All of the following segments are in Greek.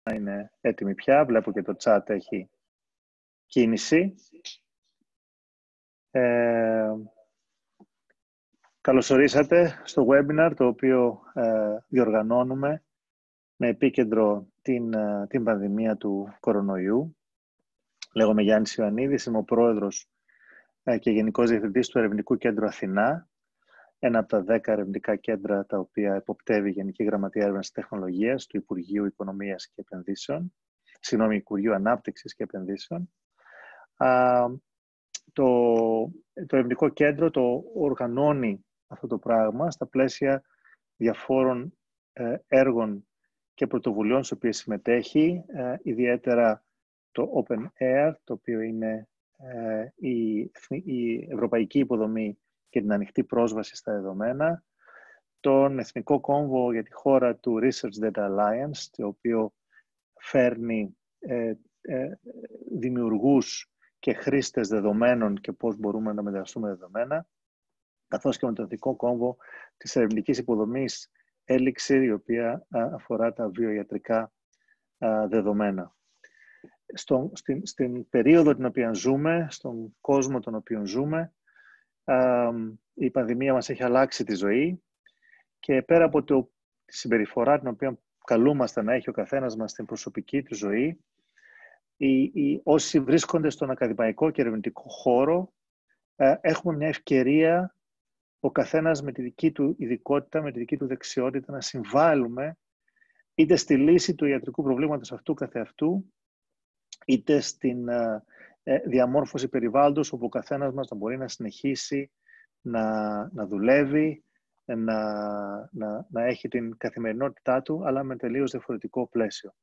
είναι έτοιμη πια. Βλέπω και το chat έχει κίνηση. Καλώς ορίσατε στο webinar το οποίο διοργανώνουμε με επίκεντρο την πανδημία του κορονοϊού. Λέγομαι Γιάννης Ιωαννίδης, είμαι ο πρόεδρος και γενικός διευθυντής του Ερευνητικού Κέντρου Αθηνά, ένα από τα 10 ερευνητικά κέντρα τα οποία εποπτεύει η Γενική Γραμματεία Έρευνας και Τεχνολογίας του Υπουργείου Οικονομίας και Επενδύσεων, Υπουργείου Ανάπτυξης και Επενδύσεων. Το ερευνητικό κέντρο το οργανώνει αυτό το πράγμα στα πλαίσια διαφόρων έργων και πρωτοβουλειών στις οποίες συμμετέχει, ιδιαίτερα το Open Air, το οποίο είναι η ευρωπαϊκή υποδομή και την ανοιχτή πρόσβαση στα δεδομένα, τον Εθνικό Κόμβο για τη χώρα του Research Data Alliance, το οποίο φέρνει δημιουργούς και χρήστες δεδομένων και πώς μπορούμε να μεταβιβάσουμε δεδομένα, καθώς και με τον Εθνικό Κόμβο της ερευνητικής υποδομής Elixir, η οποία αφορά τα βιοιατρικά δεδομένα. Στην περίοδο την οποία ζούμε, στον κόσμο τον οποίο ζούμε, η πανδημία μας έχει αλλάξει τη ζωή και πέρα από τη συμπεριφορά την οποία καλούμαστε να έχει ο καθένας μας στην προσωπική του ζωή, όσοι βρίσκονται στον ακαδημαϊκό και ερευνητικό χώρο έχουμε μια ευκαιρία ο καθένας με τη δική του ειδικότητα, με τη δική του δεξιότητα να συμβάλλουμε είτε στη λύση του ιατρικού προβλήματος αυτού καθεαυτού, είτε στην διαμόρφωση περιβάλλοντος όπου ο καθένας μας να μπορεί να συνεχίσει να δουλεύει, να έχει την καθημερινότητά του, αλλά με τελείως διαφορετικό πλαίσιο.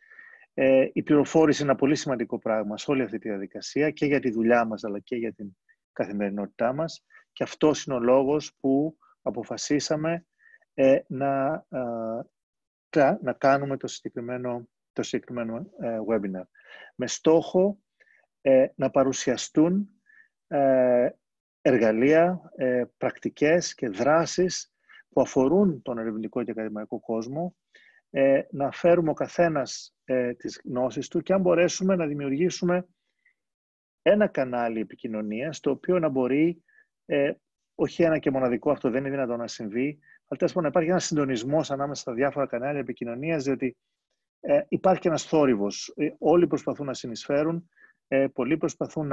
Η πληροφόρηση είναι ένα πολύ σημαντικό πράγμα σε όλη αυτή τη διαδικασία και για τη δουλειά μας, αλλά και για την καθημερινότητά μας. Και αυτός είναι ο λόγος που αποφασίσαμε να κάνουμε το συγκεκριμένο webinar. Με στόχο να παρουσιαστούν εργαλεία, πρακτικές και δράσεις που αφορούν τον ερευνητικό και ακαδημαϊκό κόσμο, να φέρουμε ο καθένας τις γνώσεις του και αν μπορέσουμε να δημιουργήσουμε ένα κανάλι επικοινωνίας, το οποίο να μπορεί, όχι ένα και μοναδικό, αυτό δεν είναι δυνατόν να συμβεί, αλλά τέλος πάντων να υπάρχει ένας συντονισμός ανάμεσα στα διάφορα κανάλια επικοινωνίας, διότι υπάρχει και ένας θόρυβος. Όλοι προσπαθούν να συνεισφέρουν, πολλοί προσπαθούν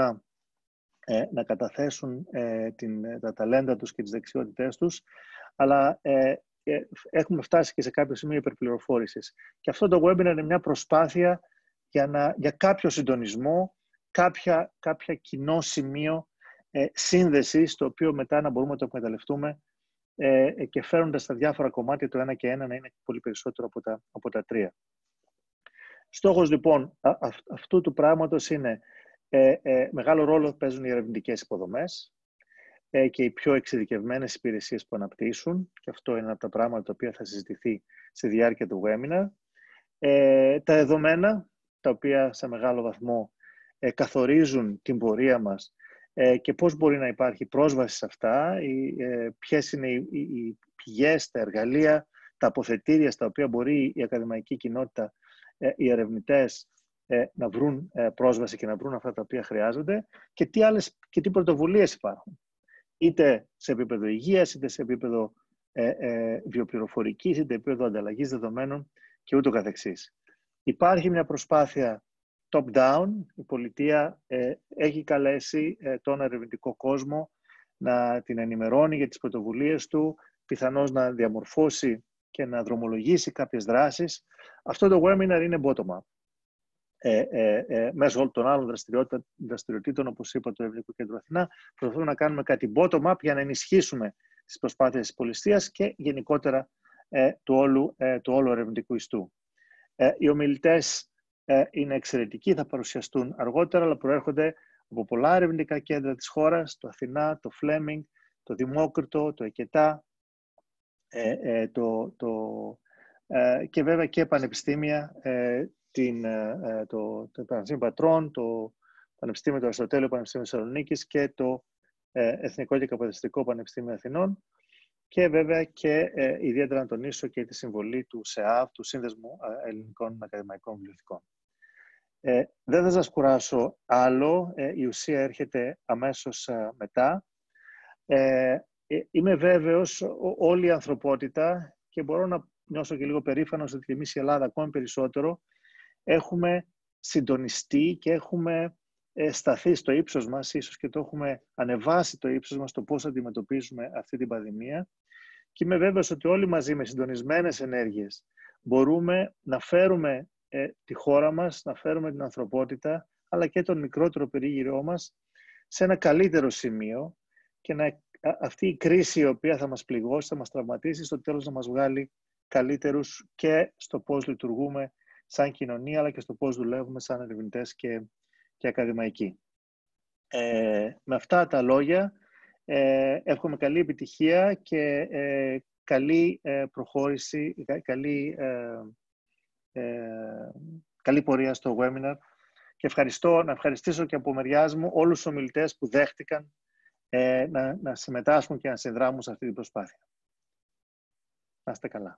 να καταθέσουν τα ταλέντα τους και τις δεξιότητές τους, αλλά έχουμε φτάσει και σε κάποιο σημείο υπερπληροφόρησης. Και αυτό το webinar είναι μια προσπάθεια για κάποιο συντονισμό, κάποια κοινό σημείο σύνδεσης, το οποίο μετά να μπορούμε να το εκμεταλλευτούμε και φέροντας τα διάφορα κομμάτια το ένα και ένα να είναι πολύ περισσότερο από τα τρία. Στόχος λοιπόν αυτού του πράγματος είναι μεγάλο ρόλο παίζουν οι ερευνητικές υποδομές και οι πιο εξειδικευμένες υπηρεσίες που αναπτύσσουν, και αυτό είναι από τα πράγματα τα οποία θα συζητηθεί στη διάρκεια του webinar. Τα δεδομένα, τα οποία σε μεγάλο βαθμό καθορίζουν την πορεία μας και πώς μπορεί να υπάρχει πρόσβαση σε αυτά, ποιες είναι οι πηγές, τα εργαλεία, τα αποθετήρια στα οποία μπορεί η ακαδημαϊκή κοινότητα, οι ερευνητές να βρουν πρόσβαση και να βρουν αυτά τα οποία χρειάζονται και τι πρωτοβουλίες υπάρχουν. Είτε σε επίπεδο υγείας, είτε σε επίπεδο βιοπληροφορικής, είτε σε επίπεδο ανταλλαγής δεδομένων και ούτω καθεξής. Υπάρχει μια προσπάθεια top-down. Η πολιτεία έχει καλέσει τον ερευνητικό κόσμο να την ενημερώνει για τις πρωτοβουλίες του, πιθανώς να διαμορφώσει και να δρομολογήσει κάποιες δράσεις. Αυτό το webinar είναι bottom-up. Μέσω όλων των άλλων δραστηριοτήτων, όπως είπα, το Ερευνητικό Κέντρο Αθηνά, προσπαθούμε να κάνουμε κάτι bottom-up για να ενισχύσουμε τις προσπάθειες της πολιτείας και γενικότερα του όλου ερευνητικού ιστού. Οι ομιλητές είναι εξαιρετικοί, θα παρουσιαστούν αργότερα, αλλά προέρχονται από πολλά ερευνητικά κέντρα της χώρας, το Αθηνά, το Φλέμινγκ, το Δημόκριτο, το Εκετά, και βέβαια και πανεπιστήμια, το Πανεπιστήμιο Πατρών, το Πανεπιστήμιο του Αριστοτέλειου, Πανεπιστήμιο Θεσσαλονίκης και το Εθνικό και Καποδιστρικό Πανεπιστήμιο Αθηνών. και βέβαια και ιδιαίτερα να τονίσω και τη συμβολή του ΣΕΑΒ, του Σύνδεσμου Ελληνικών Ακαδημαϊκών Βιβλιοθηκών. Δεν θα σας κουράσω άλλο, η ουσία έρχεται αμέσως μετά. Είμαι βέβαιος όλη η ανθρωπότητα, και μπορώ να νιώσω και λίγο περήφανος ότι εμείς η Ελλάδα ακόμη περισσότερο έχουμε συντονιστεί και έχουμε σταθεί στο ύψος μας, ίσως και το έχουμε ανεβάσει το ύψος μας, το πώς αντιμετωπίζουμε αυτή την πανδημία. Και είμαι βέβαιος ότι όλοι μαζί με συντονισμένες ενέργειες μπορούμε να φέρουμε τη χώρα μας, να φέρουμε την ανθρωπότητα, αλλά και τον μικρότερο περίγυρό μας σε ένα καλύτερο σημείο, και αυτή η κρίση η οποία θα μας πληγώσει, θα μας τραυματίσει, στο τέλος να μας βγάλει καλύτερους και στο πώς λειτουργούμε σαν κοινωνία, αλλά και στο πώς δουλεύουμε σαν ερευνητές και ακαδημαϊκοί. Με αυτά τα λόγια, εύχομαι καλή επιτυχία και καλή προχώρηση, καλή πορεία στο webinar. Και να ευχαριστήσω και από μεριάς μου όλους τους ομιλητές που δέχτηκαν να συμμετάσχουν και να συνδράμουν σε αυτή την προσπάθεια. Να είστε καλά.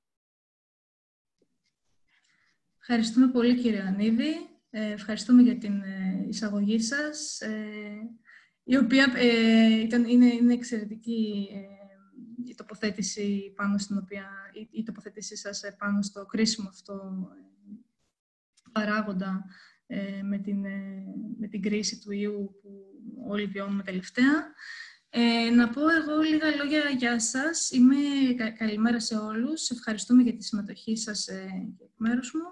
Ευχαριστούμε πολύ, κύριε Ανίδη. Ευχαριστούμε για την εισαγωγή σας, η οποία είναι εξαιρετική η τοποθέτηση η τοποθέτησή σας πάνω στο κρίσιμο αυτό παράγοντα με την κρίση του ιού που όλοι βιώνουμε τελευταία. Να πω εγώ λίγα λόγια για σας. Καλημέρα σε όλους. Ευχαριστούμε για τη συμμετοχή σας και εκ μέρους μου.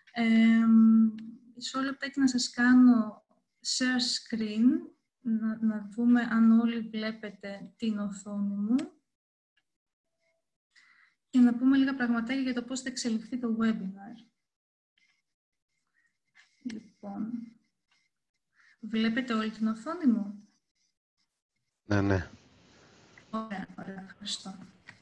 Μισό λεπτάκι να σας κάνω share screen, να δούμε αν όλοι βλέπετε την οθόνη μου και να πούμε λίγα πραγματάκια για το πώς θα εξελιχθεί το webinar. Λοιπόν, βλέπετε όλη την οθόνη μου? Ναι. Ωραία, ευχαριστώ.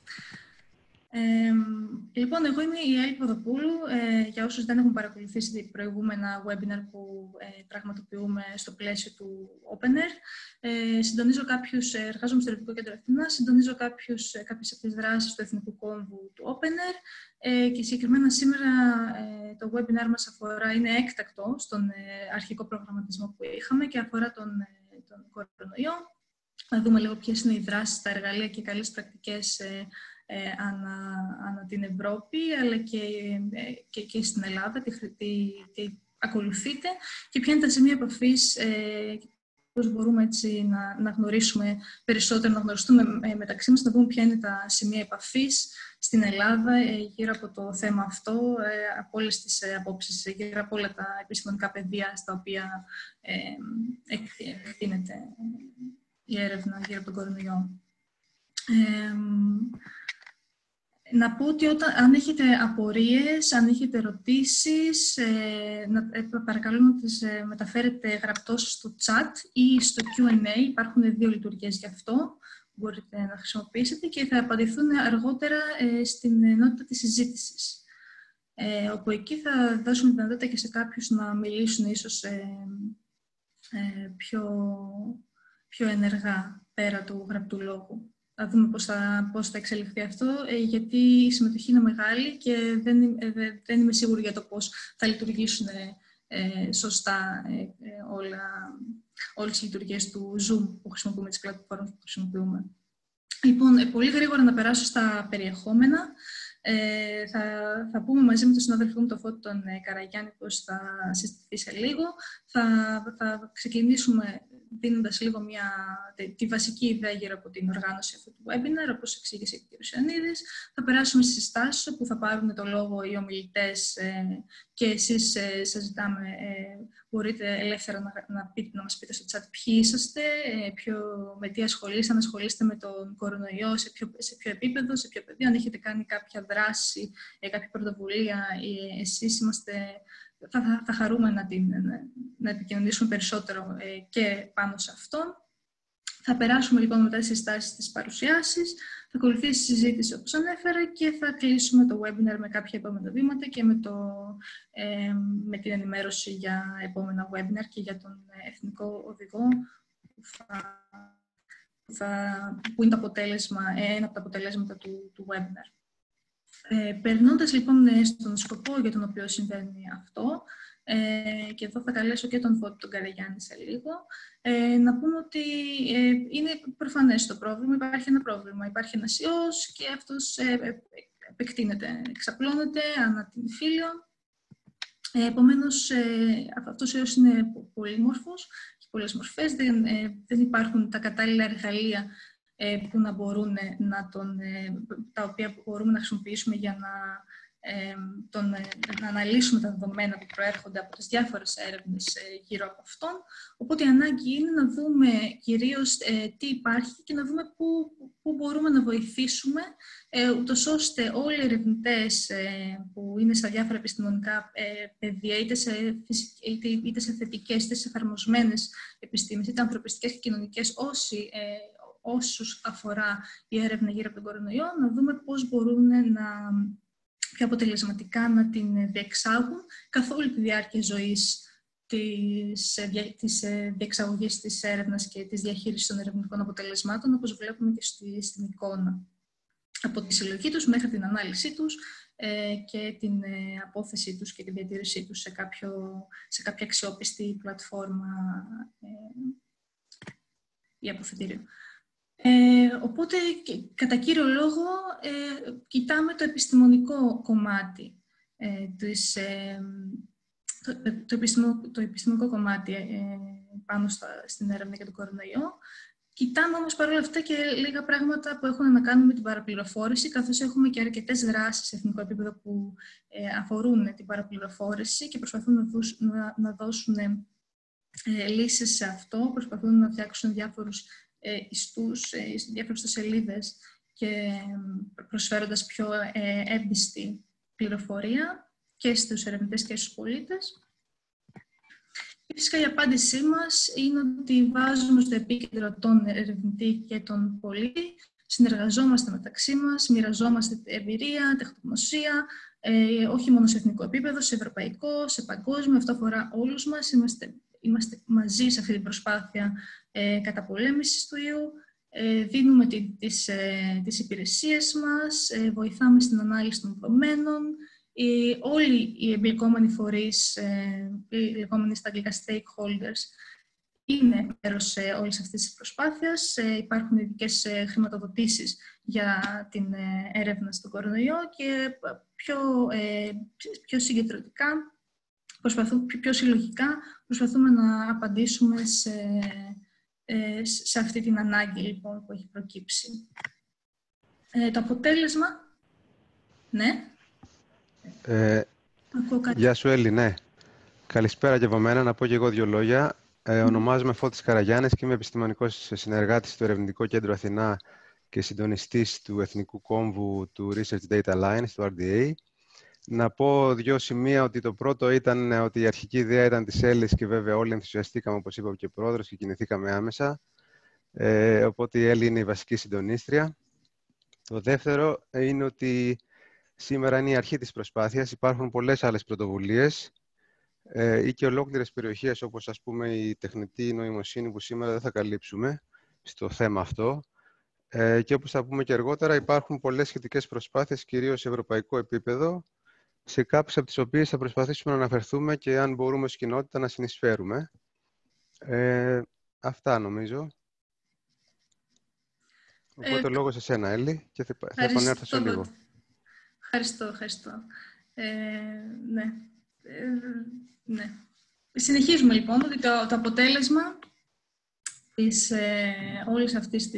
Λοιπόν, εγώ είμαι η Έλλη Ποδοπούλου. Για όσους δεν έχουν παρακολουθήσει προηγούμενα webinar που πραγματοποιούμε στο πλαίσιο του Opener, εργάζομαι στο Ερευνητικό Κέντρο Αθηνάς, συντονίζω κάποιες από τις δράσεις του Εθνικού Κόμβου του Opener, και συγκεκριμένα σήμερα το webinar μας είναι έκτακτο στον αρχικό προγραμματισμό που είχαμε και αφορά τον κορονοϊό. Να δούμε λίγο ποιες είναι οι δράσεις, τα εργαλεία και καλές πρακτικές ανά την Ευρώπη, αλλά και στην Ελλάδα, τι ακολουθείτε και ποια είναι τα σημεία επαφής, πώς μπορούμε έτσι να γνωρίσουμε περισσότερο, να γνωριστούμε μεταξύ μας, να δούμε ποια είναι τα σημεία επαφής στην Ελλάδα γύρω από το θέμα αυτό, από όλες τις απόψεις, γύρω από όλα τα επιστημονικά πεδία στα οποία εκτείνεται η έρευνα γύρω από τον κορονοϊό. Να πω ότι αν έχετε απορίες, αν έχετε ερωτήσεις, παρακαλώ να τις μεταφέρετε γραπτώς στο chat ή στο Q&A. Υπάρχουν δύο λειτουργίες γι' αυτό, μπορείτε να χρησιμοποιήσετε και θα απαντηθούν αργότερα στην ενότητα της συζήτησης. Όπου εκεί θα δώσουμε δυνατότητα και σε κάποιους να μιλήσουν ίσως πιο ενεργά πέρα του γραπτού λόγου. Θα δούμε πώς θα εξελιχθεί αυτό, γιατί η συμμετοχή είναι μεγάλη και δεν είμαι σίγουρη για το πώς θα λειτουργήσουν σωστά όλες οι λειτουργίες του Zoom που χρησιμοποιούμε, τις πλατφόρμες που χρησιμοποιούμε. Λοιπόν, πολύ γρήγορα να περάσω στα περιεχόμενα. Θα πούμε μαζί με τον συνάδελφό μου, τον Φώτη τον Καραγιάννη, πώς θα συστηθεί σε λίγο. Θα ξεκινήσουμε δίνοντας λίγο τη βασική ιδέα γύρω από την οργάνωση αυτού του webinar, όπως εξήγησε και ο κ. Ιαννίδης. Θα περάσουμε στις συστάσεις, όπου θα πάρουν το λόγο οι ομιλητές και εσείς σας ζητάμε, μπορείτε ελεύθερα να μας πείτε στο chat ποιοι είσαστε, με τι ασχολείστε, αν ασχολείστε με τον κορονοϊό, σε ποιο επίπεδο, σε ποιο πεδίο, αν έχετε κάνει κάποια δράση, κάποια πρωτοβουλία, εσείς θα χαρούμε να επικοινωνήσουμε περισσότερο και πάνω σε αυτό. Θα περάσουμε λοιπόν μετά τις συστάσεις της παρουσιάσης, θα ακολουθήσει η συζήτηση όπως ανέφερα και θα κλείσουμε το webinar με κάποια επόμενα βήματα και με την ενημέρωση για επόμενα webinar και για τον εθνικό οδηγό που είναι ένα από τα αποτελέσματα του webinar. Περνώντας λοιπόν στον σκοπό για τον οποίο συμβαίνει αυτό, και εδώ θα καλέσω και τον Φώτη τον Καραγιάννη σε λίγο, να πούμε ότι είναι προφανές το πρόβλημα, υπάρχει ένα πρόβλημα, υπάρχει ένας ιός και αυτός επεκτείνεται, εξαπλώνεται ανά την φύλλο. Επομένως, αυτός ο ιός είναι πολύμορφος, έχει πολλές μορφές, δεν υπάρχουν τα κατάλληλα εργαλεία που να μπορούν τα οποία μπορούμε να χρησιμοποιήσουμε για να αναλύσουμε τα δεδομένα που προέρχονται από τις διάφορες έρευνες γύρω από αυτόν. Οπότε η ανάγκη είναι να δούμε κυρίως τι υπάρχει και να δούμε πού μπορούμε να βοηθήσουμε, ούτως ώστε όλοι οι ερευνητές που είναι στα διάφορα επιστημονικά πεδία, είτε σε θετικές είτε σε εφαρμοσμένες επιστήμες, είτε ανθρωπιστικές και κοινωνικές, όσους αφορά η έρευνα γύρω από τον κορονοϊό, να δούμε πώς μπορούν πιο αποτελεσματικά να την διεξάγουν καθ' όλη τη διάρκεια ζωής της διεξαγωγής της έρευνας και της διαχείρισης των ερευνητικών αποτελεσμάτων, όπως βλέπουμε και στην εικόνα. Από τη συλλογή τους μέχρι την ανάλυση τους και την απόθεσή τους και την διατήρησή τους σε κάποια αξιόπιστη πλατφόρμα ή αποθετήριο. Οπότε, κατά κύριο λόγο, κοιτάμε το επιστημονικό κομμάτι, το επιστημονικό κομμάτι πάνω στην έρευνα για τον κορονοϊό. Κοιτάμε όμως παρόλα αυτά και λίγα πράγματα που έχουν να κάνουν με την παραπληροφόρηση, καθώς έχουμε και αρκετές δράσεις σε εθνικό επίπεδο που αφορούν την παραπληροφόρηση και προσπαθούν να δώσουν λύσεις σε αυτό, προσπαθούν να φτιάξουν διάφορους διάφορες σελίδες και προσφέροντας πιο εμπιστή πληροφορία και στους ερευνητές και στους πολίτες. Και φυσικά η απάντησή μας είναι ότι βάζουμε στο επίκεντρο τον ερευνητή και τον πολίτη, συνεργαζόμαστε μεταξύ μας, μοιραζόμαστε εμπειρία, τεχνογνωσία, όχι μόνο σε εθνικό επίπεδο, σε ευρωπαϊκό, σε παγκόσμιο, αυτό αφορά όλους μας. Είμαστε μαζί σε αυτή την προσπάθεια καταπολέμησης του ιού, δίνουμε τις υπηρεσίες μας, βοηθάμε στην ανάλυση των δεδομένων. Όλοι οι εμπλεκόμενοι φορείς, οι λεγόμενοι στα αγγλικά stakeholders, είναι μέρος σε όλες αυτές τις προσπάθειες. Υπάρχουν ειδικές χρηματοδοτήσεις για την έρευνα στον κορονοϊό και πιο συγκεντρωτικά, πιο συλλογικά προσπαθούμε να απαντήσουμε σε αυτή την ανάγκη λοιπόν, που έχει προκύψει. Το αποτέλεσμα... Ναι. Γεια σου Έλλη, ναι. Καλησπέρα και από μένα, να πω και εγώ δύο λόγια. Ονομάζομαι Φώτης Καραγιάννης και είμαι επιστημονικός συνεργάτης του Ερευνητικού Κέντρου Αθηνά και συντονιστής του Εθνικού Κόμβου του Research Data Alliance, του RDA. Να πω δύο σημεία, ότι το πρώτο ήταν ότι η αρχική ιδέα ήταν της Έλλης και βέβαια όλοι ενθουσιαστήκαμε, όπως είπα και ο πρόεδρος, και κινηθήκαμε άμεσα. Οπότε η Έλλη είναι η βασική συντονίστρια. Το δεύτερο είναι ότι σήμερα είναι η αρχή της προσπάθειας. Υπάρχουν πολλές άλλες πρωτοβουλίες ή και ολόκληρες περιοχές, όπως ας πούμε η τεχνητή νοημοσύνη, που σήμερα δεν θα καλύψουμε στο θέμα αυτό. Και όπως θα πούμε και αργότερα, υπάρχουν πολλές σχετικές προσπάθειες, κυρίως σε ευρωπαϊκό επίπεδο, σε κάποιες από τις οποίες θα προσπαθήσουμε να αναφερθούμε και αν μπορούμε ως κοινότητα να συνεισφέρουμε. Αυτά νομίζω. Οπότε λόγο σε σένα, Έλλη, και θα επανέλθω σε λίγο. Ευχαριστώ. Ναι. Συνεχίζουμε λοιπόν ότι το αποτέλεσμα όλης αυτής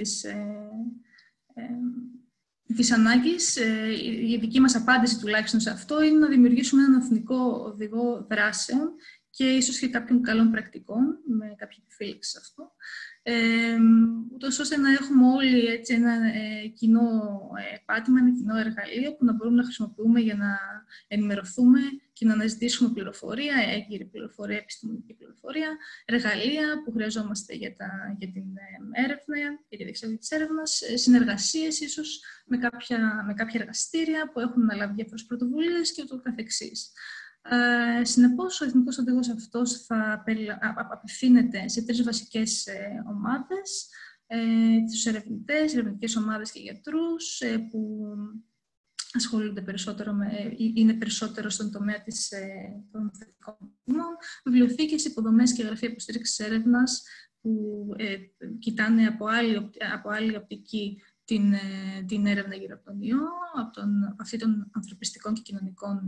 της ανάγκης, η δική μας απάντηση τουλάχιστον σε αυτό, είναι να δημιουργήσουμε έναν εθνικό οδηγό δράσεων και ίσως και κάποιων καλών πρακτικών, με κάποια επιφύλαξη σε αυτό, ούτως ώστε να έχουμε όλοι έτσι, ένα κοινό πάτημα, ένα κοινό εργαλείο που να μπορούμε να χρησιμοποιούμε για να ενημερωθούμε και να αναζητήσουμε πληροφορία, έγκυρη πληροφορία, επιστημονική πληροφορία, εργαλεία που χρειαζόμαστε για την έρευνα, για τη διεξαγωγή της έρευνας, συνεργασίες ίσως με κάποια εργαστήρια που έχουν αναλάβει διάφορες πρωτοβουλίες και ούτω καθεξής. Συνεπώς, ο εθνικός οδηγός αυτός θα απευθύνεται σε τρεις βασικές ομάδες. τους ερευνητές, ερευνητικές ομάδες και γιατρούς που ασχολούνται είναι περισσότερο στον τομέα των θετικών επιστημών, βιβλιοθήκες, υποδομές και γραφεία υποστήριξης έρευνας που κοιτάνε από άλλη οπτική την έρευνα γύρω από τον ιό, από αυτή των ανθρωπιστικών και κοινωνικών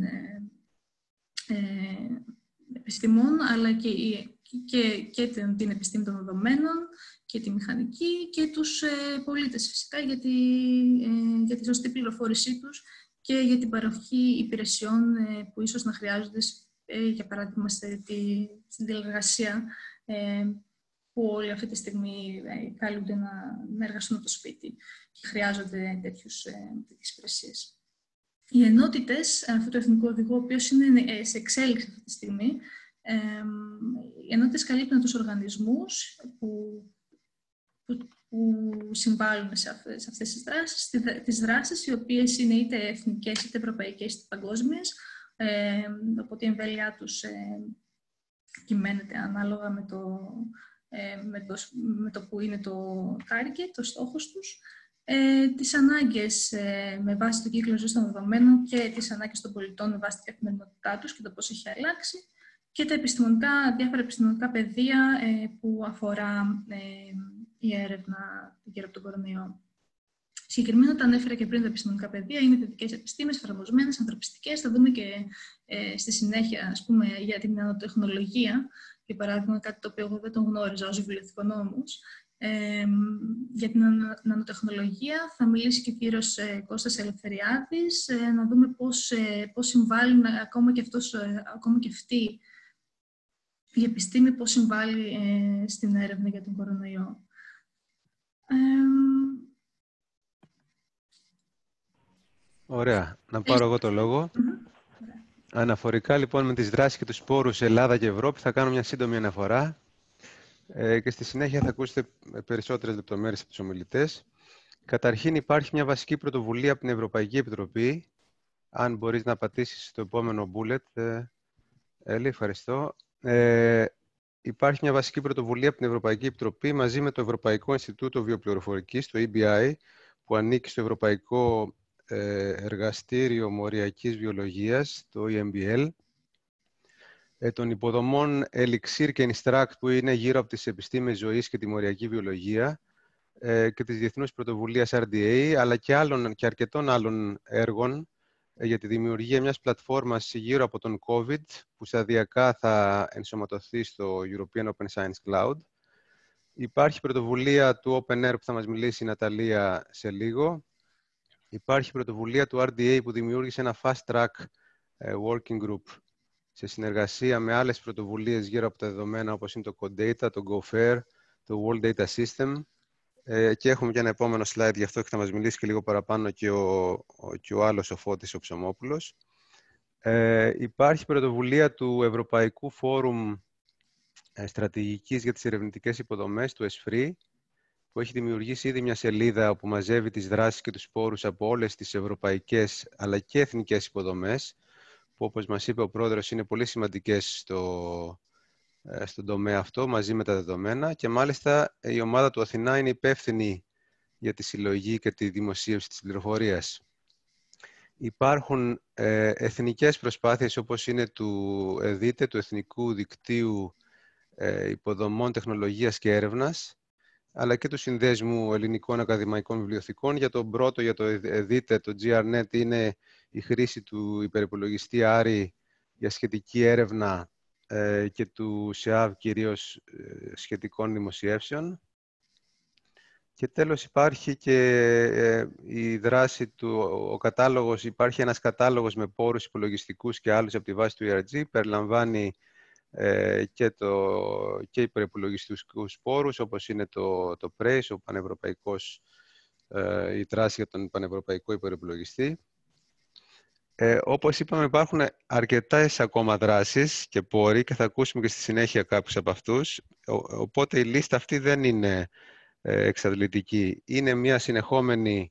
επιστημών, αλλά και την επιστήμη των δεδομένων και τη μηχανική και τους πολίτες φυσικά για τη σωστή πληροφόρησή τους και για την παροχή υπηρεσιών που ίσως να χρειάζονται, για παράδειγμα, στην τηλεργασία που όλοι αυτή τη στιγμή καλούνται να εργαστούν από το σπίτι και χρειάζονται τέτοιες υπηρεσίες. Οι ενότητες αυτού του εθνικού οδηγού, ο οποίος είναι σε εξέλιξη αυτή τη στιγμή, οι ενότητες καλύπτουν τους οργανισμούς που συμβάλλουν σε αυτές τις δράσεις, οι οποίες είναι είτε εθνικές, είτε ευρωπαϊκές, είτε παγκόσμιες, οπότε η εμβέλειά τους κυμαίνεται ανάλογα με το που είναι το target, το στόχος τους, τις ανάγκες με βάση το κύκλο ζωής των δεδομένων και τις ανάγκες των πολιτών με βάση την καθημερινότητά τους και το πώς έχει αλλάξει, και τα διάφορα επιστημονικά πεδία που αφορά η έρευνα γύρω από τον κορονοϊό. Συγκεκριμένα, τα ανέφερα και πριν, τα επιστημονικά πεδία είναι θετικές επιστήμες, εφαρμοσμένες, ανθρωπιστικές. Θα δούμε και στη συνέχεια, ας πούμε, για την νανοτεχνολογία, για παράδειγμα, κάτι το οποίο εγώ δεν τον γνώριζα ως βιβλιοθηκονόμος. Για την νανοτεχνολογία θα μιλήσει και ο κύριος Κώστας Ελευθεριάδης, να δούμε πώς συμβάλλει ακόμα και αυτή η επιστήμη, πώς συμβάλλει στην έρευνα για τον κορονοϊό. Ωραία. Να πάρω εγώ το λόγο. Αναφορικά λοιπόν με τις δράσεις και τους σπόρους Ελλάδα και Ευρώπη θα κάνω μια σύντομη αναφορά και στη συνέχεια θα ακούσετε περισσότερες λεπτομέρειες από τους ομιλητές. Καταρχήν υπάρχει μια βασική πρωτοβουλία από την Ευρωπαϊκή Επιτροπή. Αν μπορείς να πατήσεις στο επόμενο bullet, Έλλη, ευχαριστώ. Υπάρχει μια βασική πρωτοβουλία από την Ευρωπαϊκή Επιτροπή μαζί με το Ευρωπαϊκό Ινστιτούτο Βιοπληροφορικής, το EBI, που ανήκει στο Ευρωπαϊκό Εργαστήριο Μοριακής Βιολογίας, το EMBL, των υποδομών Elixir και Instruct, που είναι γύρω από τις επιστήμες ζωής και τη μοριακή βιολογία, και της Διεθνούς Πρωτοβουλίας RDA, αλλά και αρκετών άλλων έργων για τη δημιουργία μιας πλατφόρμας γύρω από τον COVID, που σταδιακά θα ενσωματωθεί στο European Open Science Cloud. Υπάρχει πρωτοβουλία του Open Air που θα μας μιλήσει η Ναταλία σε λίγο. Υπάρχει πρωτοβουλία του RDA που δημιούργησε ένα fast track working group σε συνεργασία με άλλες πρωτοβουλίες γύρω από τα δεδομένα, όπως είναι το CodeData, το GoFair, το World Data System. Και έχουμε και ένα επόμενο slide γι' αυτό και θα μας μιλήσει και λίγο παραπάνω και ο άλλος ο Φώτης ο Ψωμόπουλος. Υπάρχει πρωτοβουλία του Ευρωπαϊκού Φόρουμ Στρατηγικής για τις Ερευνητικές Υποδομές, του ESFRI, που έχει δημιουργήσει ήδη μια σελίδα που μαζεύει τις δράσεις και τους σπόρους από όλες τις ευρωπαϊκές αλλά και εθνικές υποδομές, που όπως μας είπε ο πρόεδρος είναι πολύ σημαντικές στον τομέα αυτό, μαζί με τα δεδομένα, και μάλιστα η ομάδα του Αθηνά είναι υπεύθυνη για τη συλλογή και τη δημοσίευση της πληροφορίας. Υπάρχουν εθνικές προσπάθειες όπως είναι του ΕΔΙΤΕ, του Εθνικού Δικτύου Υποδομών Τεχνολογίας και Έρευνας, αλλά και του Συνδέσμου Ελληνικών Ακαδημαϊκών Βιβλιοθηκών. Για τον πρώτο, για το ΕΔΙΤΕ, το GRNet, είναι η χρήση του υπερυπολογιστή Άρη για σχετική έρευνα και του ΣΕΑΒ κυρίως σχετικών δημοσιεύσεων. Και τέλος υπάρχει και η δράση του, υπάρχει ένας κατάλογος με πόρους υπολογιστικούς και άλλους από τη βάση του ERG, περιλαμβάνει και υπερυπολογιστικούς πόρους, όπως είναι το PRACE, ο πανευρωπαϊκός, η δράση για τον πανευρωπαϊκό υπερυπολογιστή. Όπως είπαμε, υπάρχουν αρκετές ακόμα δράσεις και πόροι και θα ακούσουμε και στη συνέχεια κάποιους από αυτούς. Οπότε η λίστα αυτή δεν είναι εξαντλητική. Είναι μια συνεχόμενη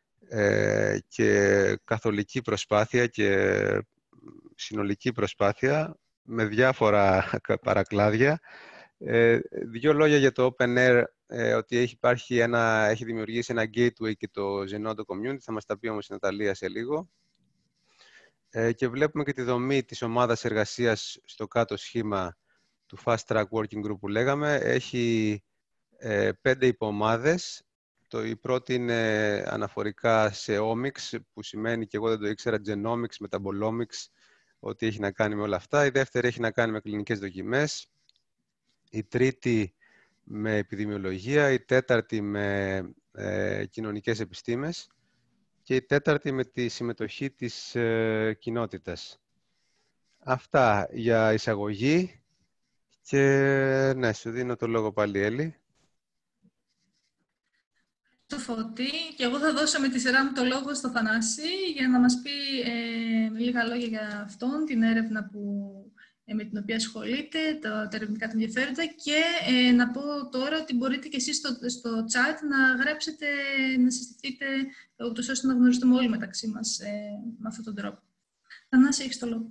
και καθολική προσπάθεια και συνολική προσπάθεια με διάφορα παρακλάδια Δύο λόγια για το Open Air, ότι έχει δημιουργήσει ένα gateway και το Zenodo Community. Θα μας τα πει όμως η Ναταλία σε λίγο. Και βλέπουμε και τη δομή της ομάδας εργασίας στο κάτω σχήμα του Fast Track Working Group που λέγαμε. Έχει 5 υποομάδες. Η πρώτη είναι αναφορικά σε Omics, που σημαίνει, και εγώ δεν το ήξερα, Genomics, Metabolomics, ότι έχει να κάνει με όλα αυτά. Η δεύτερη έχει να κάνει με κλινικές δοκιμές. Η τρίτη με επιδημιολογία. Η τέταρτη με κοινωνικές επιστήμες. Και η τέταρτη με τη συμμετοχή της κοινότητας. Αυτά για εισαγωγή. Και ναι, σου δίνω το λόγο πάλι, Έλλη. Το Φώτη, και εγώ θα δώσω με τη σειρά μου το λόγο στο Θανάση για να μας πει λίγα λόγια για αυτόν, την έρευνα με την οποία ασχολείται, τα ερευνητικά του ενδιαφέροντα, και να πω τώρα ότι μπορείτε και εσείς στο chat να γράψετε, να συστηθείτε, ούτως ώστε να γνωριστούμε όλοι μεταξύ μας με αυτόν τον τρόπο. Θανάση, έχεις το λόγο.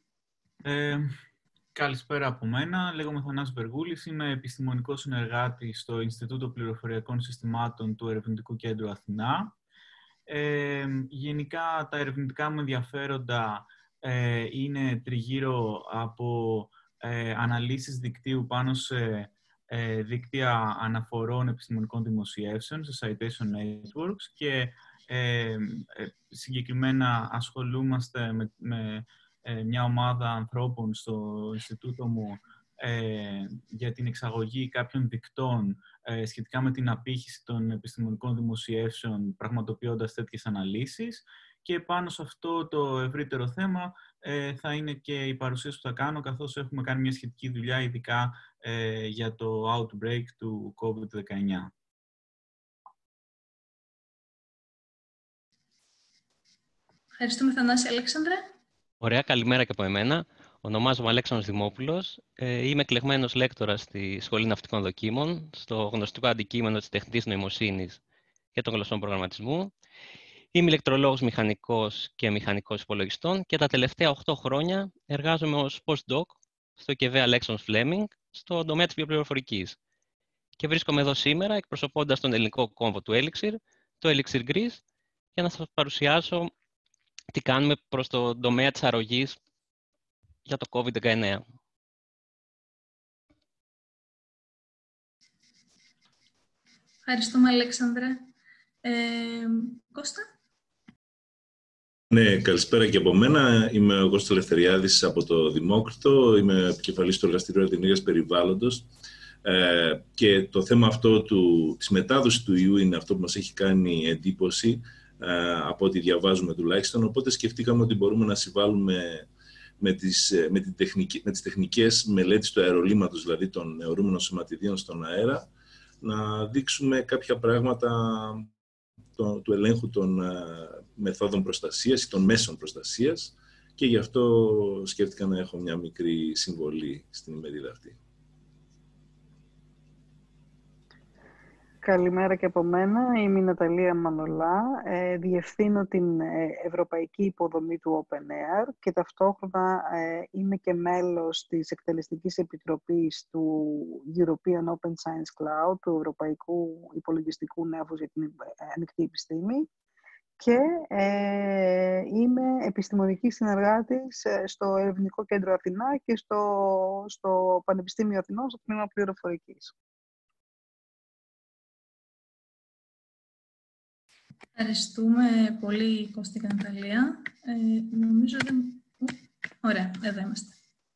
Καλησπέρα από μένα. Λέγομαι Θανάσης Βεργούλης. Είμαι επιστημονικός συνεργάτης στο Ινστιτούτο Πληροφοριακών Συστημάτων του Ερευνητικού Κέντρου Αθηνά. Γενικά, τα ερευνητικά μου ενδιαφέροντα είναι τριγύρω από αναλύσεις δικτύου πάνω σε δίκτυα αναφορών επιστημονικών δημοσιεύσεων, σε citation networks, και συγκεκριμένα ασχολούμαστε με μια ομάδα ανθρώπων στο Ινστιτούτο μου για την εξαγωγή κάποιων δικτών σχετικά με την απήχηση των επιστημονικών δημοσιεύσεων, πραγματοποιώντας τέτοιες αναλύσεις. Και πάνω σε αυτό το ευρύτερο θέμα θα είναι και η παρουσίαση που θα κάνω, καθώς έχουμε κάνει μια σχετική δουλειά, ειδικά για το outbreak του COVID-19. Ευχαριστούμε, Θανάση. Αλέξανδρε. Ωραία, καλημέρα και από εμένα. Ονομάζομαι Αλέξανδρος Δημόπουλος. Είμαι εκλεγμένος λέκτορας στη Σχολή Ναυτικών Δοκίμων, στο γνωστικό αντικείμενο της τεχνητής νοημοσύνης και των γλωσσών προγραμματισμού. Είμαι ηλεκτρολόγος μηχανικός και μηχανικός υπολογιστών και τα τελευταία 8 χρόνια εργάζομαι ως postdoc στο ΚΕΒ Αλέξανδρος Φλέμινγκ, στον τομέα της βιοπληροφορικής. Και βρίσκομαι εδώ σήμερα εκπροσωπώντας τον ελληνικό κόμβο του Elixir, το Elixir Greece, για να σας παρουσιάσω τι κάνουμε προς τον τομέα της αρρωγής για το COVID-19. Ευχαριστούμε, Αλέξανδρε. Κώστα. Ναι, καλησπέρα και από μένα. Είμαι ο Κώστας Ελευθεριάδης από το Δημόκριτο. Είμαι επικεφαλής του Εργαστηρίου Αρτηνίας Περιβάλλοντος. Και το θέμα αυτό της μετάδοσης του ιού είναι αυτό που μας έχει κάνει εντύπωση, από ό,τι διαβάζουμε τουλάχιστον. Οπότε σκεφτήκαμε ότι μπορούμε να συμβάλλουμε με τις τεχνικές μελέτης του αερολύματος, δηλαδή των αιωρούμενων σωματιδίων στον αέρα, να δείξουμε κάποια πράγματα του ελέγχου των μεθόδων προστασίας ή των μέσων προστασίας, και γι' αυτό σκέφτηκα να έχω μια μικρή συμβολή στην ημερίδα αυτή. Καλημέρα και από μένα. Είμαι η Ναταλία Μανολά. Διευθύνω την ευρωπαϊκή υποδομή του Open Air και ταυτόχρονα είμαι και μέλος της εκτελεστικής επιτροπής του European Open Science Cloud, του Ευρωπαϊκού Υπολογιστικού Νέφους για την Ανοιχτή Επιστήμη, και είμαι επιστημονική συνεργάτης στο Ερευνητικό Κέντρο Αθηνά και στο Πανεπιστήμιο Αθηνών, στο τμήμα πληροφορικής. Ευχαριστούμε πολύ, Κώστη και Ναταλία. Νομίζω δεν... Ωραία, εδώ είμαστε.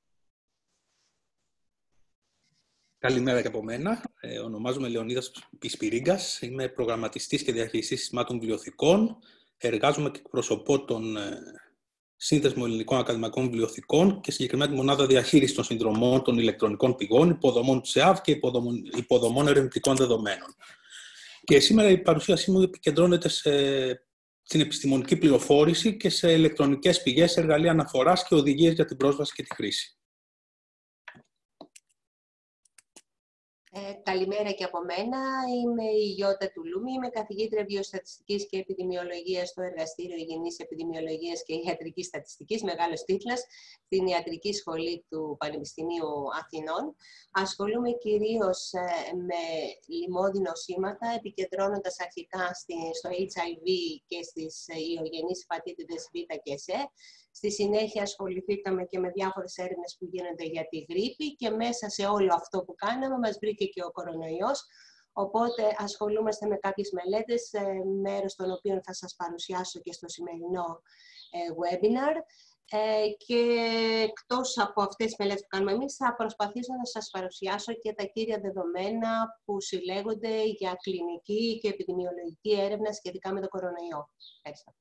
Καλημέρα και από μένα. Ονομάζομαι Λεωνίδας Πισπυρίγκας. Είμαι προγραμματιστής και διαχειριστής συστημάτων βιβλιοθηκών. Εργάζομαι και εκπροσωπώ τον Σύνδεσμο Ελληνικών Ακαδημαϊκών Βιβλιοθηκών και συγκεκριμένα τη Μονάδα Διαχείρισης των Συνδρομών των Ηλεκτρονικών Πηγών, υποδομών του ΕΑΒ και υποδομών ερευνητικών δεδομένων. Και σήμερα η παρουσίασή μου επικεντρώνεται στην επιστημονική πληροφόρηση και σε ηλεκτρονικές πηγές, εργαλεία αναφοράς και οδηγίες για την πρόσβαση και τη χρήση. Καλημέρα και από μένα. Είμαι η Γιώτα Τουλούμη. Είμαι καθηγήτρια βιοστατιστικής και επιδημιολογίας στο Εργαστήριο Υγιεινής Επιδημιολογίας και Ιατρικής Στατιστικής, μεγάλος τίτλος, στην Ιατρική Σχολή του Πανεπιστημίου Αθηνών. Ασχολούμαι κυρίως με λοιμώδη νοσήματα, επικεντρώνοντας αρχικά στο HIV και στις ιογενείς υπατήτηδες Β και Σ. Στη συνέχεια ασχοληθήκαμε και με διάφορες έρευνες που γίνονται για τη γρίπη και μέσα σε όλο αυτό που κάναμε μας βρήκε και ο κορονοϊός. Οπότε ασχολούμαστε με κάποιες μελέτες, μέρος των οποίων θα σας παρουσιάσω και στο σημερινό webinar. Και εκτός από αυτές τις μελέτες που κάνουμε εμείς, θα προσπαθήσω να σας παρουσιάσω και τα κύρια δεδομένα που συλλέγονται για κλινική και επιδημιολογική έρευνα σχετικά με το κορονοϊό. Ευχαριστώ.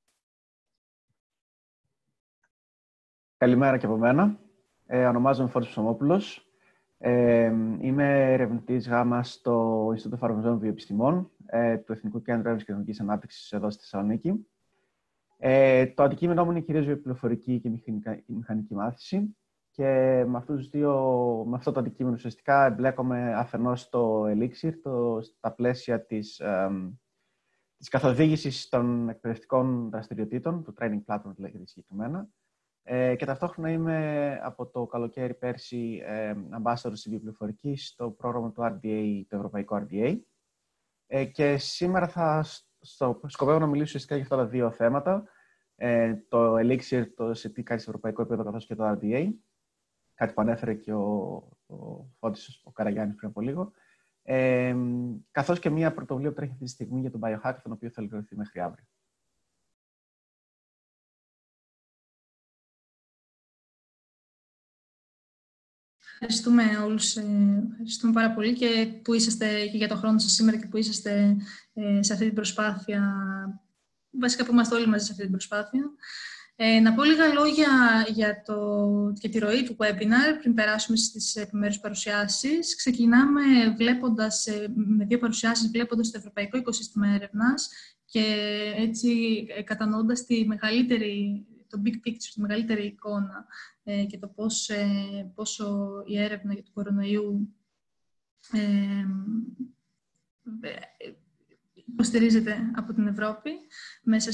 Καλημέρα και από μένα. Ονομάζομαι Φώτης Ψωμόπουλος. Είμαι ερευνητής ΓΑΜΑ στο Ινστιτούτο Εφαρμοζόμενων Βιοεπιστημών του Εθνικού Κέντρου Έρευνας και Κοινωνικής Ανάπτυξης εδώ στη Θεσσαλονίκη. Το αντικείμενό μου είναι κυρίως βιοπληροφορική και μηχανική μάθηση. Και με αυτό το αντικείμενο ουσιαστικά εμπλέκομαι αφενός στο Elixir, στα πλαίσια της καθοδήγησης των εκπαιδευτικών δραστηριοτήτων, του training platform λέγεται συγκεκριμένα. Και ταυτόχρονα είμαι από το καλοκαίρι πέρσι ambassador στη βιοπληροφορική στο πρόγραμμα του RDA, το ευρωπαϊκό RDA. Και σήμερα θα σκοπεύω να μιλήσω ουσιαστικά για αυτά τα δύο θέματα. Το Elixir, το σε τι κάνει σε ευρωπαϊκό επίπεδο, καθώς και το RDA. Κάτι που ανέφερε και ο Φώτης, ο Καραγιάννης πριν από λίγο. Καθώς και μια πρωτοβουλία που τρέχει αυτή τη στιγμή για τον biohack, τον οποίο θα ολοκληρωθεί μέχρι αύριο. Ευχαριστούμε όλους. Ευχαριστούμε πάρα πολύ και που είσαστε και για τον χρόνο σας σήμερα και που είσαστε σε αυτή την προσπάθεια. Βασικά που είμαστε όλοι μαζί σε αυτή την προσπάθεια. Να πω λίγα λόγια για τη ροή του webinar πριν περάσουμε στις επιμέρους παρουσιάσεις. Ξεκινάμε με δύο παρουσιάσεις βλέποντας το Ευρωπαϊκό Οικοσύστημα Έρευνας και έτσι κατανοώντας το big picture, τη μεγαλύτερη εικόνα και το πόσο η έρευνα για τον κορονοϊού υποστηρίζεται από την Ευρώπη μέσα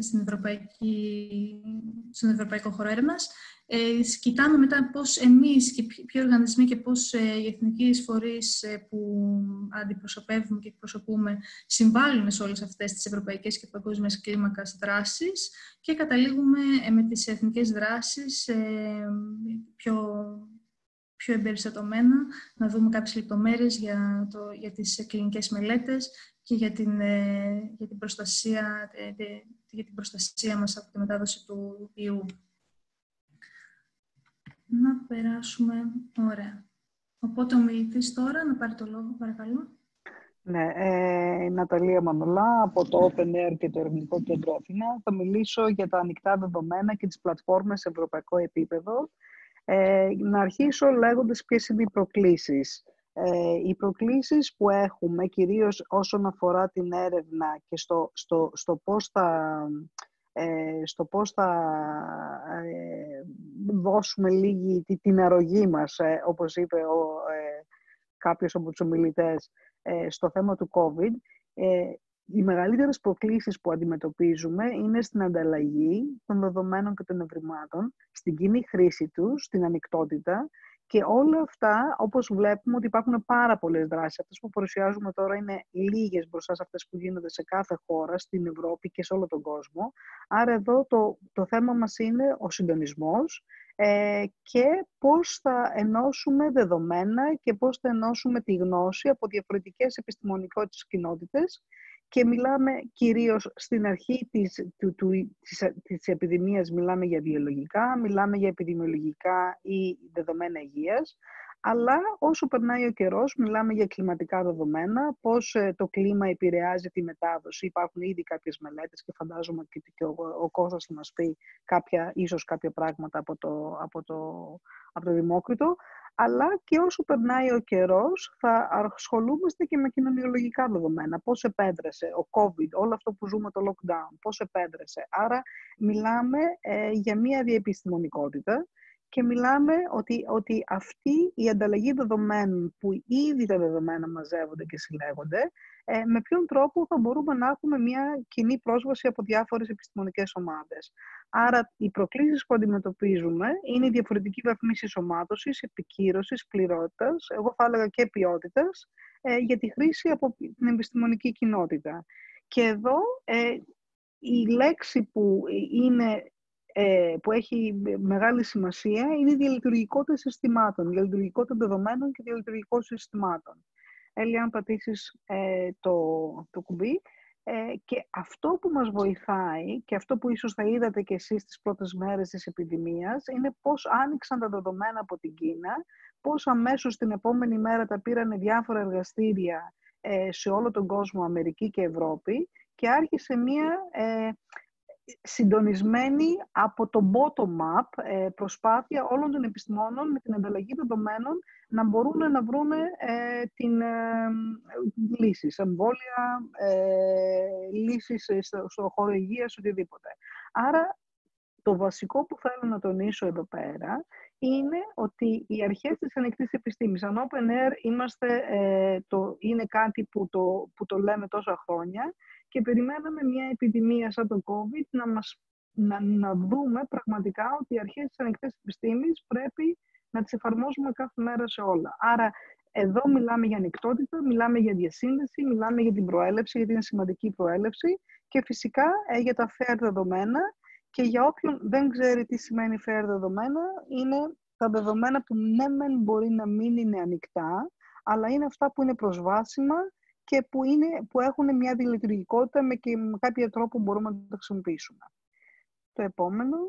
στον Ευρωπαϊκό Χώρο Έρευνας. Κοιτάμε μετά πώς εμείς και ποιοι οργανισμοί και πώς οι εθνικοί φορείς που αντιπροσωπεύουμε και εκπροσωπούμε συμβάλλουν σε όλες αυτές τις ευρωπαϊκές και παγκόσμιες κλίμακας δράσεις και καταλήγουμε με τις εθνικές δράσεις πιο εμπεριστατωμένα να δούμε κάποιες λεπτομέρειες για τις κλινικές μελέτες και για την προστασία μας από τη μετάδοση του ιού. Να περάσουμε. Ωραία. Οπότε ο μιλητής τώρα να πάρει το λόγο, παρακαλώ. Ναι, Ναταλία Μανολά από το Open Air και το Ερευνητικό Κέντρο Αθηνά. Θα μιλήσω για τα ανοιχτά δεδομένα και τις πλατφόρμες σε ευρωπαϊκό επίπεδο. Να αρχίσω λέγοντας ποιες είναι οι προκλήσεις. Οι προκλήσεις που έχουμε, κυρίως όσον αφορά την έρευνα και στο πώς θα δώσουμε λίγη την αρρωγή μας, όπως είπε κάποιος από τους ομιλητές, στο θέμα του COVID, οι μεγαλύτερες προκλήσεις που αντιμετωπίζουμε είναι στην ανταλλαγή των δεδομένων και των ευρημάτων, στην κοινή χρήση τους, στην ανοιχτότητα και όλα αυτά, όπως βλέπουμε ότι υπάρχουν πάρα πολλές δράσεις. Αυτές που παρουσιάζουμε τώρα είναι λίγες μπροστά σε αυτές που γίνονται σε κάθε χώρα, στην Ευρώπη και σε όλο τον κόσμο. Άρα εδώ το θέμα μας είναι ο συντονισμός και πώς θα ενώσουμε δεδομένα και πώς θα ενώσουμε τη γνώση από διαφορετικές επιστημονικές κοινότητες. Και μιλάμε κυρίως στην αρχή της επιδημίας, μιλάμε για βιολογικά, μιλάμε για επιδημιολογικά ή δεδομένα υγείας, αλλά όσο περνάει ο καιρός, μιλάμε για κλιματικά δεδομένα, πώς το κλίμα επηρεάζει τη μετάδοση. Υπάρχουν ήδη κάποιες μελέτες και φαντάζομαι και ο Κώστας θα μας πει ίσως κάποια πράγματα από το Δημόκριτο. Αλλά και όσο περνάει ο καιρός θα ασχολούμαστε και με κοινωνιολογικά δεδομένα. Πώς επέδρασε ο COVID, όλο αυτό που ζούμε το lockdown, πώς επέδρασε. Άρα μιλάμε για μία διεπιστημονικότητα και μιλάμε ότι αυτή η ανταλλαγή δεδομένων, που ήδη τα δεδομένα μαζεύονται και συλλέγονται, με ποιον τρόπο θα μπορούμε να έχουμε μια κοινή πρόσβαση από διάφορες επιστημονικές ομάδες. Άρα, οι προκλήσεις που αντιμετωπίζουμε είναι η διαφορετική βαθμή συσσωμάτωσης, επικύρωσης, πληρότητας, εγώ θα έλεγα και ποιότητας, για τη χρήση από την επιστημονική κοινότητα. Και εδώ η λέξη που έχει μεγάλη σημασία είναι η διαλειτουργικότητα συστημάτων, διαλειτουργικότητα δεδομένων και διαλειτουργικότητα συστημάτων. Έλλη, αν πατήσεις το κουμπί, και αυτό που μας βοηθάει και αυτό που ίσως θα είδατε και εσείς τις πρώτες μέρες της επιδημίας είναι πώς άνοιξαν τα δεδομένα από την Κίνα, πώς αμέσως την επόμενη μέρα τα πήρανε διάφορα εργαστήρια σε όλο τον κόσμο, Αμερική και Ευρώπη, και άρχισε μία συντονισμένη από το bottom-up προσπάθεια όλων των επιστημόνων με την ανταλλαγή δεδομένων να μπορούν να βρουν λύσεις, εμβόλια, λύσεις στο χώρο υγείας, οτιδήποτε. Άρα, το βασικό που θέλω να τονίσω εδώ πέρα είναι ότι οι αρχές της ανοιχτής επιστήμης, αν Open Air είναι κάτι που το λέμε τόσα χρόνια, και περιμέναμε μια επιδημία σαν το COVID να δούμε πραγματικά ότι οι αρχές της ανοιχτής επιστήμης πρέπει να τις εφαρμόζουμε κάθε μέρα σε όλα. Άρα, εδώ μιλάμε για ανοιχτότητα, μιλάμε για διασύνδεση, μιλάμε για την προέλευση, γιατί είναι σημαντική προέλευση, και φυσικά για τα fair δεδομένα. Και για όποιον δεν ξέρει τι σημαίνει fair δεδομένα, είναι τα δεδομένα που ναι μεν μπορεί να μην είναι ανοιχτά, αλλά είναι αυτά που είναι προσβάσιμα και που έχουν μια διαλειτουργικότητα με κάποιο τρόπο μπορούμε να το χρησιμοποιήσουμε. Το επόμενο.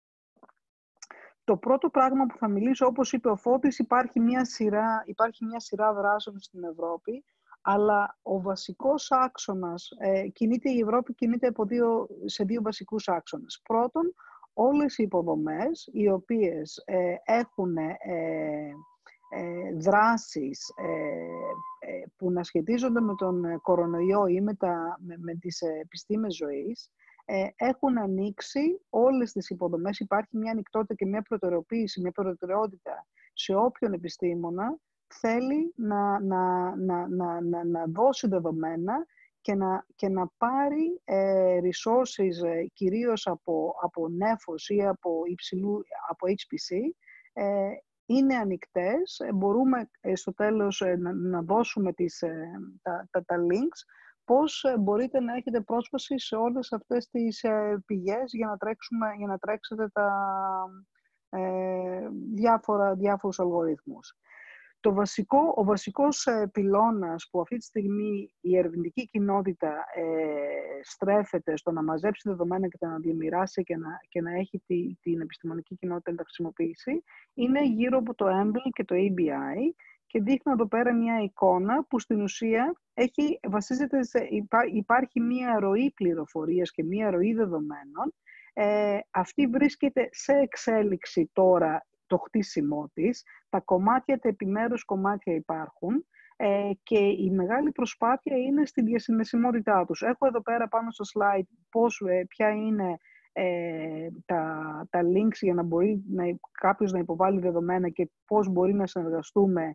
Το πρώτο πράγμα που θα μιλήσω, όπως είπε ο Φώτης, υπάρχει μια σειρά δράσεων στην Ευρώπη, αλλά ο βασικός άξονας, η Ευρώπη κινείται σε δύο βασικούς άξονες. Πρώτον, όλες οι υποδομές οι οποίες έχουν δράσεις που να σχετίζονται με τον κορονοϊό ή με τις επιστήμες ζωής, έχουν ανοίξει όλες τις υποδομές. Υπάρχει μια ανοιχτότητα και μια προτεραιοποίηση, μια προτεραιότητα σε όποιον επιστήμονα θέλει να δώσει δεδομένα και να πάρει resources κυρίως από νέφος ή από HPC. Είναι ανοιχτές, μπορούμε στο τέλος να δώσουμε τα links, πώς μπορείτε να έχετε πρόσβαση σε όλες αυτές τις πηγές για να τρέξετε διάφορους αλγορίθμους. Ο βασικός πυλώνας που αυτή τη στιγμή η ερευνητική κοινότητα στρέφεται στο να μαζέψει δεδομένα και να διαμοιράσει και να έχει την επιστημονική κοινότητα να τα χρησιμοποιήσει, είναι γύρω από το EMBL και το ABI, και δείχνω εδώ πέρα μια εικόνα που στην ουσία υπάρχει μια ροή πληροφορίας και μια ροή δεδομένων. Αυτή βρίσκεται σε εξέλιξη τώρα το χτίσιμό της, τα επιμέρους κομμάτια υπάρχουν και η μεγάλη προσπάθεια είναι στη διασυνδεσιμότητά τους. Έχω εδώ πέρα πάνω στο slide ποια είναι τα links για να μπορεί κάποιος να υποβάλει δεδομένα και πώς μπορεί να συνεργαστούμε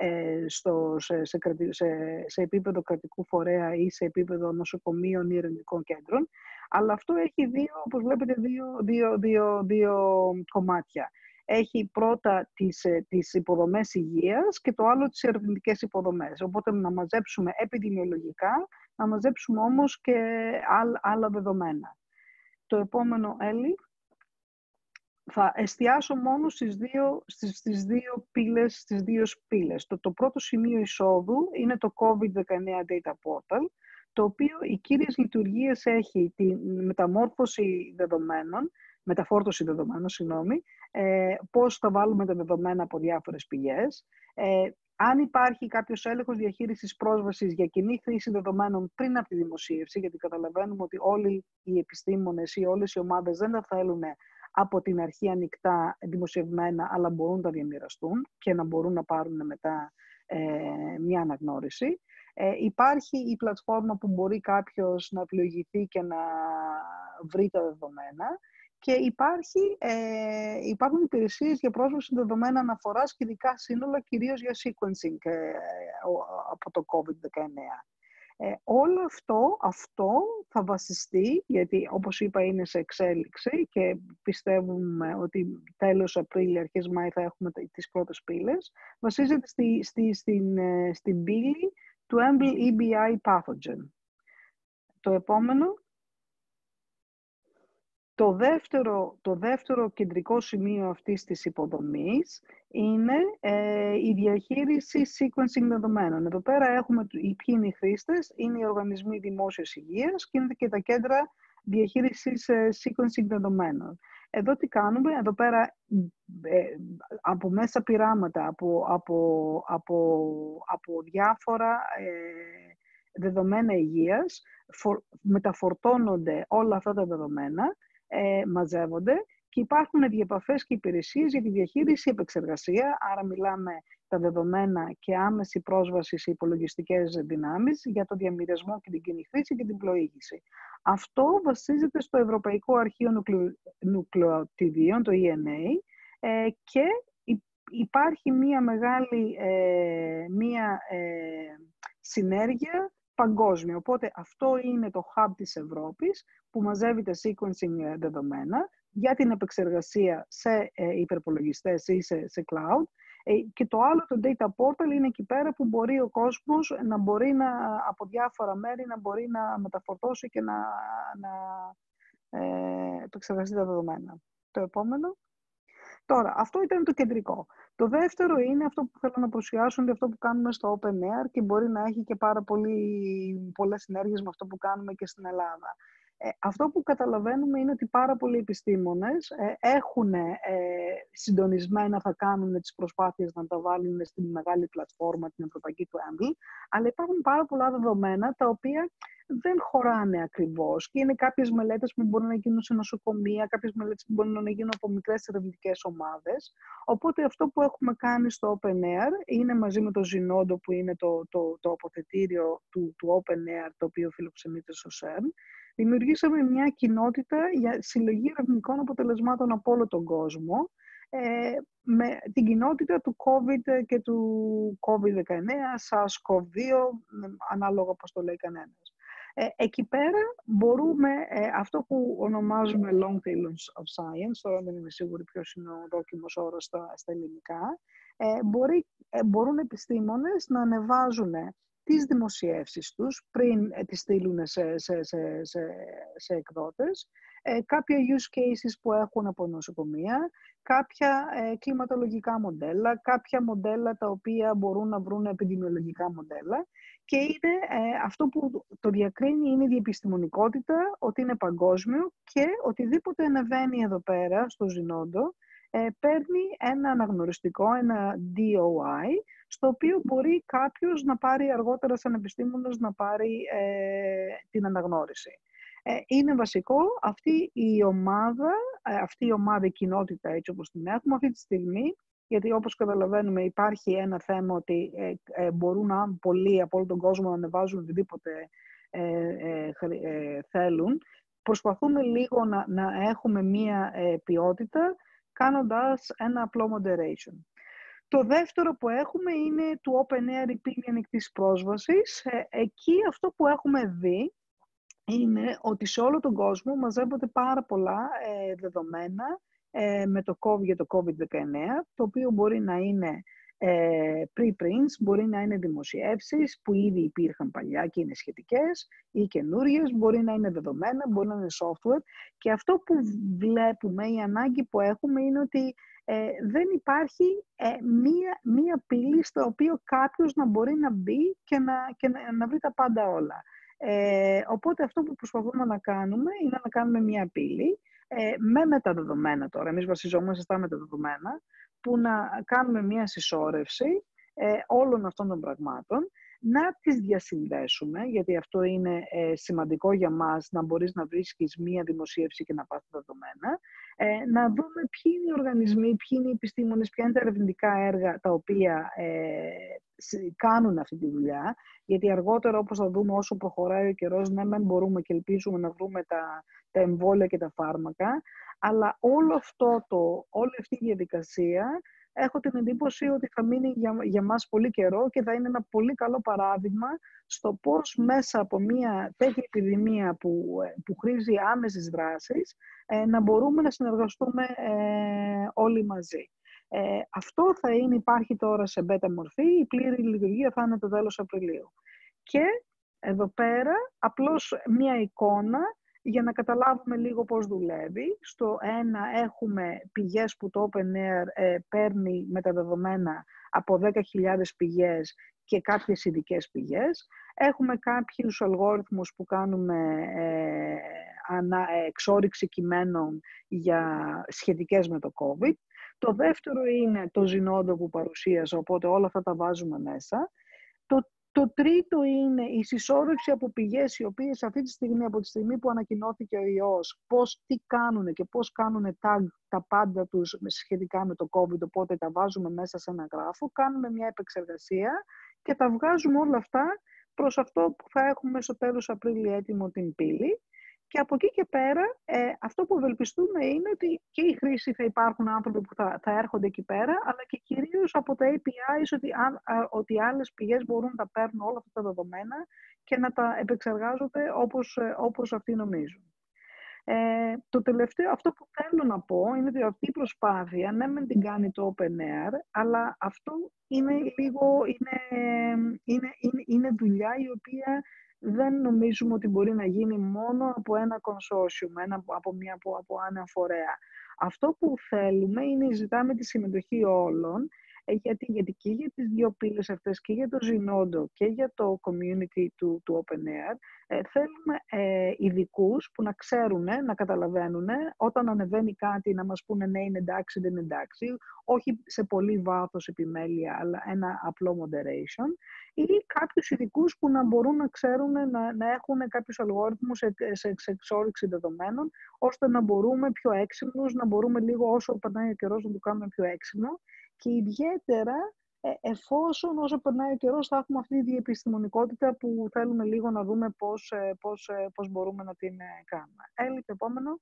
σε επίπεδο κρατικού φορέα ή σε επίπεδο νοσοκομείων ή ερευνητικών κέντρων. Αλλά αυτό έχει όπως βλέπετε, δύο κομμάτια. Έχει πρώτα τις υποδομές υγείας και το άλλο τις ερευνητικές υποδομές. Οπότε να μαζέψουμε επιδημιολογικά, να μαζέψουμε όμως και άλλα δεδομένα. Το επόμενο, Έλλη. Θα εστιάσω μόνο στις δύο πύλες. Το πρώτο σημείο εισόδου είναι το COVID-19 Data Portal, το οποίο οι κύριες λειτουργίες έχει τη μεταφόρτωση δεδομένων, πώς θα βάλουμε τα δεδομένα από διάφορες πηγές, αν υπάρχει κάποιος έλεγχος διαχείρισης πρόσβασης για κοινή χρήση δεδομένων πριν από τη δημοσίευση, γιατί καταλαβαίνουμε ότι όλοι οι επιστήμονες ή όλες οι ομάδες δεν τα θέλουν από την αρχή ανοιχτά δημοσιευμένα, αλλά μπορούν να τα διαμοιραστούν και να μπορούν να πάρουν μετά μια αναγνώριση. Υπάρχει η πλατφόρμα που μπορεί κάποιος να επιλογηθεί και να βρει τα δεδομένα. και υπάρχουν υπηρεσίες για πρόσβαση σε δεδομένα αναφοράς και ειδικά σύνολα, κυρίως για sequencing από το COVID-19. Όλο αυτό θα βασιστεί, γιατί όπως είπα είναι σε εξέλιξη και πιστεύουμε ότι τέλος Απρίλη, αρχές Μάη θα έχουμε τις πρώτες πύλες, βασίζεται στην πύλη του Amble EBI Pathogen. Το επόμενο. Το δεύτερο κεντρικό σημείο αυτής της υποδομής είναι η διαχείριση sequencing δεδομένων. Εδώ πέρα έχουμε ποιοι είναι οι χρήστες, είναι οι οργανισμοί δημόσιας υγείας και είναι και τα κέντρα διαχείρισης sequencing δεδομένων. Εδώ τι κάνουμε, εδώ πέρα από μέσα πειράματα, από διάφορα δεδομένα υγείας, μεταφορτώνονται όλα αυτά τα δεδομένα, μαζεύονται και υπάρχουν διεπαφές και υπηρεσίες για τη διαχείριση, επεξεργασία, άρα μιλάμε τα δεδομένα και άμεση πρόσβαση σε υπολογιστικές δυνάμεις για το διαμοιρασμό και την κοινή χρήση και την πλοήγηση. Αυτό βασίζεται στο Ευρωπαϊκό Αρχείο Νουκλεοτιδίων, το ENA, και υπάρχει μία μεγάλη συνέργεια παγκόσμια. Οπότε αυτό είναι το hub της Ευρώπης που μαζεύει τα sequencing δεδομένα για την επεξεργασία σε υπερπολογιστές ή σε cloud. Και το άλλο, το data portal, είναι εκεί πέρα που μπορεί ο κόσμος να μπορεί από διάφορα μέρη να μπορεί να μεταφορτώσει και να επεξεργαστεί τα δεδομένα. Το επόμενο. Τώρα, αυτό ήταν το κεντρικό. Το δεύτερο είναι αυτό που θέλω να παρουσιάσω, είναι αυτό που κάνουμε στο OpenAir και μπορεί να έχει και πάρα πολλές συνέργειες με αυτό που κάνουμε και στην Ελλάδα. Αυτό που καταλαβαίνουμε είναι ότι πάρα πολλοί επιστήμονες έχουν συντονισμένα, θα κάνουν τις προσπάθειες να τα βάλουν στην μεγάλη πλατφόρμα, την ευρωπαϊκή του Amble, αλλά υπάρχουν πάρα πολλά δεδομένα τα οποία δεν χωράνε ακριβώς και είναι κάποιες μελέτες που μπορούν να γίνουν σε νοσοκομεία, κάποιες μελέτες που μπορούν να γίνουν από μικρές ερευνητικές ομάδες. Οπότε αυτό που έχουμε κάνει στο OpenAir είναι μαζί με το Zenodo, που είναι το αποθετήριο του OpenAir, το οποίο φιλοξενείται στο CERN. Δημιουργήσαμε μια κοινότητα για συλλογή ερευνητικών αποτελεσμάτων από όλο τον κόσμο, με την κοινότητα του COVID και του COVID-19, SARS-CoV-2, ανάλογα πώς το λέει κανένας. Εκεί πέρα μπορούμε, αυτό που ονομάζουμε long tail of science, τώρα δεν είμαι σίγουρη ποιος είναι ο δόκιμος όρος στα ελληνικά, μπορούν επιστήμονες να ανεβάζουν τις δημοσιεύσεις τους πριν τις στείλουν σε εκδότες, κάποια use cases που έχουν από νοσοκομεία, κάποια κλιματολογικά μοντέλα, κάποια μοντέλα τα οποία μπορούν να βρουν επιδημιολογικά μοντέλα, και είναι αυτό που το διακρίνει είναι η διεπιστημονικότητα, ότι είναι παγκόσμιο και οτιδήποτε ανεβαίνει εδώ πέρα στο Zenodo παίρνει ένα αναγνωριστικό, ένα DOI, στο οποίο μπορεί κάποιος να πάρει αργότερα σαν επιστήμονας να πάρει την αναγνώριση. Είναι βασικό αυτή η ομάδα, η κοινότητα έτσι όπως την έχουμε αυτή τη στιγμή, γιατί όπως καταλαβαίνουμε υπάρχει ένα θέμα ότι μπορούν πολλοί από όλο τον κόσμο να ανεβάζουν οτιδήποτε θέλουν. Προσπαθούμε λίγο να έχουμε μία ποιότητα κάνοντας ένα απλό moderation. Το δεύτερο που έχουμε είναι του OpenAir, η πύλη ανοιχτής πρόσβασης. Εκεί αυτό που έχουμε δει είναι ότι σε όλο τον κόσμο μαζεύονται πάρα πολλά δεδομένα με το COVID για το COVID-19, το οποίο μπορεί να είναι preprints, μπορεί να είναι δημοσιεύσεις που ήδη υπήρχαν παλιά και είναι σχετικές ή καινούριες, μπορεί να είναι δεδομένα, μπορεί να είναι software. Και αυτό που βλέπουμε, η ανάγκη που έχουμε είναι ότι δεν υπάρχει μία πύλη στο οποίο κάποιος να μπορεί να μπει και να βρει τα πάντα όλα. Οπότε αυτό που προσπαθούμε να κάνουμε είναι να κάνουμε μία πύλη με μεταδεδομένα τώρα. Εμείς βασιζόμαστε στα μεταδεδομένα, που να κάνουμε μία συσσόρευση όλων αυτών των πραγμάτων, να τις διασυνδέσουμε, γιατί αυτό είναι σημαντικό για μας, να μπορείς να βρίσκεις μία δημοσίευση και να πας τα δεδομένα, να δούμε ποιοι είναι οι οργανισμοί, ποιοι είναι οι επιστήμονες, ποια είναι τα ερευνητικά έργα τα οποία κάνουν αυτή τη δουλειά, γιατί αργότερα, όπως θα δούμε, όσο προχωράει ο καιρός, ναι, μεν μπορούμε και ελπίζουμε να βρούμε τα εμβόλια και τα φάρμακα, Αλλά όλη αυτή η διαδικασία έχω την εντύπωση ότι θα μείνει για μας πολύ καιρό και θα είναι ένα πολύ καλό παράδειγμα στο πώς μέσα από μια τέτοια επιδημία που χρήζει άμεσης δράσης να μπορούμε να συνεργαστούμε όλοι μαζί. Αυτό υπάρχει τώρα σε beta μορφή, η πλήρη λειτουργία θα είναι το τέλος Απριλίου. Και εδώ πέρα απλώς μια εικόνα για να καταλάβουμε λίγο πώς δουλεύει. Στο ένα έχουμε πηγές που το OpenAir παίρνει με τα δεδομένα από 10.000 πηγές και κάποιες ειδικές πηγές. Έχουμε κάποιους αλγόριθμους που κάνουμε εξόρυξη κειμένων σχετικές με το COVID. Το δεύτερο είναι το Zenodo που παρουσίασα, οπότε όλα αυτά τα βάζουμε μέσα. Το τρίτο είναι η συσσόρευση από πηγές, οι οποίες αυτή τη στιγμή, από τη στιγμή που ανακοινώθηκε ο ιός, τι κάνουν και πώς κάνουν tag τα πάντα τους σχετικά με το COVID, οπότε τα βάζουμε μέσα σε ένα γράφο, κάνουμε μια επεξεργασία και τα βγάζουμε όλα αυτά προς αυτό που θα έχουμε στο τέλος Απρίλη έτοιμο την πύλη. Και από εκεί και πέρα, αυτό που ευελπιστούμε είναι ότι και η χρήση θα υπάρχουν άνθρωποι που θα έρχονται εκεί πέρα, αλλά και κυρίως από τα APIs, ότι άλλες πηγές μπορούν να τα παίρνουν όλα αυτά τα δεδομένα και να τα επεξεργάζονται όπως αυτοί νομίζουν. Το τελευταίο, αυτό που θέλω να πω, είναι ότι αυτή η προσπάθεια, ναι μεν την κάνει το OpenAir, αλλά αυτό είναι δουλειά η οποία δεν νομίζουμε ότι μπορεί να γίνει μόνο από ένα consortium, από ένα φορέα. Αυτό που θέλουμε είναι ζητάμε τη συμμετοχή όλων, γιατί και για τις δύο πύλες αυτές, και για το Zenodo και για το community του OpenAir, θέλουμε ειδικούς που να ξέρουν, να καταλαβαίνουν, όταν ανεβαίνει κάτι να μας πούνε ναι, είναι εντάξει, δεν είναι εντάξει, όχι σε πολύ βάθος επιμέλεια, αλλά ένα απλό moderation, ή κάποιους ειδικούς που να μπορούν να ξέρουν να έχουν κάποιους αλγόριθμους σε εξόρυξη δεδομένων, ώστε να μπορούμε πιο έξυπνους, να μπορούμε λίγο όσο περνάει ο καιρός να το κάνουμε πιο έξυπνο, και ιδιαίτερα εφόσον όσο περνάει ο καιρός θα έχουμε αυτή τη διεπιστημονικότητα που θέλουμε λίγο να δούμε πώς μπορούμε να την κάνουμε. Έλλη, το επόμενο.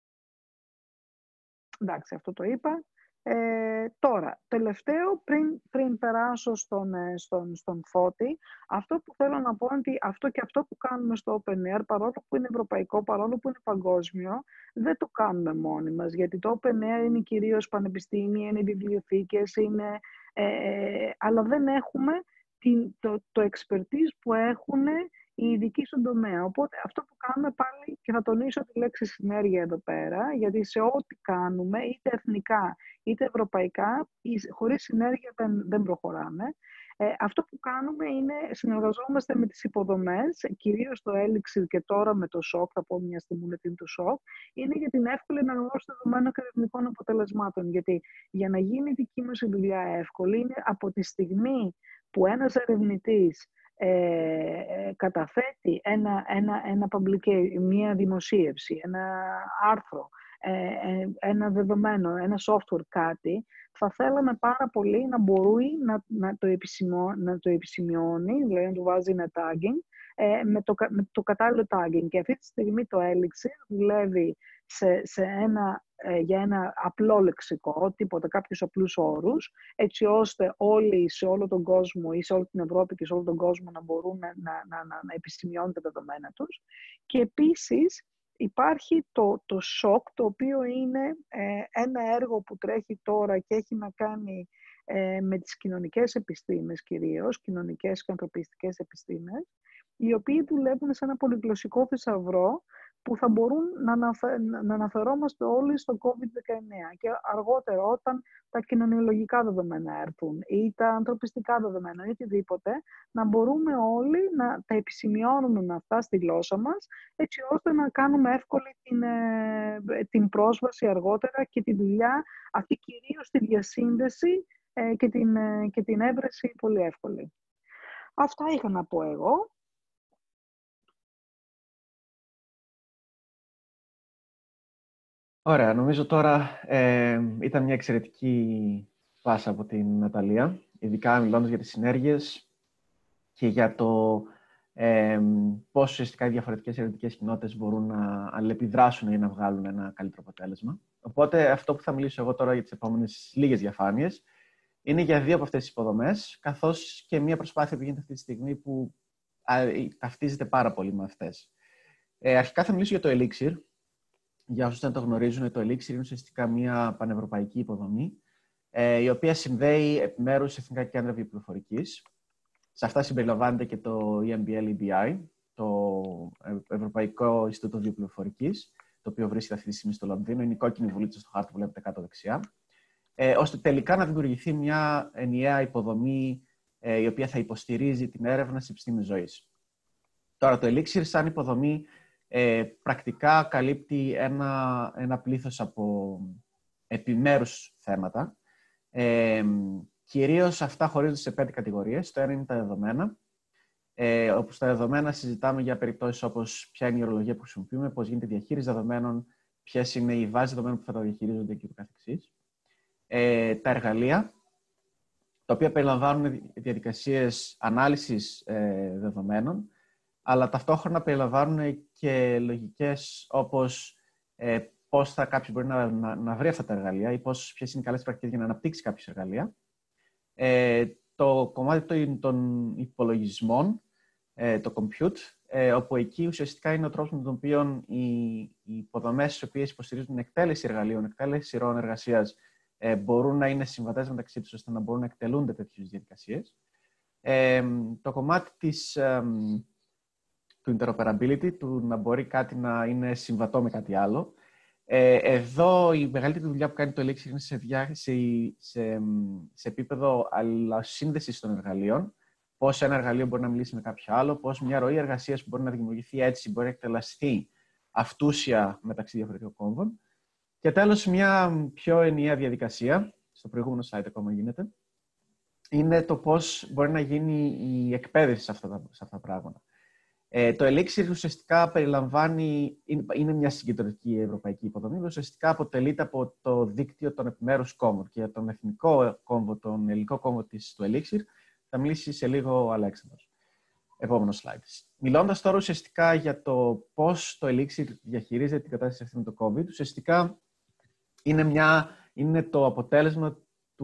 Εντάξει, αυτό το είπα. Τώρα, τελευταίο, πριν περάσω στον Φώτη, αυτό που θέλω να πω είναι ότι αυτό που κάνουμε στο OpenAir, παρόλο που είναι ευρωπαϊκό, παρόλο που είναι παγκόσμιο, δεν το κάνουμε μόνοι μας, γιατί το OpenAir είναι κυρίως πανεπιστήμια, είναι βιβλιοθήκες, αλλά δεν έχουμε το expertise που έχουν οι ειδικοί στον τομέα. Οπότε αυτό που κάνουμε πάλι, και θα τονίσω τη λέξη συνέργεια εδώ πέρα, γιατί σε ό,τι κάνουμε, είτε εθνικά είτε ευρωπαϊκά, χωρίς συνέργεια δεν προχωράμε. Αυτό που κάνουμε είναι συνεργαζόμαστε με τις υποδομές, κυρίως το Elixir και τώρα με το SOC, θα πω μια στιγμή τι είναι το SOC, είναι για την εύκολη αναγνώριση δεδομένων και ερευνητικών αποτελεσμάτων. Γιατί για να γίνει η δική μας η δουλειά εύκολη, είναι από τη στιγμή που ένας ερευνητής καταθέτει ένα publication, μια δημοσίευση, ένα άρθρο, ένα δεδομένο, ένα software κάτι, θα θέλαμε πάρα πολύ να μπορεί να το επισημειώνει, δηλαδή να του βάζει ένα tagging, με το κατάλληλο tagging. Και αυτή τη στιγμή το Elixir δουλεύει για ένα απλό λεξικό, τίποτα, κάποιους απλούς όρους, έτσι ώστε όλοι σε όλο τον κόσμο ή σε όλη την Ευρώπη και σε όλο τον κόσμο να μπορούν να επισημειώνουν τα δεδομένα τους. Και επίσης υπάρχει το SOC, το οποίο είναι ένα έργο που τρέχει τώρα και έχει να κάνει με τις κοινωνικές επιστήμες κυρίως, κοινωνικές και ανθρωπιστικές επιστήμες, οι οποίοι δουλεύουν σε ένα πολυγλωσσικό θησαυρό που θα μπορούν να αναφερόμαστε όλοι στο COVID-19 και αργότερα όταν τα κοινωνιολογικά δεδομένα έρθουν ή τα ανθρωπιστικά δεδομένα ή οτιδήποτε, να μπορούμε όλοι να τα επισημειώνουμε αυτά στη γλώσσα μας, έτσι ώστε να κάνουμε εύκολη την πρόσβαση αργότερα και τη δουλειά, αυτή κυρίως τη διασύνδεση και την έβρεση πολύ εύκολη. Αυτά είχα να πω εγώ. Ωραία, νομίζω τώρα ήταν μια εξαιρετική πάσα από την Ναταλία, ειδικά μιλώντας για τις συνέργειες και για το πώς ουσιαστικά οι διαφορετικές ερευνητικές κοινότητες μπορούν να αλληλεπιδράσουν για να βγάλουν ένα καλύτερο αποτέλεσμα. Οπότε αυτό που θα μιλήσω εγώ τώρα για τις επόμενες λίγες διαφάνειες είναι για δύο από αυτές τις υποδομές, καθώς και μια προσπάθεια που γίνεται αυτή τη στιγμή που ταυτίζεται πάρα πολύ με αυτές. Αρχικά θα μιλήσω για το Elixir. Για όσους δεν το γνωρίζουν, το Elixir είναι ουσιαστικά μια πανευρωπαϊκή υποδομή, η οποία συνδέει επιμέρους εθνικά κέντρα βιοπληροφορικής. Σε αυτά συμπεριλαμβάνεται και το EMBL-EBI, το Ευρωπαϊκό Ινστιτούτο Βιοπληροφορικής, το οποίο βρίσκεται αυτή τη στιγμή στο Λονδίνο. Είναι η κόκκινη βουλίτσα στο χάρτη που βλέπετε κάτω δεξιά. Ώστε τελικά να δημιουργηθεί μια ενιαία υποδομή η οποία θα υποστηρίζει την έρευνα στις επιστήμες ζωής. Τώρα, το Elixir σαν υποδομή πρακτικά καλύπτει ένα πλήθος από επιμέρους θέματα. Κυρίως αυτά χωρίζονται σε 5 κατηγορίες. Το ένα είναι τα δεδομένα, όπου στα δεδομένα συζητάμε για περιπτώσεις όπως ποια είναι η ορολογία που χρησιμοποιούμε, πώς γίνεται η διαχείριση δεδομένων, ποιες είναι οι βάσεις δεδομένων που θα τα διαχειρίζονται και το καθεξής. Τα εργαλεία, τα οποία περιλαμβάνουν διαδικασίες ανάλυσης δεδομένων, αλλά ταυτόχρονα περιλαμβάνουν και λογικές όπως πώς κάποιος μπορεί να βρει αυτά τα εργαλεία ή ποιες είναι οι καλές πρακτικές για να αναπτύξει κάποιες εργαλεία. Το κομμάτι των υπολογισμών, το compute, όπου εκεί ουσιαστικά είναι ο τρόπος με τον οποίο οι υποδομές οι οποίες υποστηρίζουν την εκτέλεση εργαλείων, εκτέλεση σειρών εργασίας, μπορούν να είναι συμβατές μεταξύ τους ώστε να μπορούν να εκτελούνται τέτοιες διαδικασίες. Το κομμάτι του interoperability, του να μπορεί κάτι να είναι συμβατό με κάτι άλλο. Εδώ η μεγαλύτερη δουλειά που κάνει το Elixir είναι σε επίπεδο αλληλοσύνδεσης των εργαλείων. Πώς ένα εργαλείο μπορεί να μιλήσει με κάποιο άλλο, πώς μια ροή εργασίας που μπορεί να δημιουργηθεί έτσι μπορεί να εκτελεστεί αυτούσια μεταξύ διαφορετικών κόμβων. Και τέλος, μια πιο ενιαία διαδικασία, στο προηγούμενο slide ακόμα γίνεται, είναι το πώς μπορεί να γίνει η εκπαίδευση σε αυτά τα πράγματα. Το Elixir ουσιαστικά είναι μια συγκεντρωτική ευρωπαϊκή υποδομή, ουσιαστικά αποτελείται από το δίκτυο των επιμέρους κόμβων. Και για τον εθνικό κόμβο, τον ελληνικό κόμβο του Elixir, θα μιλήσει σε λίγο ο Αλέξανδρος. Επόμενο slide. Μιλώντας τώρα ουσιαστικά για το πώς το Elixir διαχειρίζεται την κατάσταση αυτή με το COVID, ουσιαστικά είναι το αποτέλεσμα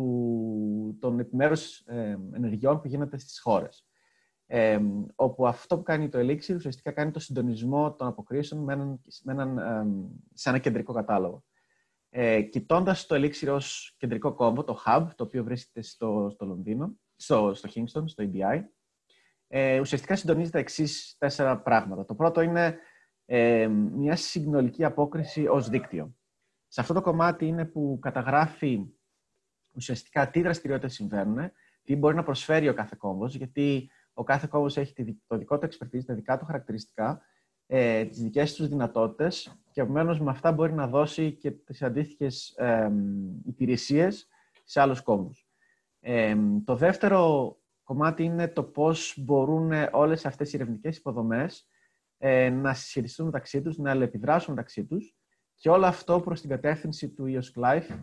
των επιμέρους ενεργειών που γίνονται στις χώρες. Όπου αυτό που κάνει το Elixir ουσιαστικά κάνει το συντονισμό των αποκρίσεων σε ένα κεντρικό κατάλογο. Κοιτώντας το Elixir ως κεντρικό κόμβο, το hub, το οποίο βρίσκεται στο Λονδίνο, στο Kingston, στο EBI, ουσιαστικά συντονίζει τα εξής 4 πράγματα. Το πρώτο είναι μια συνολική απόκριση ως δίκτυο. Σε αυτό το κομμάτι είναι που καταγράφει ουσιαστικά τι δραστηριότητες συμβαίνουν, τι μπορεί να προσφέρει ο κάθε κόμβος, γιατί ο κάθε κόμβος έχει το δικό του expertise, τα δικά του χαρακτηριστικά, τις δικές τους δυνατότητες και επομένως με αυτά μπορεί να δώσει και τις αντίστοιχες υπηρεσίες σε άλλους κόμβους. Το δεύτερο κομμάτι είναι το πώς μπορούν όλες αυτές οι ερευνητικές υποδομές να συσχετιστούν μεταξύ τους, να αλληλεπιδράσουν μεταξύ τους και όλο αυτό προς την κατεύθυνση του EOSCLIFE,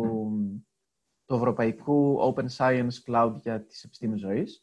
του Ευρωπαϊκού Open Science Cloud για τις επιστήμες ζωής.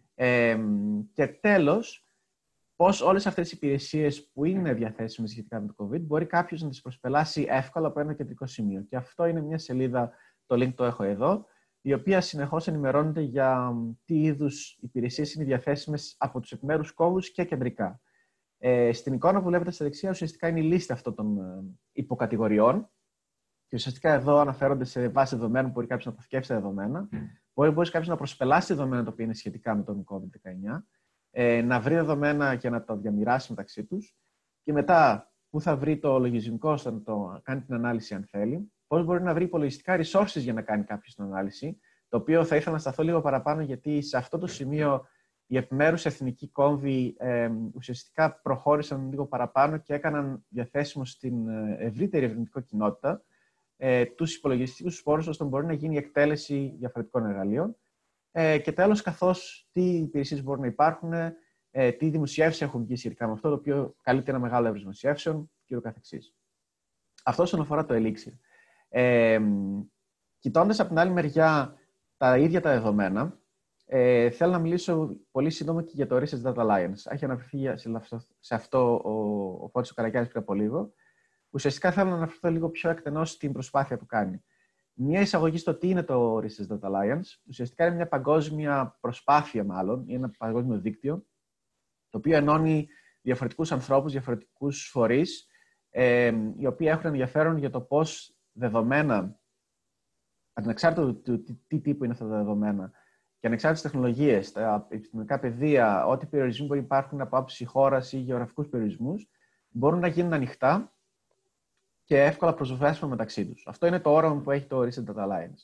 Και τέλος, πώς όλες αυτές οι υπηρεσίες που είναι διαθέσιμες σχετικά με το COVID μπορεί κάποιος να τις προσπελάσει εύκολα από ένα κεντρικό σημείο. Και αυτό είναι μια σελίδα, το link το έχω εδώ, η οποία συνεχώς ενημερώνεται για τι είδους υπηρεσίες είναι διαθέσιμες από τους επιμέρους κόμβους και κεντρικά. Στην εικόνα που βλέπετε στα δεξιά, ουσιαστικά είναι η λίστα αυτών των υποκατηγοριών. Και ουσιαστικά εδώ αναφέρονται σε βάση δεδομένων που μπορεί κάποιος να αποθηκεύσει τα δεδομένα. Μπορεί κάποιος να προσπελάσει δεδομένα τα οποία είναι σχετικά με τον COVID-19, να βρει δεδομένα και να τα διαμοιράσει μεταξύ τους. Και μετά, πού θα βρει το λογισμικό ώστε να το κάνει την ανάλυση, αν θέλει. Πώς μπορεί να βρει υπολογιστικά resources για να κάνει κάποιος την ανάλυση. Το οποίο θα ήθελα να σταθώ λίγο παραπάνω, γιατί σε αυτό το σημείο οι επιμέρους εθνικοί κόμβοι ουσιαστικά προχώρησαν λίγο παραπάνω και έκαναν διαθέσιμο στην ευρύτερη ερευνητική κοινότητα τους υπολογιστικούς πόρους ώστε να μπορεί να γίνει η εκτέλεση διαφορετικών εργαλείων. Και τέλος, καθώς τι υπηρεσίες μπορούν να υπάρχουν, τι δημοσιεύσεις έχουν βγει σχετικά με αυτό, το οποίο καλύπτει ένα μεγάλο εύρος δημοσιεύσεων και το καθεξής. Αυτό όσον αφορά το Elixir. Κοιτώντας από την άλλη μεριά τα ίδια τα δεδομένα, θέλω να μιλήσω πολύ σύντομα και για το Research Data Alliance. Έχει αναφερθεί σε αυτό ο Φώτης ο Καρακιάνης πριν από λίγο. ουσιαστικά θέλω να αναφερθώ λίγο πιο εκτενώς στην προσπάθεια που κάνει. Μια εισαγωγή στο τι είναι το Research Data Alliance. Ουσιαστικά είναι μια παγκόσμια προσπάθεια, μάλλον, ή ένα παγκόσμιο δίκτυο, το οποίο ενώνει διαφορετικούς ανθρώπους, διαφορετικούς φορείς, οι οποίοι έχουν ενδιαφέρον για το πώς δεδομένα, ανεξάρτητα του τι τύπου είναι αυτά τα δεδομένα, και ανεξάρτητες τεχνολογίες, τα επιστημονικά πεδία, ό,τι περιορισμοί μπορεί να υπάρχουν από άψη χώρας ή γεωγραφικούς περιορισμούς, μπορούν να γίνουν ανοιχτά και εύκολα προσβάσιμα μεταξύ τους. Αυτό είναι το όραμα που έχει το Research Data Alliance.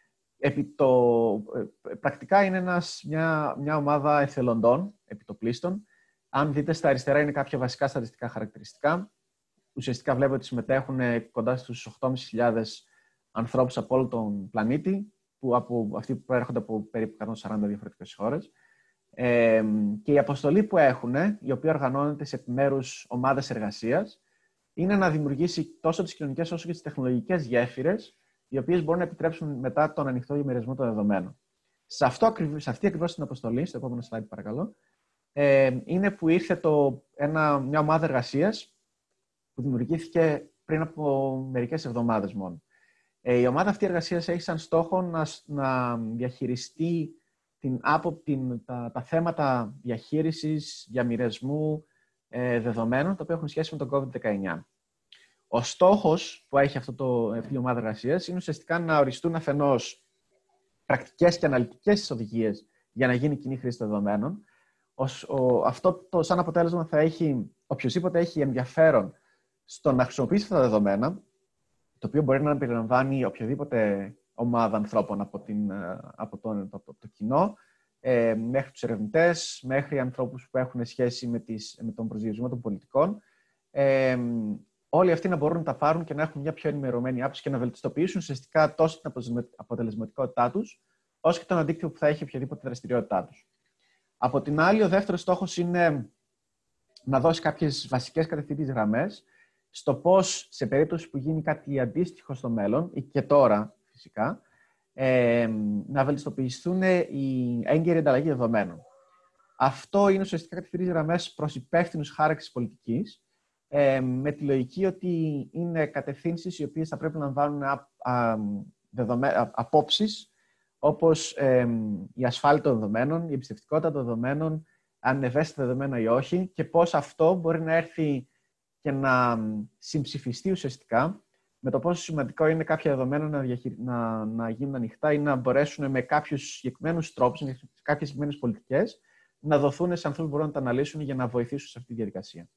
Πρακτικά είναι μια ομάδα εθελοντών, επιτοπλίστων. Αν δείτε στα αριστερά είναι κάποια βασικά στατιστικά χαρακτηριστικά. Ουσιαστικά βλέπετε ότι συμμετέχουν κοντά στους 8.500 ανθρώπους από όλο τον πλανήτη, αυτοί που προέρχονται από περίπου 140 διαφορετικές χώρες. Και η αποστολή που έχουν, η οποία οργανώνεται σε επιμέρους ομάδες εργασίας, είναι να δημιουργήσει τόσο τις κοινωνικές όσο και τις τεχνολογικές γέφυρες, οι οποίες μπορούν να επιτρέψουν μετά τον ανοιχτό διαμερισμό των δεδομένων. Σε αυτή ακριβώς την αποστολή, στο επόμενο slide παρακαλώ, είναι που ήρθε μια ομάδα εργασίας που δημιουργήθηκε πριν από μερικές εβδομάδες μόνο. Η ομάδα αυτή εργασίας έχει σαν στόχο να διαχειριστεί τα θέματα διαχείρισης, διαμοιρασμού δεδομένων, τα οποία έχουν σχέση με τον COVID-19. Ο στόχος που έχει αυτή η ομάδα εργασίας είναι ουσιαστικά να οριστούν αφενός πρακτικές και αναλυτικές οδηγίες για να γίνει κοινή χρήση των δεδομένων. Αυτό σαν αποτέλεσμα θα έχει οποιοσδήποτε έχει ενδιαφέρον στο να χρησιμοποιήσει αυτά τα δεδομένα, το οποίο μπορεί να περιλαμβάνει οποιαδήποτε ομάδα ανθρώπων από το κοινό, μέχρι τους ερευνητές, μέχρι ανθρώπους που έχουν σχέση με τον προσδιορισμό των πολιτικών. Όλοι αυτοί να μπορούν να τα πάρουν και να έχουν μια πιο ενημερωμένη άποψη και να βελτιστοποιήσουν ουσιαστικά τόσο την αποτελεσματικότητά τους, όσο και τον αντίκτυπο που θα έχει οποιαδήποτε δραστηριότητά τους. Από την άλλη, ο δεύτερος στόχος είναι να δώσει κάποιες βασικές κατευθυντικές γραμμές στο πώς, σε περίπτωση που γίνει κάτι αντίστοιχο στο μέλλον, ή και τώρα φυσικά, να βελτιστοποιηθούν οι έγκαιροι ανταλλαγή δεδομένων. Αυτό είναι ουσιαστικά κατευθυντικές γραμμές προς υπεύθυνους χάραξης πολιτικής, με τη λογική ότι είναι κατευθύνσεις οι οποίες θα πρέπει να λαμβάνουν απόψεις, όπως η ασφάλεια των δεδομένων, η εμπιστευτικότητα των δεδομένων, αν είναι ευαίσθητα δεδομένα ή όχι, και πώς αυτό μπορεί να έρθει και να συμψηφιστεί ουσιαστικά με το πόσο σημαντικό είναι κάποια δεδομένα να γίνουν ανοιχτά ή να μπορέσουν με κάποιους συγκεκριμένους τρόπους, με κάποιες συγκεκριμένες πολιτικές, να δοθούν σε ανθρώπους που μπορούν να τα αναλύσουν για να βοηθήσουν σε αυτή τη διαδικασία.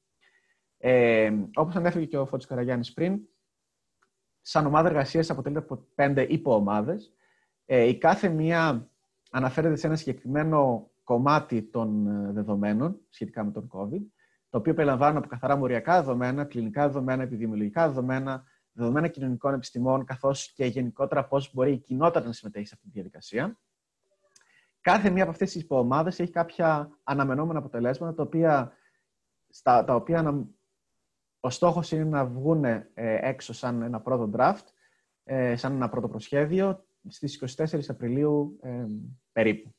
Όπως ανέφερε και ο Φώτης Καραγιάννης πριν, σαν ομάδα εργασίας αποτελείται από 5 υποομάδες. Η κάθε μία αναφέρεται σε ένα συγκεκριμένο κομμάτι των δεδομένων σχετικά με τον COVID, το οποίο περιλαμβάνουν από καθαρά μοριακά δεδομένα, κλινικά δεδομένα, επιδημιολογικά δεδομένα, δεδομένα κοινωνικών επιστημών, καθώς και γενικότερα πώς μπορεί η κοινότητα να συμμετέχει σε αυτή τη διαδικασία. Κάθε μία από αυτές τις υποομάδες έχει κάποια αναμενόμενα αποτελέσματα, τα οποία ο στόχος είναι να βγουν έξω σαν ένα πρώτο draft, σαν ένα πρώτο προσχέδιο, στις 24 Απριλίου περίπου.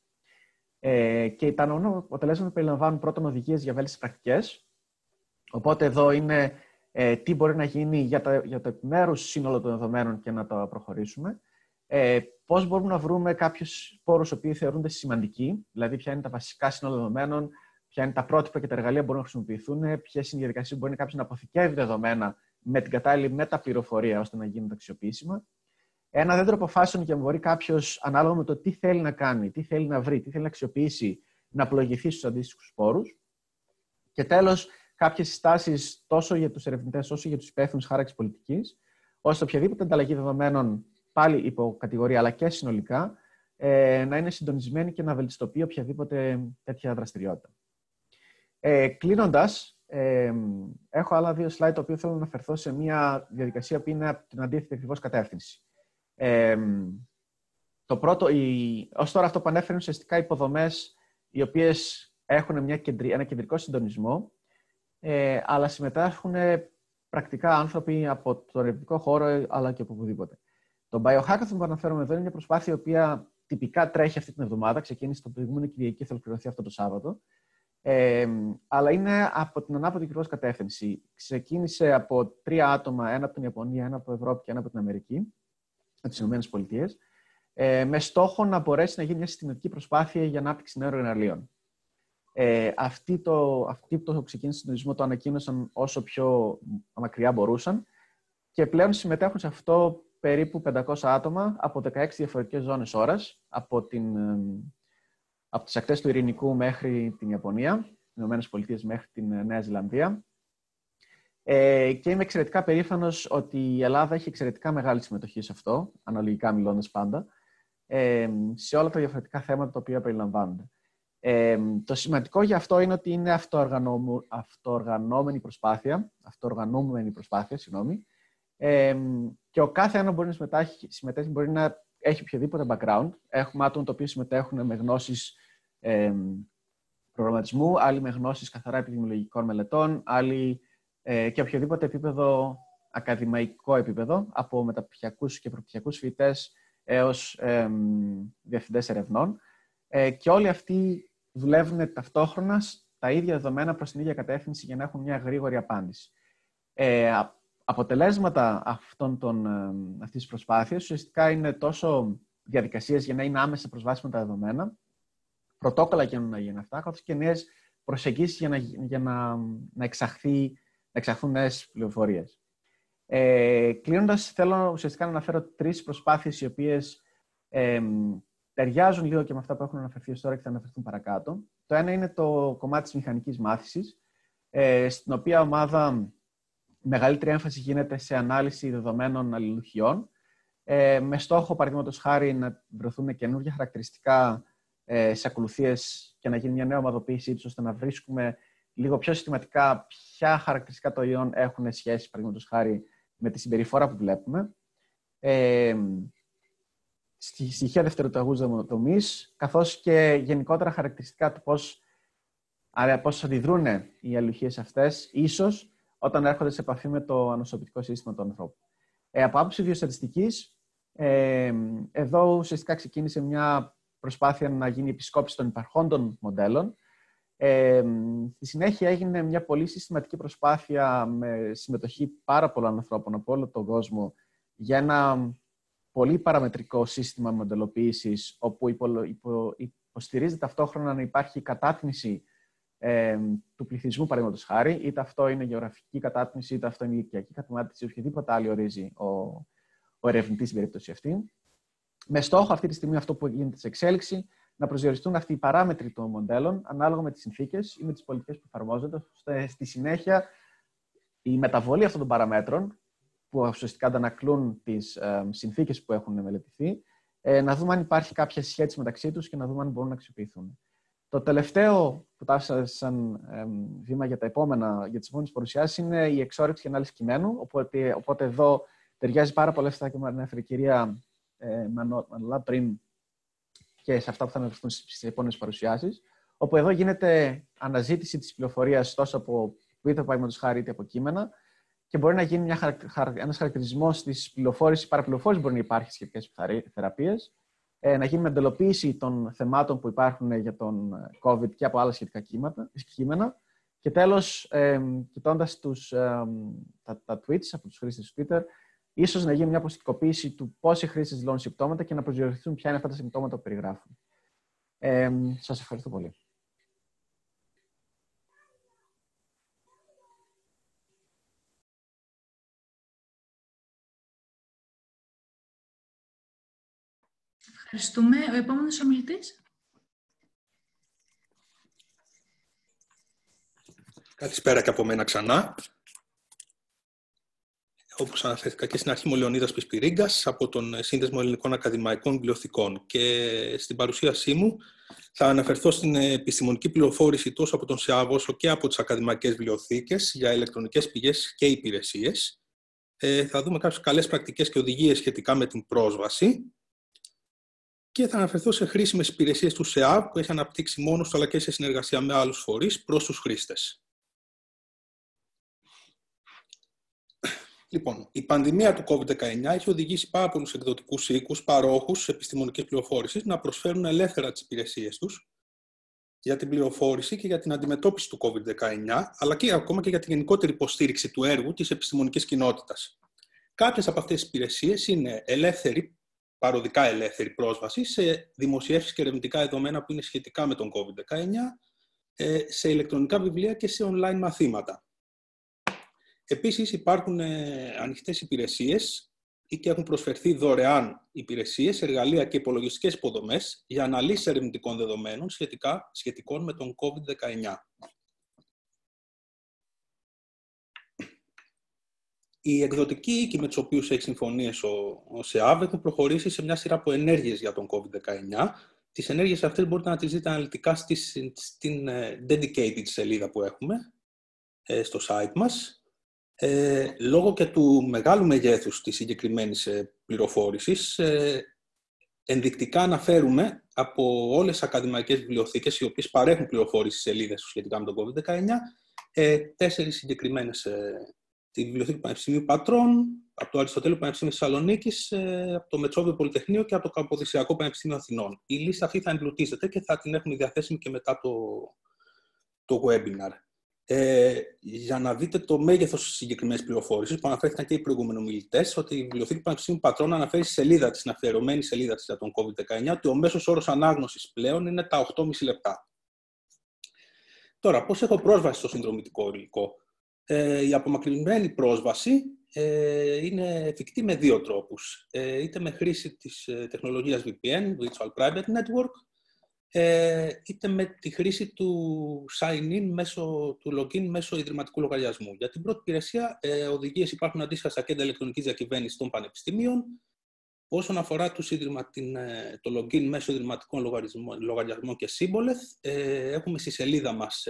Και τα αναμενόμενα αποτελέσματα περιλαμβάνουν πρώτον οδηγίες για βέλτιστες πρακτικές. Οπότε εδώ είναι τι μπορεί να γίνει για το επιμέρους σύνολο των δεδομένων και να το προχωρήσουμε. Πώς μπορούμε να βρούμε κάποιους πόρους οι οποίοι θεωρούνται σημαντικοί, δηλαδή ποια είναι τα βασικά σύνολα δεδομένων, ποια είναι τα πρότυπα και τα εργαλεία που μπορούν να χρησιμοποιηθούν, ποιες είναι οι διαδικασίες που μπορεί κάποιος να αποθηκεύει δεδομένα με την κατάλληλη μεταπληροφορία ώστε να γίνουν αξιοποιήσιμα. Ένα δέντρο αποφάσεων για να μπορεί κάποιος, ανάλογα με το τι θέλει να κάνει, τι θέλει να βρει, τι θέλει να αξιοποιήσει, να πλοηγηθεί στους αντίστοιχους πόρους. Και τέλος, κάποιες συστάσεις τόσο για τους ερευνητές όσο και για τους υπεύθυνους χάραξης πολιτικής, ώστε οποιαδήποτε ανταλλαγή δεδομένων, πάλι υπό κατηγορία αλλά και συνολικά, να είναι συντονισμένη και να βελτιστοποιεί οποιαδήποτε τέτοια δραστηριότητα. Κλείνοντας, έχω άλλα 2 slide, τα οποία θέλω να αναφερθώ σε μια διαδικασία που είναι από την αντίθετη ακριβώς κατεύθυνση. Το πρώτο, ως τώρα αυτό που ανέφερε είναι ουσιαστικά υποδομές οι οποίες έχουν ένα κεντρικό συντονισμό, αλλά συμμετέχουν πρακτικά άνθρωποι από τον ερευνητικό χώρο αλλά και από οπουδήποτε. Το Biohackathon που αναφέρομαι εδώ είναι μια προσπάθεια η οποία τυπικά τρέχει αυτή την εβδομάδα, ξεκίνησε το προηγούμενο Κυριακή, θα ολοκληρωθεί αυτό το Σάββατο. Αλλά είναι από την ανάποδη ακριβώς κατεύθυνση. Ξεκίνησε από 3 άτομα, ένα από την Ιαπωνία, ένα από Ευρώπη και ένα από την Αμερική, από τις ΗΠΑ, με στόχο να μπορέσει να γίνει μια συστηματική προσπάθεια για ανάπτυξη νέων εργαλείων. Αυτοί το ξεκίνησαν συντονισμό, το ανακοίνωσαν όσο πιο μακριά μπορούσαν και πλέον συμμετέχουν σε αυτό περίπου 500 άτομα από 16 διαφορετικές ζώνες ώρας, από τις ακτές του Ειρηνικού μέχρι την Ιαπωνία, τις ΗΠΑ μέχρι την Νέα Ζηλανδία. Και είμαι εξαιρετικά περήφανος ότι η Ελλάδα έχει εξαιρετικά μεγάλη συμμετοχή σε αυτό, αναλογικά μιλώντας πάντα, σε όλα τα διαφορετικά θέματα τα οποία περιλαμβάνονται. Το σημαντικό για αυτό είναι ότι είναι αυτοοργανωμένη προσπάθεια, και ο κάθε ένα μπορεί να συμμετέχει, μπορεί να έχει οποιοδήποτε background. Έχουμε άτομα τα οποία συμμετέχουν με γνώσεις προγραμματισμού, άλλοι με γνώσεις καθαρά επιδημιολογικών μελετών, άλλοι και οποιοδήποτε επίπεδο, ακαδημαϊκό επίπεδο, από μεταπτυχιακούς και προπτυχιακούς φοιτητές έως διευθυντές ερευνών. Και όλοι αυτοί δουλεύουν ταυτόχρονα τα ίδια δεδομένα προς την ίδια κατεύθυνση για να έχουν μια γρήγορη απάντηση. Αποτελέσματα αυτής της προσπάθειας ουσιαστικά είναι τόσο διαδικασίες για να είναι άμεσα προσβάσιμα τα δεδομένα, πρωτόκολλα για να γίνουν αυτά, καθώς και νέες προσεγγίσεις για να εξαχθούν νέες πληροφορίες. Κλείνοντας, θέλω ουσιαστικά να αναφέρω 3 προσπάθειες οι οποίες ταιριάζουν λίγο και με αυτά που έχουν αναφερθεί ως τώρα και θα αναφερθούν παρακάτω. Το ένα είναι το κομμάτι της μηχανικής μάθησης, στην οποία ομάδα μεγαλύτερη έμφαση γίνεται σε ανάλυση δεδομένων αλληλουχιών, με στόχο, παραδείγματος χάρη, να βρεθούν καινούργια χαρακτηριστικά σε ακολουθίες και να γίνει μια νέα ομαδοποίηση, ώστε να βρίσκουμε λίγο πιο συστηματικά ποια χαρακτηριστικά των ιών έχουν σχέση, παραδείγματος χάρη, με τη συμπεριφορά που βλέπουμε. Στοιχεία δευτεροταγούς δομής, καθώς και γενικότερα χαρακτηριστικά του πώς αντιδρούν οι αλληλουχίες αυτές, ίσως όταν έρχονται σε επαφή με το ανοσοποιητικό σύστημα του ανθρώπου. Από άποψη βιοστατιστικής, εδώ ουσιαστικά ξεκίνησε μια προσπάθεια να γίνει επισκόπηση των υπαρχόντων μοντέλων. Στη συνέχεια έγινε μια πολύ συστηματική προσπάθεια με συμμετοχή πάρα πολλών ανθρώπων από όλο τον κόσμο για ένα πολύ παραμετρικό σύστημα μοντελοποίησης, όπου υποστηρίζεται ταυτόχρονα να υπάρχει κατάτμιση του πληθυσμού, παραδείγματος χάρη, είτε αυτό είναι γεωγραφική κατάτμιση, είτε αυτό είναι ηλικιακή κατάτμιση, οποιοδήποτε άλλο ορίζει ο ερευνητής στην περίπτωση αυτή. Με στόχο αυτή τη στιγμή αυτό που γίνεται σε εξέλιξη, να προσδιοριστούν αυτοί οι παράμετροι των μοντέλων ανάλογα με τις συνθήκες ή με τις πολιτικές που εφαρμόζονται, ώστε στη συνέχεια η μεταβολή αυτών των παραμέτρων, που ουσιαστικά αντανακλούν τις συνθήκες που έχουν μελετηθεί, να δούμε αν υπάρχει κάποια σχέση μεταξύ τους και να δούμε αν μπορούν να αξιοποιηθούν. Το τελευταίο που τα άφησα σαν βήμα για τις επόμενες παρουσιάσεις είναι η εξόρυξη και ανάλυση κειμένου. Οπότε εδώ ταιριάζει πάρα πολλά αυτά και μου ανέφερε η κυρία Μανολά πριν και σε αυτά που θα αναφερθούν στις επόμενες παρουσιάσεις. Όπου εδώ γίνεται αναζήτηση της πληροφορίας τόσο από είτε παραδείγματος χάρη είτε από κείμενα και μπορεί να γίνει ένας χαρακτηρισμός της πληροφόρησης, παραπληροφόρηση μπορεί να υπάρχει σχετικές θεραπείες. Να γίνει μετελοποίηση των θεμάτων που υπάρχουν για τον COVID και από άλλα σχετικά κείμενα. Και τέλος, κοιτώντας τα tweets από τους χρήστες του Twitter, ίσως να γίνει μια αποστικοποίηση του πόσοι χρήστες δηλώνουν συμπτώματα και να προσδιοριστούν ποια είναι αυτά τα συμπτώματα που περιγράφουν. Σας ευχαριστώ πολύ. Ευχαριστούμε. Ο επόμενος ομιλητής. Καλησπέρα και από μένα ξανά. Όπως αναφέρθηκα και στην αρχή, είμαι ο Λεωνίδας Πισπυρίγκας από τον Σύνδεσμο Ελληνικών Ακαδημαϊκών Βιβλιοθηκών και στην παρουσίασή μου θα αναφερθώ στην επιστημονική πληροφόρηση τόσο από τον ΣΕΑΒ όσο και από τις ακαδημαϊκές βιβλιοθήκες για ηλεκτρονικές πηγές και υπηρεσίες. Θα δούμε κάποιες καλές πρακτικές και οδηγίες σχετικά με την πρόσβαση και θα αναφερθώ σε χρήσιμες υπηρεσίες του ΣΕΑΒ που έχει αναπτύξει μόνος του αλλά και σε συνεργασία με άλλους φορείς προς τους χρήστες. Λοιπόν, η πανδημία του COVID-19 έχει οδηγήσει πάρα πολλούς εκδοτικούς οίκους, παρόχους επιστημονικής πληροφόρησης να προσφέρουν ελεύθερα τις υπηρεσίες τους για την πληροφόρηση και για την αντιμετώπιση του COVID-19, αλλά και ακόμα και για την γενικότερη υποστήριξη του έργου της επιστημονικής κοινότητας. Κάποιες από αυτές τις υπηρεσίες είναι παροδικά ελεύθερη πρόσβαση σε δημοσιεύσεις και ερευνητικά δεδομένα που είναι σχετικά με τον COVID-19, σε ηλεκτρονικά βιβλία και σε online μαθήματα. Επίσης υπάρχουν ανοιχτές υπηρεσίες ή και έχουν προσφερθεί δωρεάν υπηρεσίες, εργαλεία και υπολογιστικές υποδομές για αναλύσεις ερευνητικών δεδομένων σχετικών με τον COVID-19. Οι εκδοτικοί οίκοι με τους οποίους έχει συμφωνίες ο ΣΕΑΒ έχουν προχωρήσει σε μια σειρά από ενέργειες για τον COVID-19. Τις ενέργειες αυτές μπορείτε να τις δείτε αναλυτικά στην dedicated σελίδα που έχουμε στο site μας. Λόγω και του μεγάλου μεγέθους της συγκεκριμένης πληροφόρησης, ενδεικτικά αναφέρουμε από όλες τις ακαδημαϊκές βιβλιοθήκες οι οποίες παρέχουν πληροφόρηση στις σελίδες σχετικά με τον COVID-19, 4 συγκεκριμένες, τη Βιβλιοθήκη του Πανεπιστημίου Πατρών, από το Αριστοτέλειο Πανεπιστήμιο Θεσσαλονίκης, από το Μετσόβιο Πολυτεχνείο και από το Καποδισιακό Πανεπιστήμιο Αθηνών. Η λίστα αυτή θα εμπλουτίζεται και θα την έχουμε διαθέσιμη και μετά το webinar. Για να δείτε το μέγεθος της συγκεκριμένης πληροφόρησης που αναφέρθηκαν και οι προηγούμενοι ομιλητές, ότι η Βιβλιοθήκη του Πανεπιστημίου Πατρών αναφέρει στη σελίδα της, στην αφιερωμένη σελίδα της για τον COVID-19, ότι ο μέσος όρος ανάγνωσης πλέον είναι τα 8,5 λεπτά. Τώρα, πώς έχω πρόσβαση στο συνδρομητικό υλικό? Η απομακρυνμένη πρόσβαση είναι εφικτή με 2 τρόπους. Είτε με χρήση της τεχνολογίας VPN, Virtual Private Network, είτε με τη χρήση του sign-in, του login μέσω ιδρυματικού λογαριασμού. Για την πρώτη υπηρεσία, οδηγίες υπάρχουν αντίστοιχα στα κέντρα ηλεκτρονικής διακυβέρνησης των πανεπιστημίων. Όσον αφορά το login μέσω ιδρυματικών λογαριασμών και σύμβολεθ, έχουμε στη σελίδα μας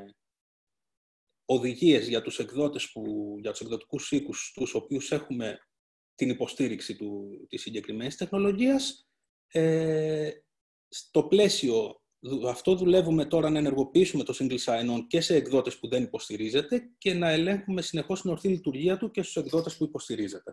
οδηγίες για τους εκδοτικούς οίκους, τους οποίους έχουμε την υποστήριξη της συγκεκριμένης τεχνολογίας. Στο πλαίσιο αυτό δουλεύουμε τώρα να ενεργοποιήσουμε το single sign-on και σε εκδότες που δεν υποστηρίζεται και να ελέγχουμε συνεχώς την ορθή λειτουργία του και στους εκδότες που υποστηρίζεται.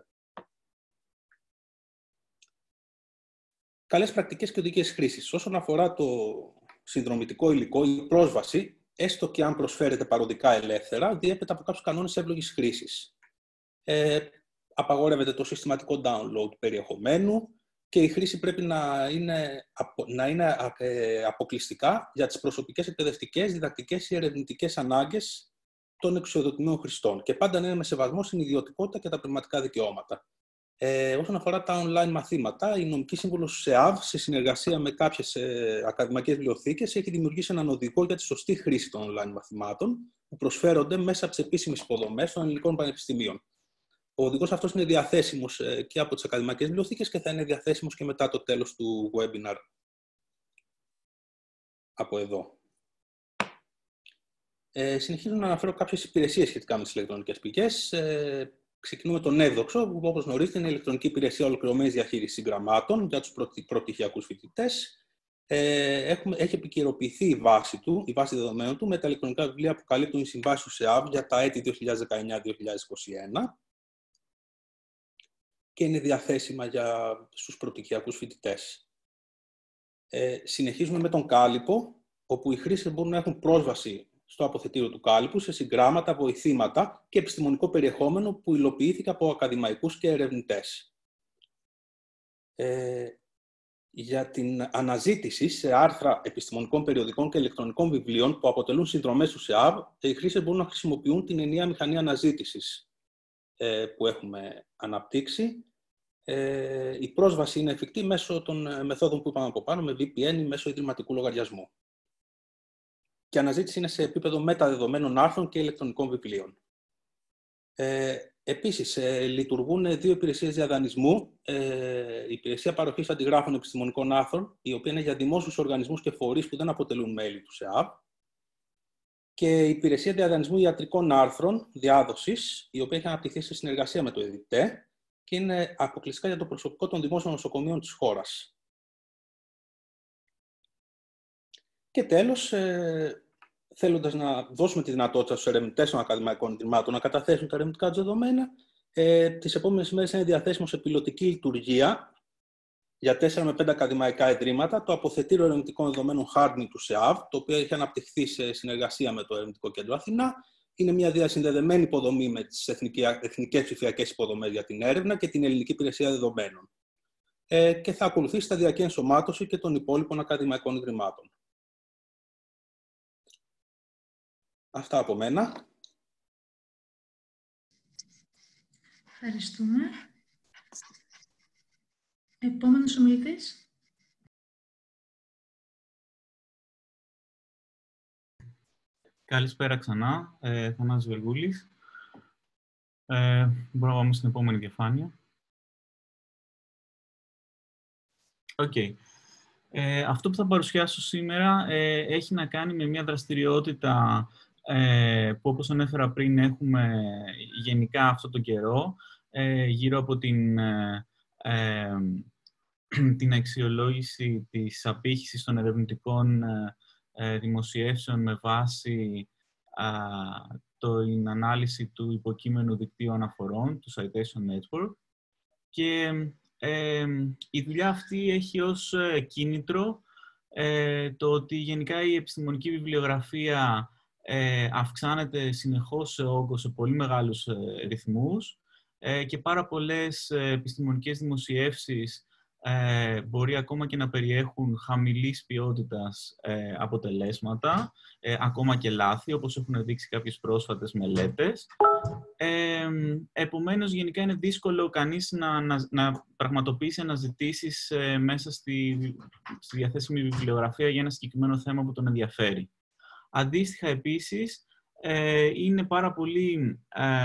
Καλές πρακτικές και οδηγίες χρήσης. Όσον αφορά το συνδρομητικό υλικό, η πρόσβαση, έστω και αν προσφέρεται παροδικά ελεύθερα, διέπεται από κάποιους κανόνες εύλογης χρήσης. Απαγορεύεται το συστηματικό download περιεχομένου και η χρήση πρέπει να είναι αποκλειστικά για τις προσωπικές εκπαιδευτικές, διδακτικές ή ερευνητικές ανάγκες των εξουσιοδοτημένων χρηστών και πάντα να είναι με σεβασμό στην ιδιωτικότητα και τα πνευματικά δικαιώματα. Όσον αφορά τα online μαθήματα, η νομική σύμβουλος του ΣΕΑΒ, σε συνεργασία με κάποιες ακαδημαϊκές βιβλιοθήκες, έχει δημιουργήσει έναν οδηγό για τη σωστή χρήση των online μαθημάτων, που προσφέρονται μέσα από τις επίσημες υποδομές των ελληνικών πανεπιστημίων. Ο οδηγός αυτός είναι διαθέσιμος και από τις ακαδημαϊκές βιβλιοθήκες και θα είναι διαθέσιμος και μετά το τέλος του webinar. Από εδώ. Συνεχίζω να αναφέρω κάποιες υπηρεσίες σχετικά με τις ηλεκτρονικές πηγές. Ξεκινούμε τον εύδοξο, που όπως γνωρίζετε είναι η ηλεκτρονική υπηρεσία ολοκληρωμένης διαχείρισης συγγραμμάτων για τους πρωτοπτυχιακούς φοιτητές. Έχει επικαιροποιηθεί η βάση δεδομένων του με τα ηλεκτρονικά βιβλία που καλύπτουν οι συμβάσεις του ΣΕΑΒ για τα έτη 2019-2021 και είναι διαθέσιμα στους πρωτοπτυχιακούς φοιτητές. Συνεχίζουμε με τον κάλυπο, όπου οι χρήστες μπορούν να έχουν πρόσβαση στο αποθετήριο του κάλυπου σε συγγράμματα, βοηθήματα και επιστημονικό περιεχόμενο που υλοποιήθηκε από ακαδημαϊκούς και ερευνητές. Για την αναζήτηση σε άρθρα επιστημονικών περιοδικών και ηλεκτρονικών βιβλίων που αποτελούν συνδρομές του ΣΕΑΒ, οι χρήστες μπορούν να χρησιμοποιούν την ενιαία μηχανή αναζήτησης που έχουμε αναπτύξει. Η πρόσβαση είναι εφικτή μέσω των μεθόδων που είπαμε από πάνω, με VPN ή μέσω ιδρυματικού λογαριασμού. Και η αναζήτηση είναι σε επίπεδο μεταδεδομένων άρθρων και ηλεκτρονικών βιβλίων. Επίσης, λειτουργούν 2 υπηρεσίες διαδανεισμού. Η υπηρεσία παροχής αντιγράφων επιστημονικών άρθρων, η οποία είναι για δημόσιους οργανισμούς και φορείς που δεν αποτελούν μέλη του ΣΕΑΒ. Και η υπηρεσία διαδανεισμού ιατρικών άρθρων, διάδοσης, η οποία έχει αναπτυχθεί σε συνεργασία με το ΕΔΙΤΕ και είναι αποκλειστικά για το προσωπικό των δημόσιων νοσοκομείων της χώρας. Και τέλος, θέλοντας να δώσουμε τη δυνατότητα στους ερευνητές των ακαδημαϊκών ιδρυμάτων να καταθέσουν τα ερευνητικά τους δεδομένα, τις επόμενες μέρες είναι διαθέσιμο σε πιλωτική λειτουργία για 4 με 5 ακαδημαϊκά ιδρύματα το αποθετήριο ερευνητικών δεδομένων Hardney του ΣΕΑΒ, το οποίο έχει αναπτυχθεί σε συνεργασία με το Ερευνητικό Κέντρο Αθηνά. Είναι μια διασυνδεδεμένη υποδομή με τις εθνικές ψηφιακές υποδομές για την έρευνα και την Ελληνική Υπηρεσία Δεδομένων. Και θα ακολουθεί σταδιακή ενσωμάτωση και των υπόλοιπων ακαδημαϊκών ιδρυμάτων. Αυτά από μένα. Ευχαριστούμε. Επόμενος ομιλητής. Καλησπέρα ξανά. Θανάσης Βεργούλης. Μπορώ να πάμε στην επόμενη διαφάνεια. Okay. Αυτό που θα παρουσιάσω σήμερα έχει να κάνει με μια δραστηριότητα που, όπως ανέφερα πριν, έχουμε γενικά αυτό τον καιρό γύρω από την αξιολόγηση της απήχησης των ερευνητικών δημοσιεύσεων με βάση την ανάλυση του υποκείμενου δικτύου αναφορών, του Citation Network. Και η δουλειά αυτή έχει ως κίνητρο το ότι γενικά η επιστημονική βιβλιογραφία αυξάνεται συνεχώς σε όγκο, σε πολύ μεγάλους ρυθμούς και πάρα πολλές επιστημονικές δημοσιεύσεις μπορεί ακόμα και να περιέχουν χαμηλής ποιότητας αποτελέσματα, ακόμα και λάθη, όπως έχουν δείξει κάποιες πρόσφατες μελέτες. Επομένως, γενικά είναι δύσκολο κανείς να πραγματοποιήσει αναζητήσεις μέσα στη διαθέσιμη βιβλιογραφία για ένα συγκεκριμένο θέμα που τον ενδιαφέρει. Αντίστοιχα, επίσης, είναι πάρα πολύ...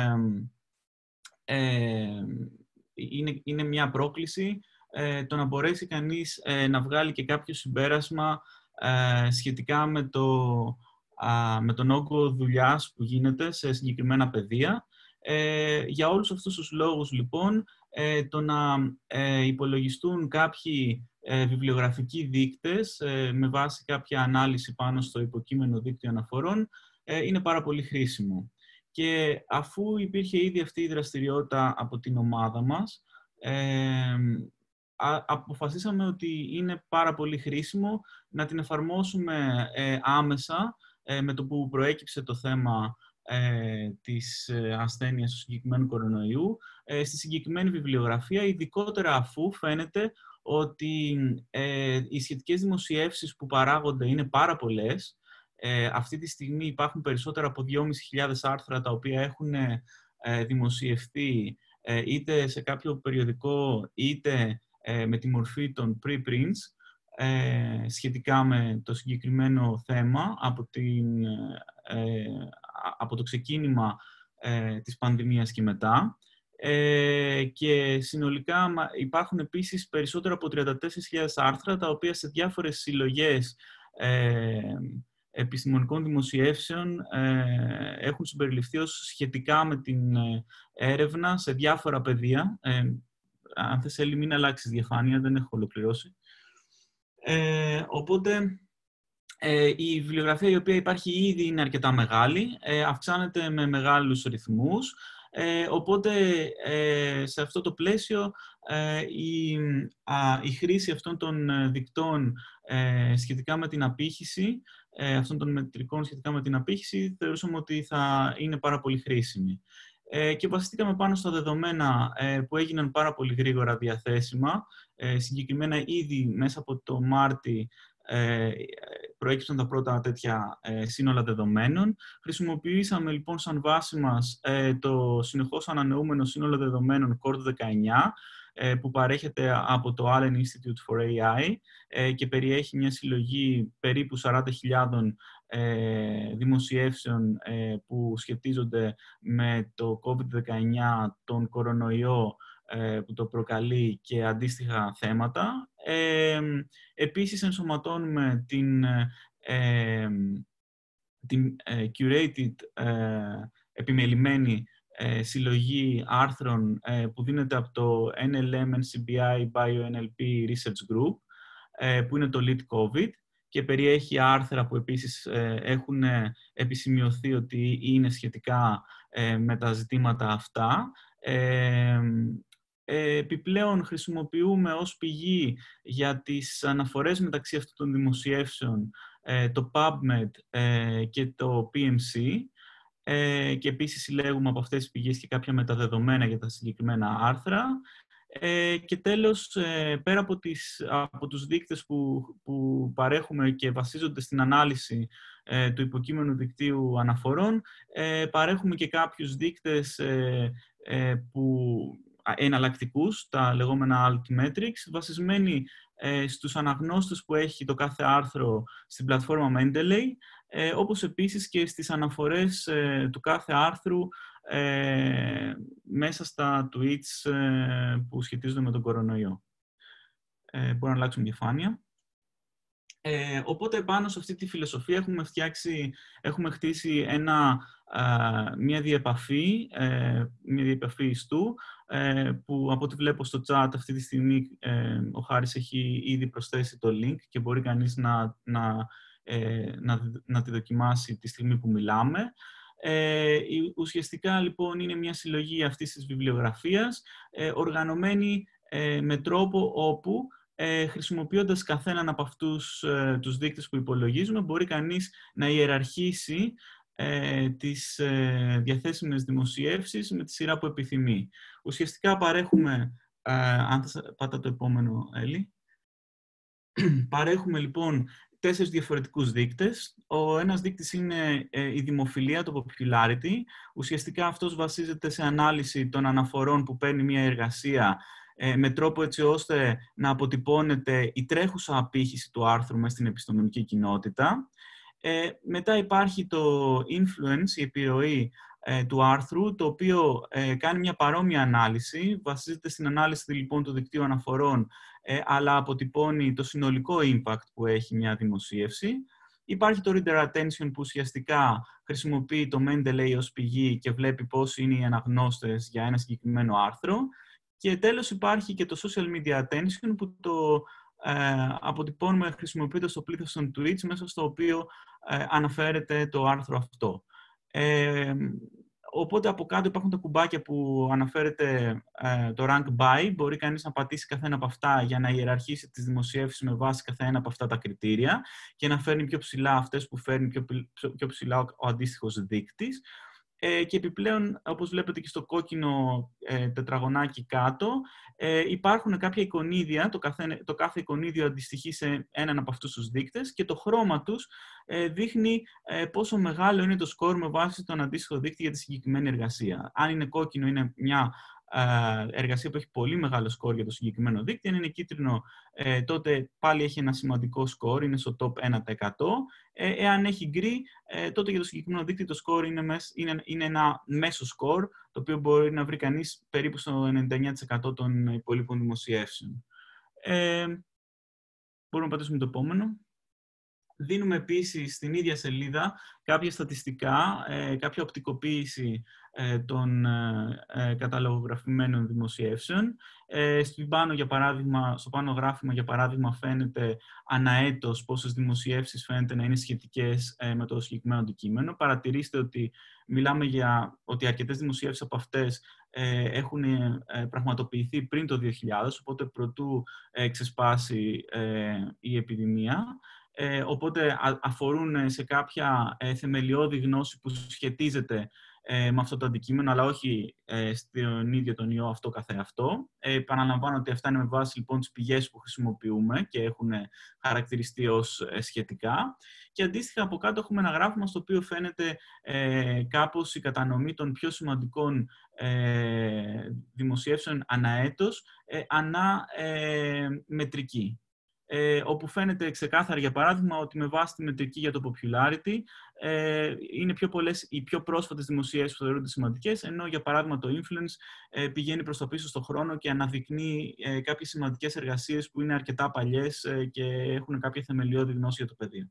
είναι μια πρόκληση το να μπορέσει κανείς να βγάλει και κάποιο συμπέρασμα σχετικά με τον όγκο δουλειάς που γίνεται σε συγκεκριμένα πεδία. Για όλους αυτούς τους λόγους, λοιπόν, το να υπολογιστούν κάποιοι βιβλιογραφικοί δείκτες με βάση κάποια ανάλυση πάνω στο υποκείμενο δίκτυο αναφορών είναι πάρα πολύ χρήσιμο. Και αφού υπήρχε ήδη αυτή η δραστηριότητα από την ομάδα μας, αποφασίσαμε ότι είναι πάρα πολύ χρήσιμο να την εφαρμόσουμε άμεσα με το που προέκυψε το θέμα της ασθένειας του συγκεκριμένου κορονοϊού στη συγκεκριμένη βιβλιογραφία, ειδικότερα αφού φαίνεται ότι οι σχετικές δημοσιεύσεις που παράγονται είναι πάρα πολλές. Αυτή τη στιγμή υπάρχουν περισσότερα από 2.500 άρθρα τα οποία έχουν δημοσιευτεί είτε σε κάποιο περιοδικό είτε με τη μορφή των preprints σχετικά με το συγκεκριμένο θέμα από το ξεκίνημα της πανδημίας και μετά. Και συνολικά υπάρχουν επίσης περισσότερα από 34.000 άρθρα τα οποία σε διάφορες συλλογές επιστημονικών δημοσιεύσεων έχουν συμπεριληφθεί ως σχετικά με την έρευνα σε διάφορα πεδία. Αν θες, Έλλη, μην αλλάξεις διαφάνεια, δεν έχω ολοκληρώσει. Οπότε, η βιβλιογραφία η οποία υπάρχει ήδη είναι αρκετά μεγάλη, αυξάνεται με μεγάλους ρυθμούς, οπότε σε αυτό το πλαίσιο η χρήση αυτών των δικτών σχετικά με την απήχηση, αυτών των μετρικών σχετικά με την απήχηση, θεωρούσαμε ότι θα είναι πάρα πολύ χρήσιμη. Και βασιστήκαμε πάνω στα δεδομένα που έγιναν πάρα πολύ γρήγορα διαθέσιμα. Συγκεκριμένα ήδη μέσα από το Μάρτι προέκυψαν τα πρώτα τέτοια σύνολα δεδομένων. Χρησιμοποιήσαμε λοιπόν σαν βάση μας το συνεχώς ανανεούμενο σύνολο δεδομένων CORD19 που παρέχεται από το Allen Institute for AI και περιέχει μια συλλογή περίπου 40.000 δημοσιεύσεων που σχετίζονται με το COVID-19, τον κορονοϊό που το προκαλεί και αντίστοιχα θέματα. Επίσης, ενσωματώνουμε την curated επιμελημένη συλλογή άρθρων που δίνεται από το NLM NCBI BioNLP Research Group, που είναι το Lead COVID, και περιέχει άρθρα που επίσης έχουν επισημειωθεί ότι είναι σχετικά με τα ζητήματα αυτά. Επιπλέον χρησιμοποιούμε ως πηγή για τις αναφορές μεταξύ αυτών των δημοσιεύσεων το PubMed και το PMC, και επίσης συλλέγουμε από αυτές τις πηγές και κάποια μεταδεδομένα για τα συγκεκριμένα άρθρα. Και τέλος, πέρα από τους δείκτες που παρέχουμε και βασίζονται στην ανάλυση του υποκείμενου δικτύου αναφορών, παρέχουμε και κάποιους δείκτες εναλλακτικούς, τα λεγόμενα Altmetrics, βασισμένοι στους αναγνώστες που έχει το κάθε άρθρο στην πλατφόρμα Mendeley, όπως επίσης και στις αναφορές του κάθε άρθρου μέσα στα tweets που σχετίζονται με τον κορονοϊό. Μπορούμε να αλλάξουμε διαφάνεια. Οπότε πάνω σε αυτή τη φιλοσοφία έχουμε χτίσει μια διεπαφή ιστού, που από ό,τι βλέπω στο chat αυτή τη στιγμή ο Χάρης έχει ήδη προσθέσει το link και μπορεί κανείς να τη δοκιμάσει τη στιγμή που μιλάμε. Ουσιαστικά λοιπόν είναι μια συλλογή αυτής της βιβλιογραφίας, οργανωμένη με τρόπο όπου χρησιμοποιώντας καθέναν από αυτούς τους δείκτες που υπολογίζουμε, μπορεί κανείς να ιεραρχήσει τις διαθέσιμες δημοσιεύσεις με τη σειρά που επιθυμεί. Ουσιαστικά παρέχουμε, αν πάτα το επόμενο, Έλλη, παρέχουμε λοιπόν 4 διαφορετικούς δείκτες. Ο ένας δείκτης είναι η δημοφιλία, το popularity. Ουσιαστικά αυτός βασίζεται σε ανάλυση των αναφορών που παίρνει μια εργασία με τρόπο έτσι ώστε να αποτυπώνεται η τρέχουσα απήχηση του άρθρου μέσα στην επιστημονική κοινότητα. Μετά υπάρχει το influence, η επιρροή του άρθρου, το οποίο κάνει μια παρόμοια ανάλυση, βασίζεται στην ανάλυση λοιπόν του δικτύου αναφορών, αλλά αποτυπώνει το συνολικό impact που έχει μια δημοσίευση. Υπάρχει το reader attention, που ουσιαστικά χρησιμοποιεί το Mendeley ως πηγή και βλέπει πώς είναι οι αναγνώστες για ένα συγκεκριμένο άρθρο. Και τέλος υπάρχει και το social media attention, που το αποτυπώνουμε χρησιμοποιώντας το πλήθος των tweets μέσα στο οποίο αναφέρεται το άρθρο αυτό. Οπότε από κάτω υπάρχουν τα κουμπάκια που αναφέρεται το rank by. Μπορεί κανείς να πατήσει καθένα από αυτά για να ιεραρχήσει τις δημοσιεύσεις με βάση καθένα από αυτά τα κριτήρια και να φέρνει πιο ψηλά αυτές που φέρνει πιο ψηλά ο αντίστοιχος δείκτης. Και επιπλέον, όπως βλέπετε και στο κόκκινο τετραγωνάκι κάτω, υπάρχουν κάποια εικονίδια, το κάθε εικονίδιο αντιστοιχεί σε έναν από αυτούς τους δείκτες και το χρώμα τους δείχνει πόσο μεγάλο είναι το σκορ με βάση τον αντίστοιχο δείκτη για τη συγκεκριμένη εργασία. Αν είναι κόκκινο, είναι μια εργασία που έχει πολύ μεγάλο σκορ για το συγκεκριμένο δείκτη. Αν είναι κίτρινο, τότε πάλι έχει ένα σημαντικό σκορ, είναι στο top 1%. Εάν έχει γκρι, τότε για το συγκεκριμένο δείκτη το σκορ είναι ένα μέσο σκορ, το οποίο μπορεί να βρει κανείς περίπου στο 99% των υπόλοιπων δημοσιεύσεων. Μπορούμε να πατήσουμε το επόμενο. Δίνουμε επίσης στην ίδια σελίδα κάποια στατιστικά, κάποια οπτικοποίηση των καταλογογραφημένων δημοσιεύσεων. Στο πάνω γράφημα, για παράδειγμα, φαίνεται αναέτος πόσες δημοσιεύσεις φαίνεται να είναι σχετικές με το συγκεκριμένο αντικείμενο. Παρατηρήστε ότι μιλάμε για ότι αρκετές δημοσιεύσεις από αυτές έχουν πραγματοποιηθεί πριν το 2000, οπότε προτού ξεσπάσει η επιδημία. Οπότε αφορούν σε κάποια θεμελιώδη γνώση που σχετίζεται με αυτό το αντικείμενο, αλλά όχι στον ίδιο τον ιό αυτό καθεαυτό. Επαναλαμβάνω ότι αυτά είναι με βάση λοιπόν τις πηγές που χρησιμοποιούμε και έχουν χαρακτηριστεί ως σχετικά. Και αντίστοιχα από κάτω έχουμε ένα γράφημα στο οποίο φαίνεται κάπως η κατανομή των πιο σημαντικών δημοσιεύσεων αναέτος, ανά μετρική. Όπου φαίνεται ξεκάθαρα, για παράδειγμα, ότι με βάση τη μετρική για το popularity είναι πιο πολλές οι πιο πρόσφατες δημοσιεύσεις που θεωρούνται σημαντικές, ενώ για παράδειγμα το influence πηγαίνει προς το πίσω στον χρόνο και αναδεικνύει κάποιες σημαντικές εργασίες που είναι αρκετά παλιές και έχουν κάποια θεμελιώδη γνώση για το πεδίο.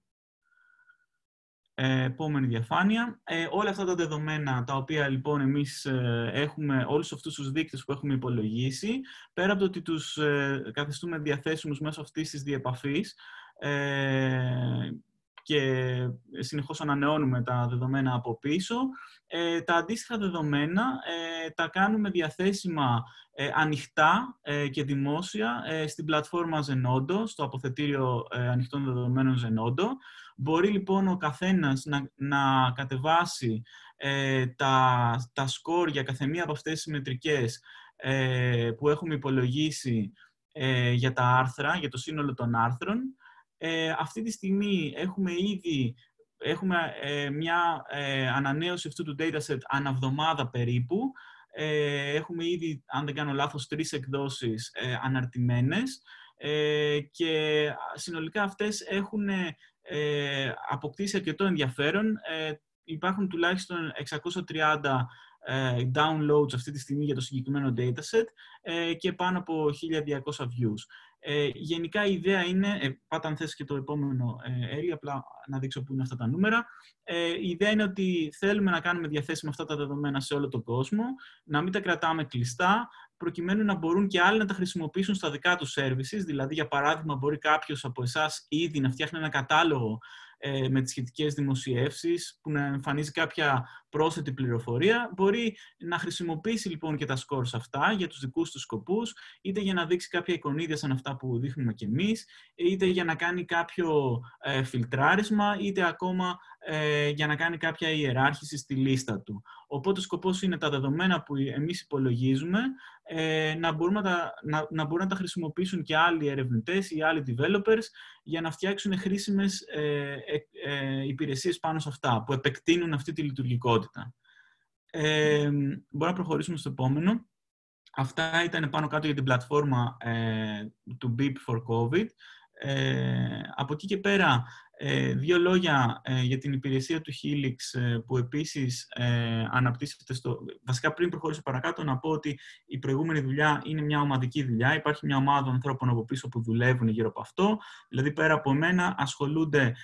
Επόμενη διαφάνεια. Όλα αυτά τα δεδομένα, τα οποία λοιπόν εμείς έχουμε, όλους αυτούς τους δείκτες που έχουμε υπολογίσει, πέρα από το ότι τους καθιστούμε διαθέσιμους μέσω αυτής της διεπαφής, και συνεχώς ανανεώνουμε τα δεδομένα από πίσω. Τα αντίστοιχα δεδομένα τα κάνουμε διαθέσιμα ανοιχτά και δημόσια στην πλατφόρμα Zenodo, στο αποθετήριο ανοιχτών δεδομένων Zenodo. Μπορεί λοιπόν ο καθένας να κατεβάσει τα σκορ για καθεμία από αυτές τις μετρικές που έχουμε υπολογίσει για τα άρθρα, για το σύνολο των άρθρων. Αυτή τη στιγμή έχουμε μια ανανέωση αυτού του dataset αναβδομάδα περίπου. Έχουμε ήδη, αν δεν κάνω λάθος, 3 εκδόσεις αναρτημένες και συνολικά αυτές έχουν αποκτήσει αρκετό ενδιαφέρον. Υπάρχουν τουλάχιστον 630 downloads αυτή τη στιγμή για το συγκεκριμένο dataset και πάνω από 1.200 views. Γενικά η ιδέα είναι, πάτα αν θες και το επόμενο Έλλη, απλά να δείξω πού είναι αυτά τα νούμερα. Η ιδέα είναι ότι θέλουμε να κάνουμε διαθέσιμα αυτά τα δεδομένα σε όλο τον κόσμο, να μην τα κρατάμε κλειστά, προκειμένου να μπορούν και άλλοι να τα χρησιμοποιήσουν στα δικά τους services. Δηλαδή, για παράδειγμα, μπορεί κάποιος από εσάς ήδη να φτιάχνει ένα κατάλογο με τις σχετικές δημοσιεύσεις που να εμφανίζει κάποια πρόσθετη πληροφορία. Μπορεί να χρησιμοποιήσει λοιπόν και τα scores αυτά για τους δικούς τους σκοπούς, είτε για να δείξει κάποια εικονίδια σαν αυτά που δείχνουμε κι εμείς, είτε για να κάνει κάποιο φιλτράρισμα, είτε ακόμα για να κάνει κάποια ιεράρχηση στη λίστα του. Οπότε ο σκοπός είναι τα δεδομένα που εμείς υπολογίζουμε να μπορούν να τα χρησιμοποιήσουν και άλλοι ερευνητές ή άλλοι developers για να φτιάξουν χρήσιμες υπηρεσίες πάνω σε αυτά, που επεκτείνουν αυτή τη λειτουργικότητα. Μπορούμε να προχωρήσουμε στο επόμενο. Αυτά ήταν πάνω κάτω για την πλατφόρμα του BIP for COVID. Από εκεί και πέρα, δύο λόγια για την υπηρεσία του Helix που επίσης αναπτύσσεται Βασικά, πριν προχωρήσω παρακάτω, να πω ότι η προηγούμενη δουλειά είναι μια ομαδική δουλειά. Υπάρχει μια ομάδα ανθρώπων από πίσω που δουλεύουν γύρω από αυτό. Δηλαδή, πέρα από μένα, ασχολούνται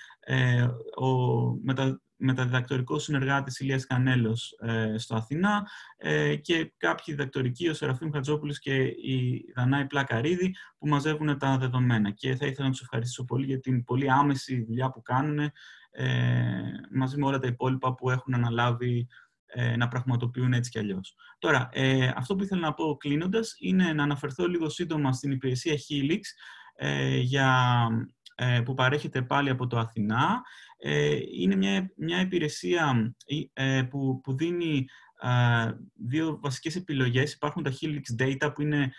μεταδιδακτορικός συνεργάτης Ηλίας Κανέλος στο Αθηνά και κάποιοι διδακτορικοί, ο Σεραφείμ Χατζόπουλος και η Δανάη Πλακαρίδη, που μαζεύουν τα δεδομένα. Και θα ήθελα να τους ευχαριστήσω πολύ για την πολύ άμεση δουλειά που κάνουν μαζί με όλα τα υπόλοιπα που έχουν αναλάβει να πραγματοποιούν έτσι κι αλλιώς. Τώρα, αυτό που ήθελα να πω κλείνοντας είναι να αναφερθώ λίγο σύντομα στην υπηρεσία Helix που παρέχεται πάλι από το Αθηνά. Είναι μια υπηρεσία που δίνει δύο βασικές επιλογές. Υπάρχουν τα Helix Data που είναι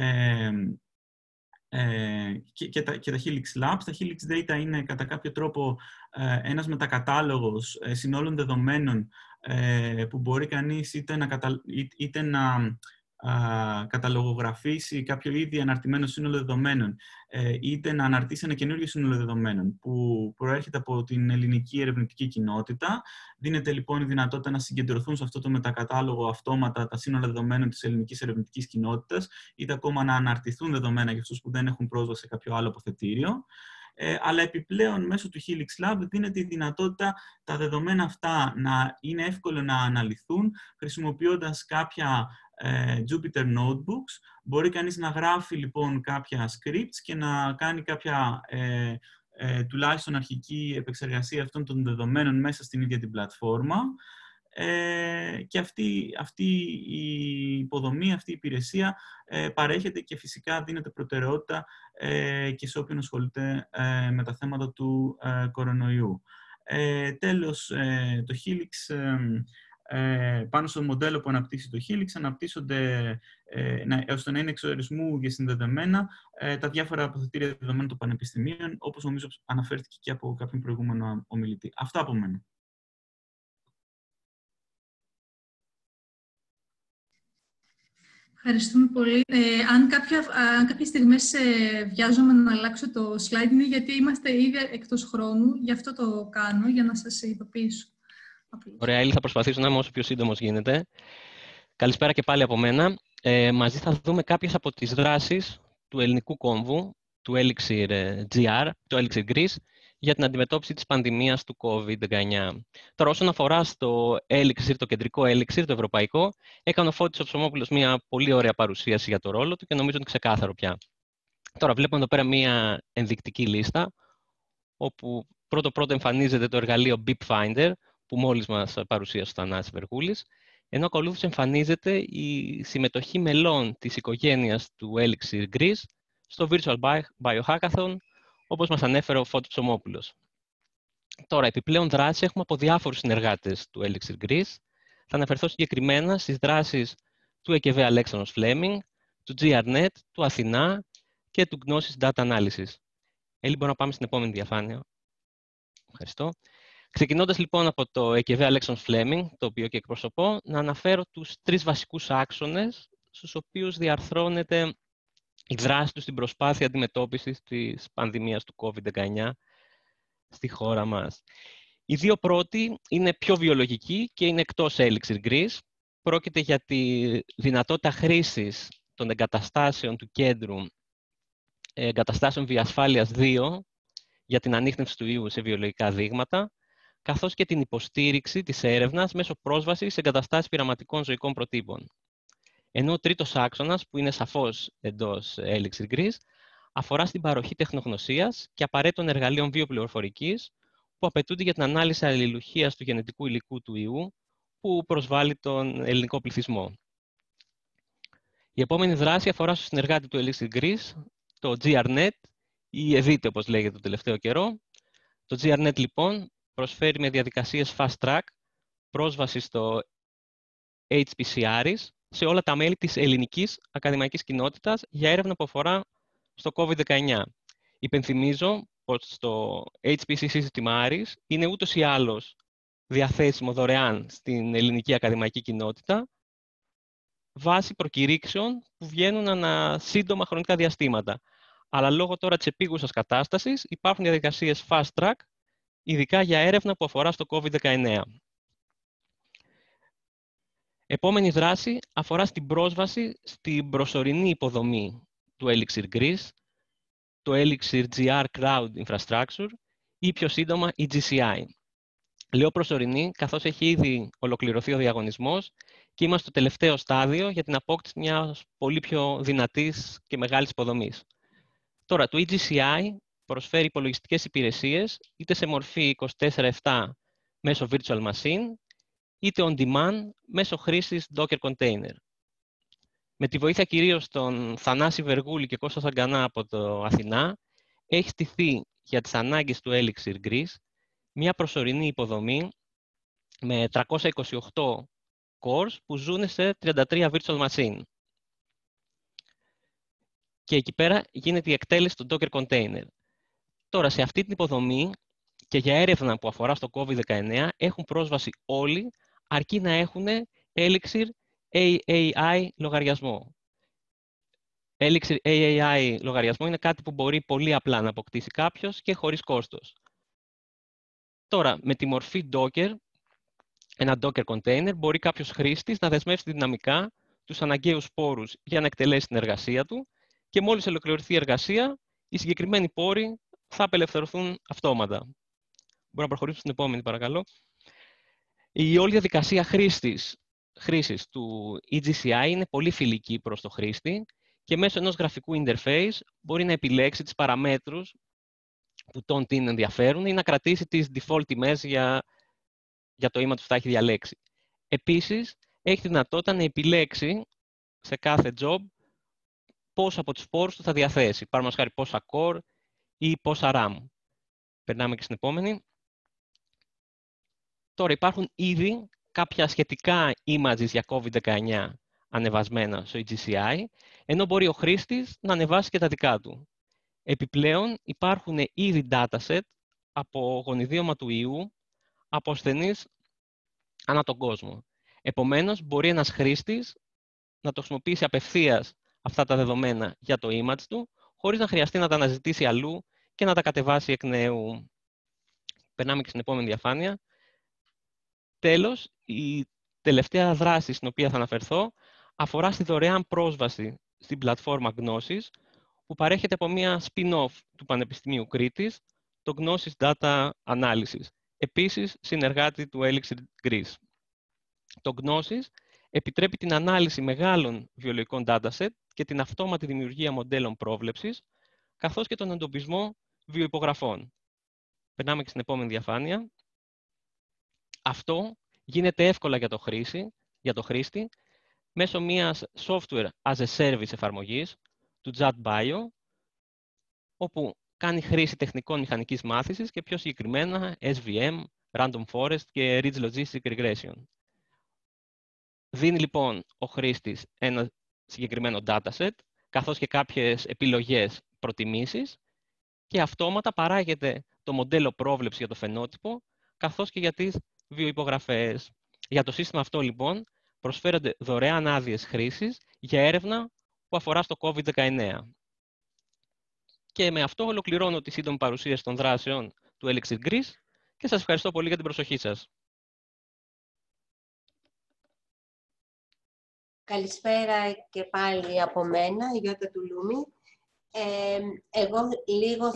και τα Helix Labs. Τα Helix Data είναι κατά κάποιο τρόπο ένας μετακατάλογος συνόλων δεδομένων που μπορεί κανείς είτε να καταλογογραφήσει κάποιο ήδη αναρτημένο σύνολο δεδομένων, είτε να αναρτήσει ένα καινούργιο σύνολο δεδομένων που προέρχεται από την ελληνική ερευνητική κοινότητα. Δίνεται λοιπόν η δυνατότητα να συγκεντρωθούν σε αυτό το μετακατάλογο αυτόματα τα σύνολα δεδομένων της ελληνικής ερευνητικής κοινότητας, είτε ακόμα να αναρτηθούν δεδομένα για αυτούς που δεν έχουν πρόσβαση σε κάποιο άλλο αποθετήριο. Αλλά επιπλέον μέσω του Helix Lab δίνεται η δυνατότητα τα δεδομένα αυτά να είναι εύκολο να αναλυθούν χρησιμοποιώντας κάποια Jupyter Notebooks. Μπορεί κανείς να γράφει λοιπόν κάποια scripts και να κάνει κάποια τουλάχιστον αρχική επεξεργασία αυτών των δεδομένων μέσα στην ίδια την πλατφόρμα. Και αυτή η υποδομή, αυτή η υπηρεσία παρέχεται και φυσικά δίνεται προτεραιότητα και σε όποιον ασχολείται με τα θέματα του κορονοϊού. Τέλος, το Helix, πάνω στο μοντέλο που αναπτύσσει το Helix, αναπτύσσονται ώστε να είναι εξορισμού διασυνδεδεμένα τα διάφορα αποθετήρια δεδομένων των πανεπιστημίων, όπως νομίζω αναφέρθηκε και από κάποιον προηγούμενο ομιλητή. Αυτά από μένα. Ευχαριστούμε πολύ. Αν κάποιες στιγμές βιάζομαι να αλλάξω το slide, είναι γιατί είμαστε ήδη εκτός χρόνου. Γι' αυτό το κάνω, για να σας ειδοποιήσω. Ωραία, Έλλη, θα προσπαθήσω να είμαι όσο πιο σύντομος γίνεται. Καλησπέρα και πάλι από μένα. Μαζί θα δούμε κάποιες από τις δράσεις του ελληνικού κόμβου, του Elixir GR, του Elixir Greece, για την αντιμετώπιση της πανδημίας του COVID-19. Τώρα, όσον αφορά στο Elixir, το κεντρικό Elixir, το ευρωπαϊκό, έκανε ο Φώτης ο Ψωμόπουλος μια πολύ ωραία παρουσίαση για το ρόλο του και νομίζω είναι ξεκάθαρο πια. Τώρα, βλέπουμε εδώ πέρα μια ενδεικτική λίστα, όπου πρώτο εμφανίζεται το εργαλείο BeepFinder, που μόλις μας παρουσίασε ο Θανάσης Βεργούλης, ενώ ακολούθως εμφανίζεται η συμμετοχή μελών της οικογένειας του Elixir Greece στο Virtual Biohackathon, όπως μας ανέφερε ο Φώτης Ψωμόπουλος. Τώρα, επιπλέον δράσεις έχουμε από διάφορους συνεργάτες του Elixir Greece. Θα αναφερθώ συγκεκριμένα στις δράσεις του ΕΚΒ Αλέξανδρος Φλέμινγκ, του GRNet, του Αθηνά και του Gnosis Data Analysis. Έλλη, μπορούμε να πάμε στην επόμενη διαφάνεια. Ευχαριστώ. Ξεκινώντας λοιπόν από το ΕΚΒ Αλέξανδρος Φλέμινγκ, το οποίο και εκπροσωπώ, να αναφέρω τους 3 βασικούς άξονες στους οποίους διαρθρώνεται η δράση του στην προσπάθεια αντιμετώπισης της πανδημίας του COVID-19 στη χώρα μας. Οι 2 πρώτοι είναι πιο βιολογικοί και είναι εκτός Elixir Greece. Πρόκειται για τη δυνατότητα χρήσης των εγκαταστάσεων του κέντρου, εγκαταστάσεων βιοασφάλειας 2, για την ανίχνευση του ιού σε βιολογικά δείγματα, καθώς και την υποστήριξη της έρευνας μέσω πρόσβασης σε εγκαταστάσεις πειραματικών ζωικών προτύπων. Ενώ ο τρίτος άξονας, που είναι σαφώς εντός Elixir Greece, αφορά στην παροχή τεχνογνωσίας και απαραίτητων εργαλείων βιοπληροφορικής που απαιτούνται για την ανάλυση αλληλουχίας του γενετικού υλικού του ιού που προσβάλλει τον ελληνικό πληθυσμό. Η επόμενη δράση αφορά στο συνεργάτη του Elixir Greece, το GRNet, ή ΕΔΙΤΕ όπως λέγεται το τελευταίο καιρό. Το GRNet λοιπόν προσφέρει με διαδικασίες fast track πρόσβαση στο HPCRs σε όλα τα μέλη της ελληνικής ακαδημαϊκής κοινότητας για έρευνα που αφορά στο COVID-19. Υπενθυμίζω πως το HPC System ARIS είναι ούτως ή άλλως διαθέσιμο δωρεάν στην ελληνική ακαδημαϊκή κοινότητα βάσει προκηρύξεων που βγαίνουν ανά σύντομα χρονικά διαστήματα. Αλλά λόγω τώρα της επίγουσας κατάστασης υπάρχουν διαδικασίες fast track, ειδικά για έρευνα που αφορά στο COVID-19. Επόμενη δράση αφορά στην πρόσβαση στην προσωρινή υποδομή του Elixir Greece, το Elixir GR Cloud Infrastructure ή πιο σύντομα η GCI. Λέω προσωρινή, καθώς έχει ήδη ολοκληρωθεί ο διαγωνισμός και είμαστε στο τελευταίο στάδιο για την απόκτηση μιας πολύ πιο δυνατής και μεγάλης υποδομής. Τώρα, το EGCI προσφέρει υπολογιστικές υπηρεσίες είτε σε μορφή 24/7 μέσω Virtual Machine, είτε on demand μέσω χρήσης Docker Container. Με τη βοήθεια κυρίως των Θανάση Βεργούλη και Κώστα Σαγκανά από το Αθηνά, έχει στηθεί για τις ανάγκες του Elixir Greece μια προσωρινή υποδομή με 328 cores που ζουν σε 33 virtual machine. Και εκεί πέρα γίνεται η εκτέλεση του Docker Container. Τώρα, σε αυτή την υποδομή και για έρευνα που αφορά στο COVID-19 έχουν πρόσβαση όλοι, αρκεί να έχουν Elixir AAI λογαριασμό. Elixir AAI λογαριασμό είναι κάτι που μπορεί πολύ απλά να αποκτήσει κάποιος και χωρίς κόστος. Τώρα, με τη μορφή Docker, ένα Docker Container, μπορεί κάποιος χρήστης να δεσμεύσει δυναμικά τους αναγκαίους πόρους για να εκτελέσει την εργασία του και μόλις ολοκληρωθεί η εργασία, οι συγκεκριμένοι πόροι θα απελευθερωθούν αυτόματα. Μπορούμε να προχωρήσουμε στην επόμενη, παρακαλώ. Η όλη διαδικασία χρήσης του EGCI είναι πολύ φιλική προς το χρήστη και μέσω ενός γραφικού interface μπορεί να επιλέξει τις παραμέτρους που τον την ενδιαφέρουν ή να κρατήσει τις default τιμές για το ίμα του που θα έχει διαλέξει. Επίσης, έχει τη δυνατότητα να επιλέξει σε κάθε job πόσο από τους πόρους του θα διαθέσει. Παραδείγματος χάρη πόσα core ή πόσα RAM. Περνάμε και στην επόμενη. Τώρα υπάρχουν ήδη κάποια σχετικά images για COVID-19 ανεβασμένα στο EGCI, ενώ μπορεί ο χρήστης να ανεβάσει και τα δικά του. Επιπλέον υπάρχουν ήδη dataset από γονιδίωμα του ιού από ασθενείς ανά τον κόσμο. Επομένως, μπορεί ένας χρήστης να το χρησιμοποιήσει απευθείας αυτά τα δεδομένα για το image του, χωρίς να χρειαστεί να τα αναζητήσει αλλού και να τα κατεβάσει εκ νέου. Περνάμε και στην επόμενη διαφάνεια. Τέλος, η τελευταία δράση στην οποία θα αναφερθώ αφορά στη δωρεάν πρόσβαση στην πλατφόρμα Gnosis, που παρέχεται από μια spin-off του Πανεπιστημίου Κρήτης, το Gnosis Data Analysis, επίσης συνεργάτη του Elixir Greece. Το Gnosis επιτρέπει την ανάλυση μεγάλων βιολογικών dataset και την αυτόματη δημιουργία μοντέλων πρόβλεψης, καθώς και τον εντοπισμό βιοϋπογραφών. Περνάμε και στην επόμενη διαφάνεια. Αυτό γίνεται εύκολα για το χρήστη μέσω μιας software as a service εφαρμογής του JetBio, όπου κάνει χρήση τεχνικών μηχανικής μάθησης και πιο συγκεκριμένα SVM, Random Forest και Ridge Logistic Regression. Δίνει λοιπόν ο χρήστης ένα συγκεκριμένο dataset, καθώς και κάποιες επιλογές προτιμήσεις και αυτόματα παράγεται το μοντέλο πρόβλεψη για το φαινότυπο, καθώς και για τις βιοϋπογραφές. Για το σύστημα αυτό λοιπόν προσφέρονται δωρεάν άδειες χρήσης για έρευνα που αφορά στο COVID-19. Και με αυτό ολοκληρώνω τη σύντομη παρουσίαση των δράσεων του Elixir Greece και σας ευχαριστώ πολύ για την προσοχή σας. Καλησπέρα και πάλι από μένα, η Γιώτα του Λούμι. Εγώ λίγο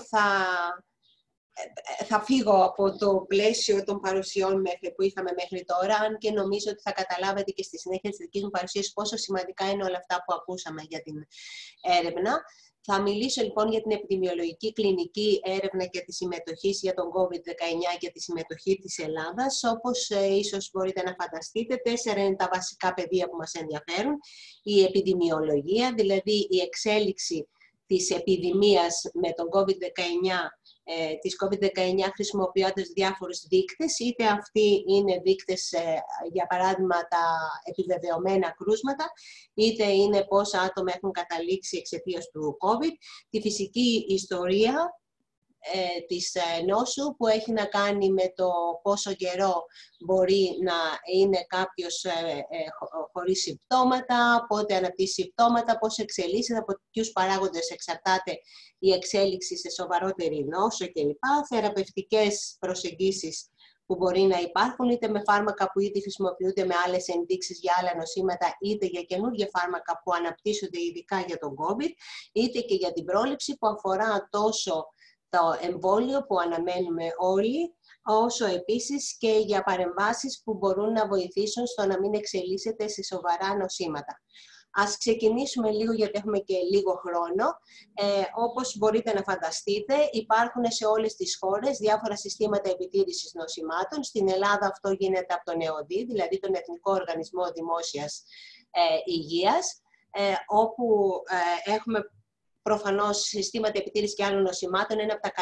θα φύγω από το πλαίσιο των παρουσιών που είχαμε μέχρι τώρα, αν και νομίζω ότι θα καταλάβετε και στη συνέχεια της δικής μου παρουσίασης πόσο σημαντικά είναι όλα αυτά που ακούσαμε για την έρευνα. Θα μιλήσω λοιπόν για την επιδημιολογική κλινική έρευνα και τη συμμετοχή για τον COVID-19 και τη συμμετοχή της Ελλάδας. Όπως ίσως μπορείτε να φανταστείτε, 4 είναι τα βασικά πεδία που μας ενδιαφέρουν. Η επιδημιολογία, δηλαδή η εξέλιξη της επιδημίας με τον COVID-19, της COVID-19 χρησιμοποιώντας διάφορους δείκτες, είτε αυτοί είναι δείκτες, για παράδειγμα, τα επιβεβαιωμένα κρούσματα, είτε είναι πόσα άτομα έχουν καταλήξει εξαιτίας του COVID, τη φυσική ιστορία της νόσου που έχει να κάνει με το πόσο καιρό μπορεί να είναι κάποιος χωρίς συμπτώματα, πότε αναπτύσσει συμπτώματα, πώς εξελίσσεται, από ποιους παράγοντες εξαρτάται η εξέλιξη σε σοβαρότερη νόσο κλπ. Θεραπευτικές προσεγγίσεις που μπορεί να υπάρχουν, είτε με φάρμακα που ήδη χρησιμοποιούνται με άλλες ενδείξεις για άλλα νοσήματα, είτε για καινούργια φάρμακα που αναπτύσσονται ειδικά για τον COVID, είτε και για την πρόληψη που αφορά τόσο το εμβόλιο που αναμένουμε όλοι, όσο επίσης και για παρεμβάσεις που μπορούν να βοηθήσουν στο να μην εξελίσσεται σε σοβαρά νοσήματα. Ας ξεκινήσουμε λίγο, γιατί έχουμε και λίγο χρόνο. Όπως μπορείτε να φανταστείτε, υπάρχουν σε όλες τις χώρες διάφορα συστήματα επιτήρησης νοσημάτων. Στην Ελλάδα αυτό γίνεται από τον ΕΟΔΗ, δηλαδή τον Εθνικό Οργανισμό Δημόσιας Υγείας, όπου έχουμε προφανώς συστήματα επιτήρησης και άλλων νοσημάτων. Ένα από τα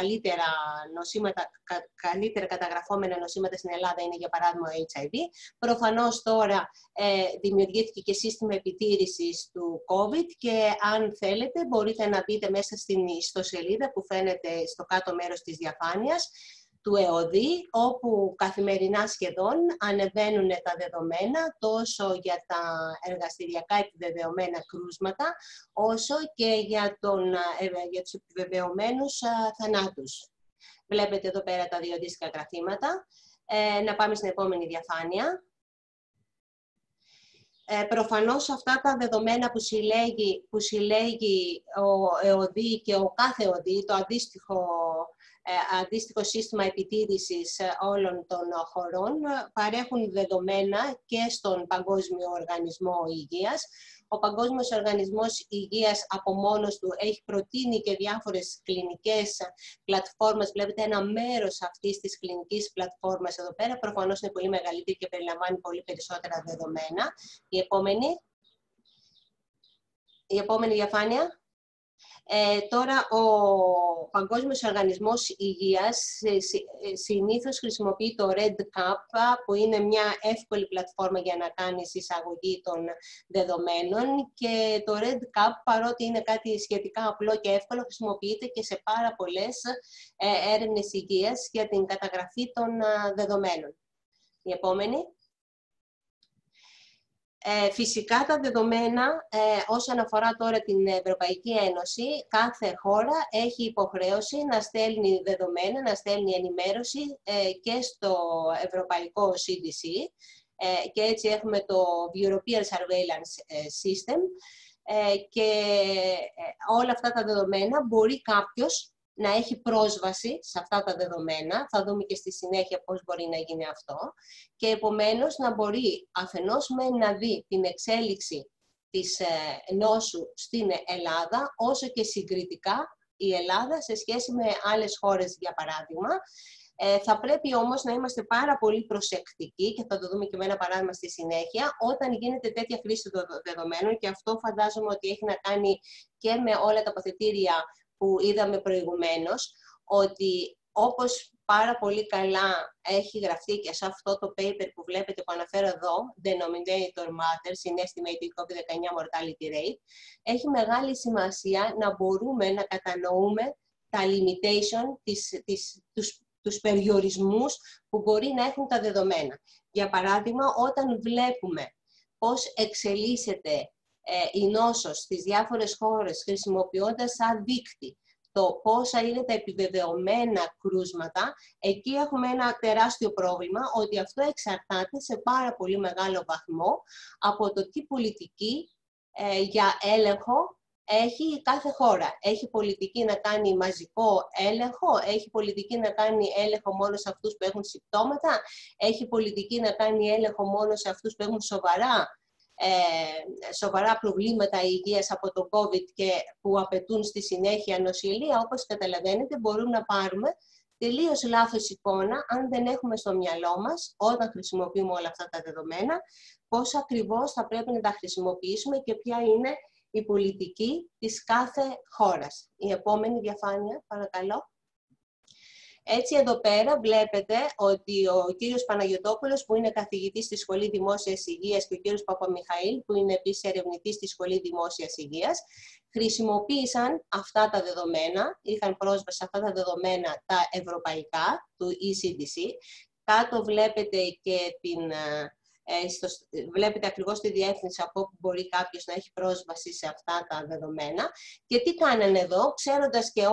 καλύτερα καταγραφόμενα νοσήματα στην Ελλάδα είναι, για παράδειγμα, ο HIV. Προφανώς τώρα δημιουργήθηκε και σύστημα επιτήρησης του COVID και αν θέλετε μπορείτε να μπείτε μέσα στην ιστοσελίδα που φαίνεται στο κάτω μέρος της διαφάνειας του ΕΟΔΗ, όπου καθημερινά σχεδόν ανεβαίνουν τα δεδομένα τόσο για τα εργαστηριακά επιβεβαιωμένα κρούσματα, όσο και για τους επιβεβαιωμένους θανάτους. Βλέπετε εδώ πέρα τα δύο αντίστοιχα γραφήματα. Να πάμε στην επόμενη διαφάνεια. Προφανώς αυτά τα δεδομένα που συλλέγει ο ΕΟΔΗ και ο κάθε ΕΟΔΗ, το αντίστοιχο σύστημα επιτήρησης όλων των χωρών, παρέχουν δεδομένα και στον Παγκόσμιο Οργανισμό Υγείας. Ο Παγκόσμιος Οργανισμός Υγείας από μόνος του έχει προτείνει και διάφορες κλινικές πλατφόρμες. Βλέπετε ένα μέρος αυτής της κλινικής πλατφόρμας εδώ πέρα. Προφανώς είναι πολύ μεγαλύτερη και περιλαμβάνει πολύ περισσότερα δεδομένα. Η επόμενη διαφάνεια. Τώρα, ο Παγκόσμιος Οργανισμός Υγείας συνήθως χρησιμοποιεί το REDCap, που είναι μια εύκολη πλατφόρμα για να κάνεις εισαγωγή των δεδομένων, και το REDCap, παρότι είναι κάτι σχετικά απλό και εύκολο, χρησιμοποιείται και σε πάρα πολλές έρευνες υγείας για την καταγραφή των δεδομένων. Η επόμενη. Φυσικά τα δεδομένα, όσον αφορά τώρα την Ευρωπαϊκή Ένωση, κάθε χώρα έχει υποχρέωση να στέλνει δεδομένα, να στέλνει ενημέρωση και στο Ευρωπαϊκό CDC, και έτσι έχουμε το European Surveillance System, και όλα αυτά τα δεδομένα μπορεί κάποιος να έχει πρόσβαση σε αυτά τα δεδομένα. Θα δούμε και στη συνέχεια πώς μπορεί να γίνει αυτό. Και επομένως να μπορεί αφενός να δει την εξέλιξη της νόσου στην Ελλάδα, όσο και συγκριτικά η Ελλάδα σε σχέση με άλλες χώρες, για παράδειγμα, Θα πρέπει όμως να είμαστε πάρα πολύ προσεκτικοί, και θα το δούμε και με ένα παράδειγμα στη συνέχεια, όταν γίνεται τέτοια χρήση των δεδομένων, και αυτό φαντάζομαι ότι έχει να κάνει και με όλα τα αποθετήρια που είδαμε προηγουμένως, ότι όπως πάρα πολύ καλά έχει γραφτεί και σε αυτό το paper που βλέπετε που αναφέρω εδώ, Denominator Matters in Estimating COVID-19 Mortality Rate, έχει μεγάλη σημασία να μπορούμε να κατανοούμε τα limitation, τους περιορισμούς που μπορεί να έχουν τα δεδομένα. Για παράδειγμα, όταν βλέπουμε πώς εξελίσσεται η νόσος στις διάφορες χώρες χρησιμοποιώντας σαν δείκτη το πόσα είναι τα επιβεβαιωμένα κρούσματα, εκεί έχουμε ένα τεράστιο πρόβλημα, ότι αυτό εξαρτάται σε πάρα πολύ μεγάλο βαθμό από το τι πολιτική για έλεγχο έχει κάθε χώρα. Έχει πολιτική να κάνει μαζικό έλεγχο, έχει πολιτική να κάνει έλεγχο μόνο σε αυτούς που έχουν συμπτώματα, έχει πολιτική να κάνει έλεγχο μόνο σε αυτούς που έχουν σοβαρά προβλήματα υγείας από το COVID και που απαιτούν στη συνέχεια νοσηλεία. Όπως καταλαβαίνετε, μπορούμε να πάρουμε τελείως λάθος εικόνα αν δεν έχουμε στο μυαλό μας, όταν χρησιμοποιούμε όλα αυτά τα δεδομένα, πώς ακριβώς θα πρέπει να τα χρησιμοποιήσουμε και ποια είναι η πολιτική της κάθε χώρας. Η επόμενη διαφάνεια, παρακαλώ. Έτσι, εδώ πέρα βλέπετε ότι ο κύριος Παναγιωτόπουλος, που είναι καθηγητής στη Σχολή Δημόσιας Υγείας, και ο κύριος Παπαμιχαήλ, που είναι επίσης ερευνητής στη Σχολή Δημόσιας Υγείας, χρησιμοποίησαν αυτά τα δεδομένα, είχαν πρόσβαση σε αυτά τα δεδομένα τα ευρωπαϊκά, του ECDC. Κάτω βλέπετε και βλέπετε ακριβώς τη διεύθυνση από όπου μπορεί κάποιος να έχει πρόσβαση σε αυτά τα δεδομένα. Και τι κάνανε εδώ, ξέροντας και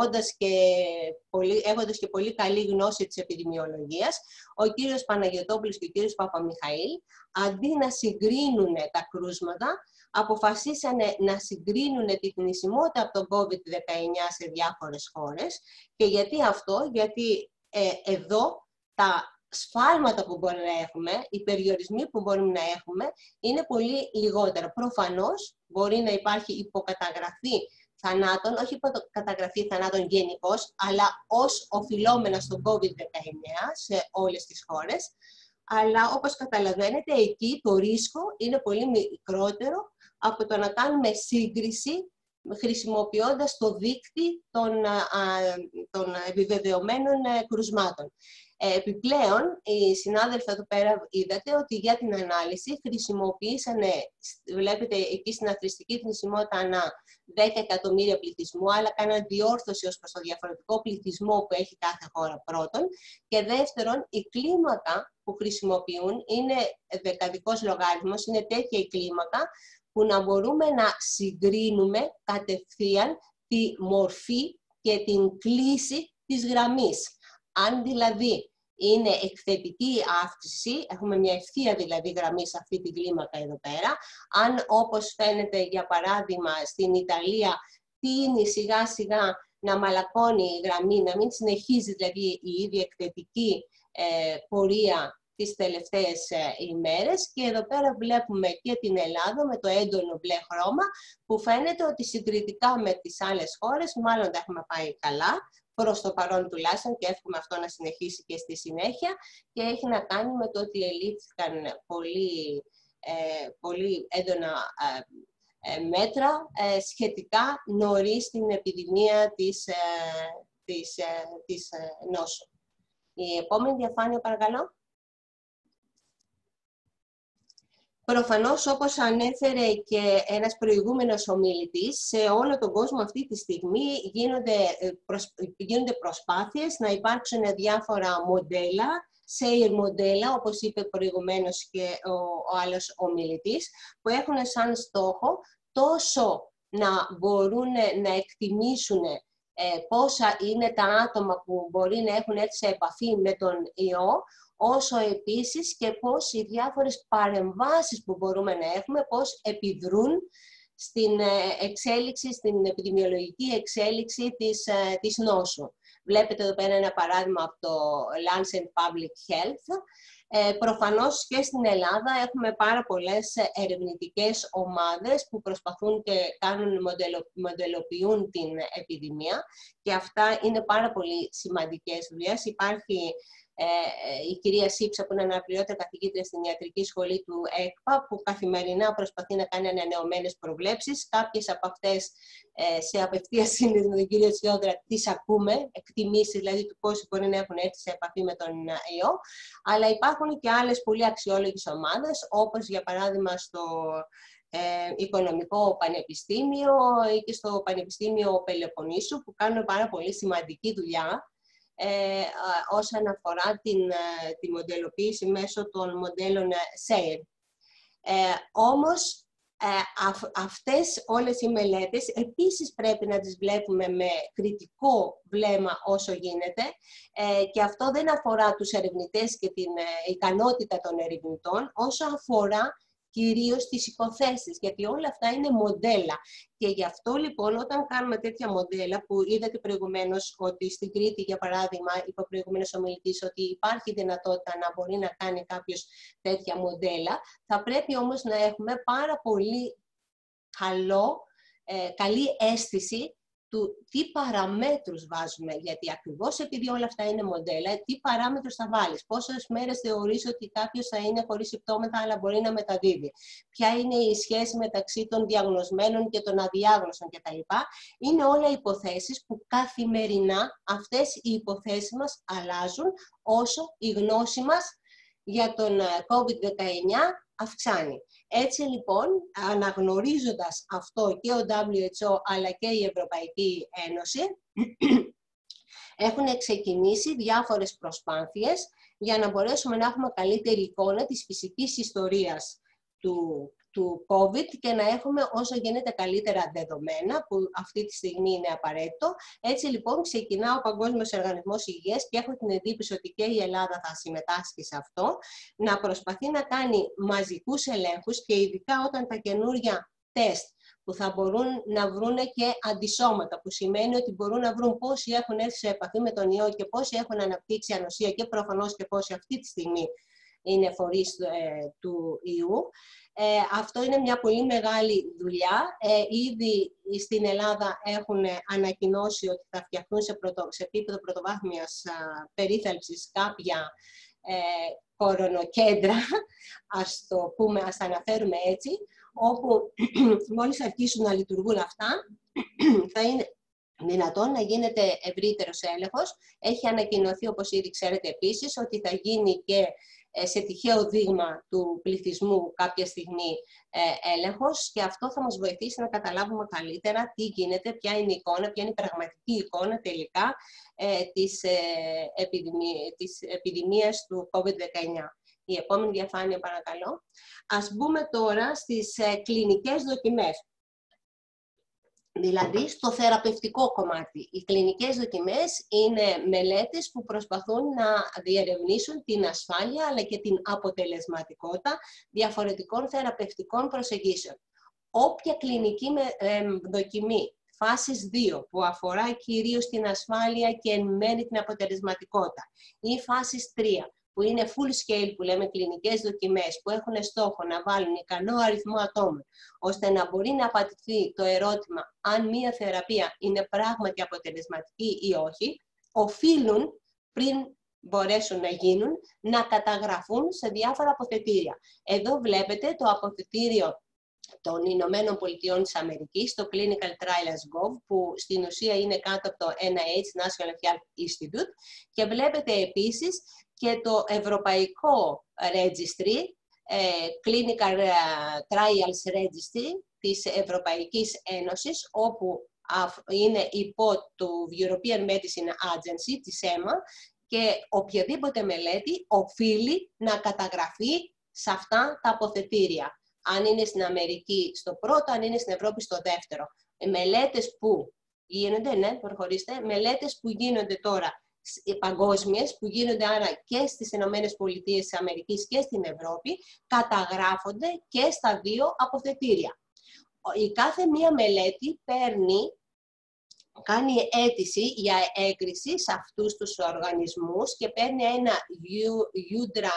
έχοντας και πολύ καλή γνώση της επιδημιολογίας, ο κύριος Παναγιωτόπουλος και ο κύριος Παπαμιχαήλ, αντί να συγκρίνουν τα κρούσματα, αποφασίσανε να συγκρίνουν τη θνησιμότητα από τον COVID-19 σε διάφορες χώρες. Και γιατί αυτό? Γιατί εδώ τα σφάλματα που μπορούμε να έχουμε, οι περιορισμοί που μπορούμε να έχουμε, είναι πολύ λιγότερα. Προφανώς μπορεί να υπάρχει υποκαταγραφή θανάτων, όχι υποκαταγραφή θανάτων γενικώς, αλλά ως οφειλόμενα στο COVID-19 σε όλες τις χώρες. Αλλά όπως καταλαβαίνετε, εκεί το ρίσκο είναι πολύ μικρότερο από το να κάνουμε σύγκριση χρησιμοποιώντας το δείκτη των επιβεβαιωμένων κρουσμάτων. Επιπλέον, οι συνάδελφοι εδώ πέρα είδατε ότι για την ανάλυση χρησιμοποίησανε, βλέπετε εκεί στην αθροιστική θνησιμότητα ανά 10 εκατομμύρια πληθυσμού, αλλά κάναν διόρθωση ως προς το διαφορετικό πληθυσμό που έχει κάθε χώρα πρώτον. Και δεύτερον, η κλίμακα που χρησιμοποιούν είναι δεκαδικός λογαριασμός, είναι τέτοια η κλίμακα που να μπορούμε να συγκρίνουμε κατευθείαν τη μορφή και την κλίση της γραμμής. Αν δηλαδή είναι εκθετική αύξηση, έχουμε μια ευθεία δηλαδή γραμμή σε αυτή την κλίμακα εδώ πέρα, αν όπως φαίνεται για παράδειγμα στην Ιταλία τείνει σιγά σιγά να μαλακώνει η γραμμή, να μην συνεχίζει δηλαδή η ίδια εκθετική πορεία τις τελευταίες ημέρες, και εδώ πέρα βλέπουμε και την Ελλάδα με το έντονο μπλε χρώμα, που φαίνεται ότι συγκριτικά με τις άλλες χώρες μάλλον τα έχουμε πάει καλά, προς το παρόν τουλάχιστον, και εύχομαι αυτό να συνεχίσει και στη συνέχεια, και έχει να κάνει με το ότι ελήφθηκαν πολύ έντονα μέτρα σχετικά νωρίς στην επιδημία της νόσου. Η επόμενη διαφάνεια, παρακαλώ. Προφανώς, όπως ανέφερε και ένας προηγούμενος ομιλητής, σε όλο τον κόσμο αυτή τη στιγμή γίνονται προσπάθειες να υπάρξουν διάφορα μοντέλα, share μοντέλα, όπως είπε προηγουμένως και ο άλλος ομιλητής, που έχουν σαν στόχο τόσο να μπορούν να εκτιμήσουν πόσα είναι τα άτομα που μπορεί να έχουν έρθει σε επαφή με τον ιό, όσο επίσης και πώς οι διάφορες παρεμβάσεις που μπορούμε να έχουμε, πώς επιδρούν στην εξέλιξη, στην επιδημιολογική εξέλιξη της νόσου. Βλέπετε εδώ πέρα ένα παράδειγμα από το Lancet Public Health, Προφανώς και στην Ελλάδα έχουμε πάρα πολλές ερευνητικές ομάδες που προσπαθούν και μοντελοποιούν την επιδημία και αυτά είναι πάρα πολύ σημαντικές δουλειές. Υπάρχει η κυρία Σίψα, που είναι αναπληρώτρια καθηγήτρια στην ιατρική σχολή του ΕΚΠΑ, που καθημερινά προσπαθεί να κάνει ανανεωμένες προβλέψεις. Κάποιες από αυτές σε απευθεία σύνδεση με τον κύριο Τσιόδρα τις ακούμε, εκτιμήσεις δηλαδή του πόσοι μπορεί να έχουν έρθει σε επαφή με τον ιό. Αλλά υπάρχουν και άλλες πολύ αξιόλογες ομάδες, όπως για παράδειγμα στο Οικονομικό Πανεπιστήμιο ή και στο Πανεπιστήμιο Πελοποννήσου, που κάνουν πάρα πολύ σημαντική δουλειά όσον αφορά τη μοντελοποίηση μέσω των μοντέλων SAIR. Όμως, αυτές όλες οι μελέτες επίσης πρέπει να τις βλέπουμε με κριτικό βλέμμα όσο γίνεται και αυτό δεν αφορά τους ερευνητές και την ικανότητα των ερευνητών, όσο αφορά κυρίως τις υποθέσεις, γιατί όλα αυτά είναι μοντέλα. Και γι' αυτό λοιπόν όταν κάνουμε τέτοια μοντέλα, που είδατε προηγουμένως ότι στην Κρήτη, για παράδειγμα, είπε ο προηγούμενος ομιλητής ότι υπάρχει δυνατότητα να μπορεί να κάνει κάποιος τέτοια μοντέλα, θα πρέπει όμως να έχουμε πάρα πολύ καλή αίσθηση του τι παραμέτρους βάζουμε, γιατί ακριβώς επειδή όλα αυτά είναι μοντέλα, τι παράμετρους θα βάλεις, πόσες μέρες θεωρείς ότι κάποιος θα είναι χωρίς συμπτώματα αλλά μπορεί να μεταδίδει, ποια είναι η σχέση μεταξύ των διαγνωσμένων και των αδιάγνωστων κτλ. Είναι όλα υποθέσεις που καθημερινά αυτές οι υποθέσεις μας αλλάζουν όσο η γνώση μας για τον COVID-19 αυξάνει. Έτσι λοιπόν, αναγνωρίζοντας αυτό και ο WHO αλλά και η Ευρωπαϊκή Ένωση, έχουν ξεκινήσει διάφορες προσπάθειες για να μπορέσουμε να έχουμε καλύτερη εικόνα της φυσικής ιστορίας του COVID και να έχουμε όσο γίνεται καλύτερα δεδομένα, που αυτή τη στιγμή είναι απαραίτητο. Έτσι λοιπόν ξεκινά ο Παγκόσμιος Οργανισμός Υγείας και έχω την εντύπωση ότι και η Ελλάδα θα συμμετάσχει σε αυτό, να προσπαθεί να κάνει μαζικούς ελέγχους και ειδικά όταν τα καινούργια τεστ που θα μπορούν να βρουν και αντισώματα, που σημαίνει ότι μπορούν να βρουν πόσοι έχουν έρθει σε επαφή με τον ιό και πόσοι έχουν αναπτύξει ανοσία και προφανώς και πόσοι αυτή τη στιγμή είναι φορείς του ιού. Αυτό είναι μια πολύ μεγάλη δουλειά. Ήδη στην Ελλάδα έχουν ανακοινώσει ότι θα φτιαχτούν σε επίπεδο πρωτοβάθμιας περίθαλψης κάποια κορονοκέντρα, ας το πούμε, ας τα αναφέρουμε έτσι, όπου μόλις αρχίσουν να λειτουργούν αυτά, θα είναι δυνατόν να γίνεται ευρύτερος έλεγχος. Έχει ανακοινωθεί, όπως ήδη ξέρετε επίσης, ότι θα γίνει και σε τυχαίο δείγμα του πληθυσμού κάποια στιγμή έλεγχος και αυτό θα μας βοηθήσει να καταλάβουμε καλύτερα τι γίνεται, ποια είναι η εικόνα, ποια είναι η πραγματική εικόνα τελικά της επιδημίας του COVID-19. Η επόμενη διαφάνεια παρακαλώ. Ας μπούμε τώρα στις κλινικές δοκιμές. Δηλαδή στο θεραπευτικό κομμάτι. Οι κλινικές δοκιμές είναι μελέτες που προσπαθούν να διερευνήσουν την ασφάλεια αλλά και την αποτελεσματικότητα διαφορετικών θεραπευτικών προσεγγίσεων. Όποια κλινική δοκιμή φάσης 2 που αφορά κυρίως την ασφάλεια και εν μέρει την αποτελεσματικότητα ή φάσης 3 που είναι full scale, που λέμε κλινικές δοκιμές, που έχουν στόχο να βάλουν ικανό αριθμό ατόμων, ώστε να μπορεί να απαντηθεί το ερώτημα αν μία θεραπεία είναι πράγματι αποτελεσματική ή όχι, οφείλουν πριν μπορέσουν να γίνουν, να καταγραφούν σε διάφορα αποθετήρια. Εδώ βλέπετε το αποθετήριο των Ηνωμένων Πολιτειών της Αμερικής, το Clinical Trials Gov, που στην ουσία είναι κάτω από το NIH, National Health Institute, και βλέπετε επίσης και το Ευρωπαϊκό Registry, Clinical Trials Registry της Ευρωπαϊκής Ένωσης, όπου είναι υπό το European Medicine Agency, της ΕΜΑ, και οποιαδήποτε μελέτη οφείλει να καταγραφεί σε αυτά τα αποθετήρια. Αν είναι στην Αμερική στο πρώτο, αν είναι στην Ευρώπη στο δεύτερο. Μελέτες που γίνονται, ναι, προχωρήστε, μελέτες που γίνονται τώρα παγκόσμιες, που γίνονται άρα και στις Ηνωμένες Πολιτείες της Αμερικής και στην Ευρώπη, καταγράφονται και στα δύο αποθετήρια. Η κάθε μία μελέτη κάνει αίτηση για έγκριση σε αυτούς τους οργανισμούς και παίρνει ένα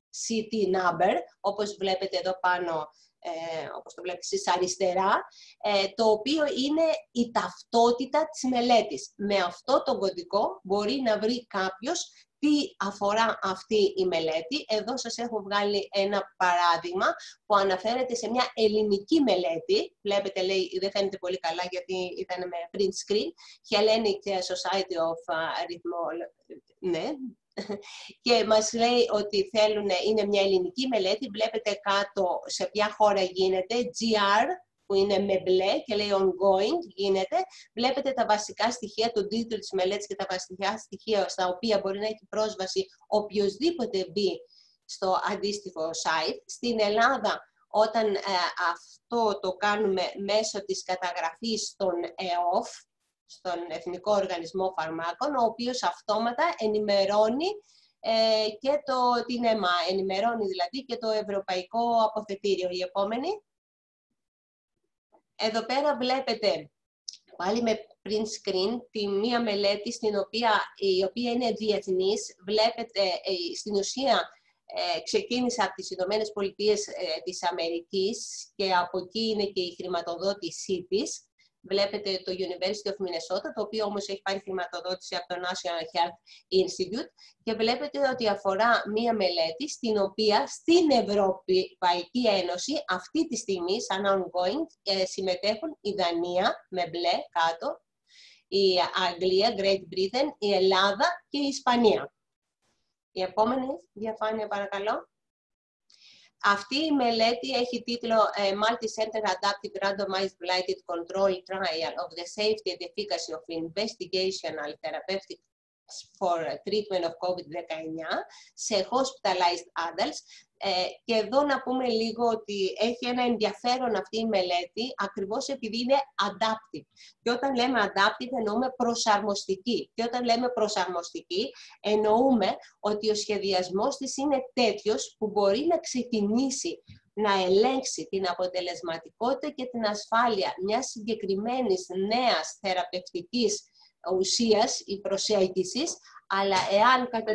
CT number, όπως βλέπετε εδώ πάνω, όπως το βλέπετε εσείς αριστερά, το οποίο είναι η ταυτότητα της μελέτης. Με αυτό το κωδικό μπορεί να βρει κάποιος τι αφορά αυτή η μελέτη. Εδώ σας έχω βγάλει ένα παράδειγμα που αναφέρεται σε μια ελληνική μελέτη. Βλέπετε, λέει, δεν φαίνεται πολύ καλά γιατί ήταν με print screen. Hellenic Society of Arithmology. Ναι. Και μας λέει ότι είναι μια ελληνική μελέτη. Βλέπετε κάτω σε ποια χώρα γίνεται. GR, που είναι με μπλε και λέει ongoing, γίνεται. Βλέπετε τα βασικά στοιχεία, τον τίτλο της μελέτης και τα βασικά στοιχεία στα οποία μπορεί να έχει πρόσβαση οποιοσδήποτε μπει στο αντίστοιχο site. Στην Ελλάδα, όταν αυτό το κάνουμε μέσω της καταγραφής στον ΕΟΦ, στον Εθνικό Οργανισμό Φαρμάκων, ο οποίος αυτόματα ενημερώνει και την ΕΜΑ, ενημερώνει δηλαδή και το Ευρωπαϊκό Αποθετήριο. Η επόμενη. Εδώ πέρα βλέπετε, πάλι με print screen, τη μία μελέτη η οποία είναι διεθνής. Βλέπετε, στην ουσία ξεκίνησε από τις Ηνωμένες Πολιτείες της Αμερικής και από εκεί είναι και η χρηματοδότησή της. Βλέπετε το University of Minnesota, το οποίο όμως έχει πάρει χρηματοδότηση από το National Health Institute, και βλέπετε ότι αφορά μία μελέτη στην οποία στην Ευρωπαϊκή Ένωση αυτή τη στιγμή, σαν ongoing, συμμετέχουν η Δανία, με μπλε κάτω, η Αγγλία, Great Britain, η Ελλάδα και η Ισπανία. Η επόμενη διαφάνεια παρακαλώ. Αυτή η μελέτη έχει τίτλο Multi-Center Adaptive Randomized Blinded Control Trial of the Safety and Efficacy of Investigational Therapeutics for Treatment of COVID-19 σε Hospitalized Adults. Και εδώ να πούμε λίγο ότι έχει ένα ενδιαφέρον αυτή η μελέτη, ακριβώς επειδή είναι adaptive. Και όταν λέμε adaptive εννοούμε προσαρμοστική. Και όταν λέμε προσαρμοστική εννοούμε ότι ο σχεδιασμός της είναι τέτοιος που μπορεί να ξεκινήσει να ελέγξει την αποτελεσματικότητα και την ασφάλεια μιας συγκεκριμένης νέας θεραπευτικής ουσίας ή προσέγγισης, αλλά εάν κατά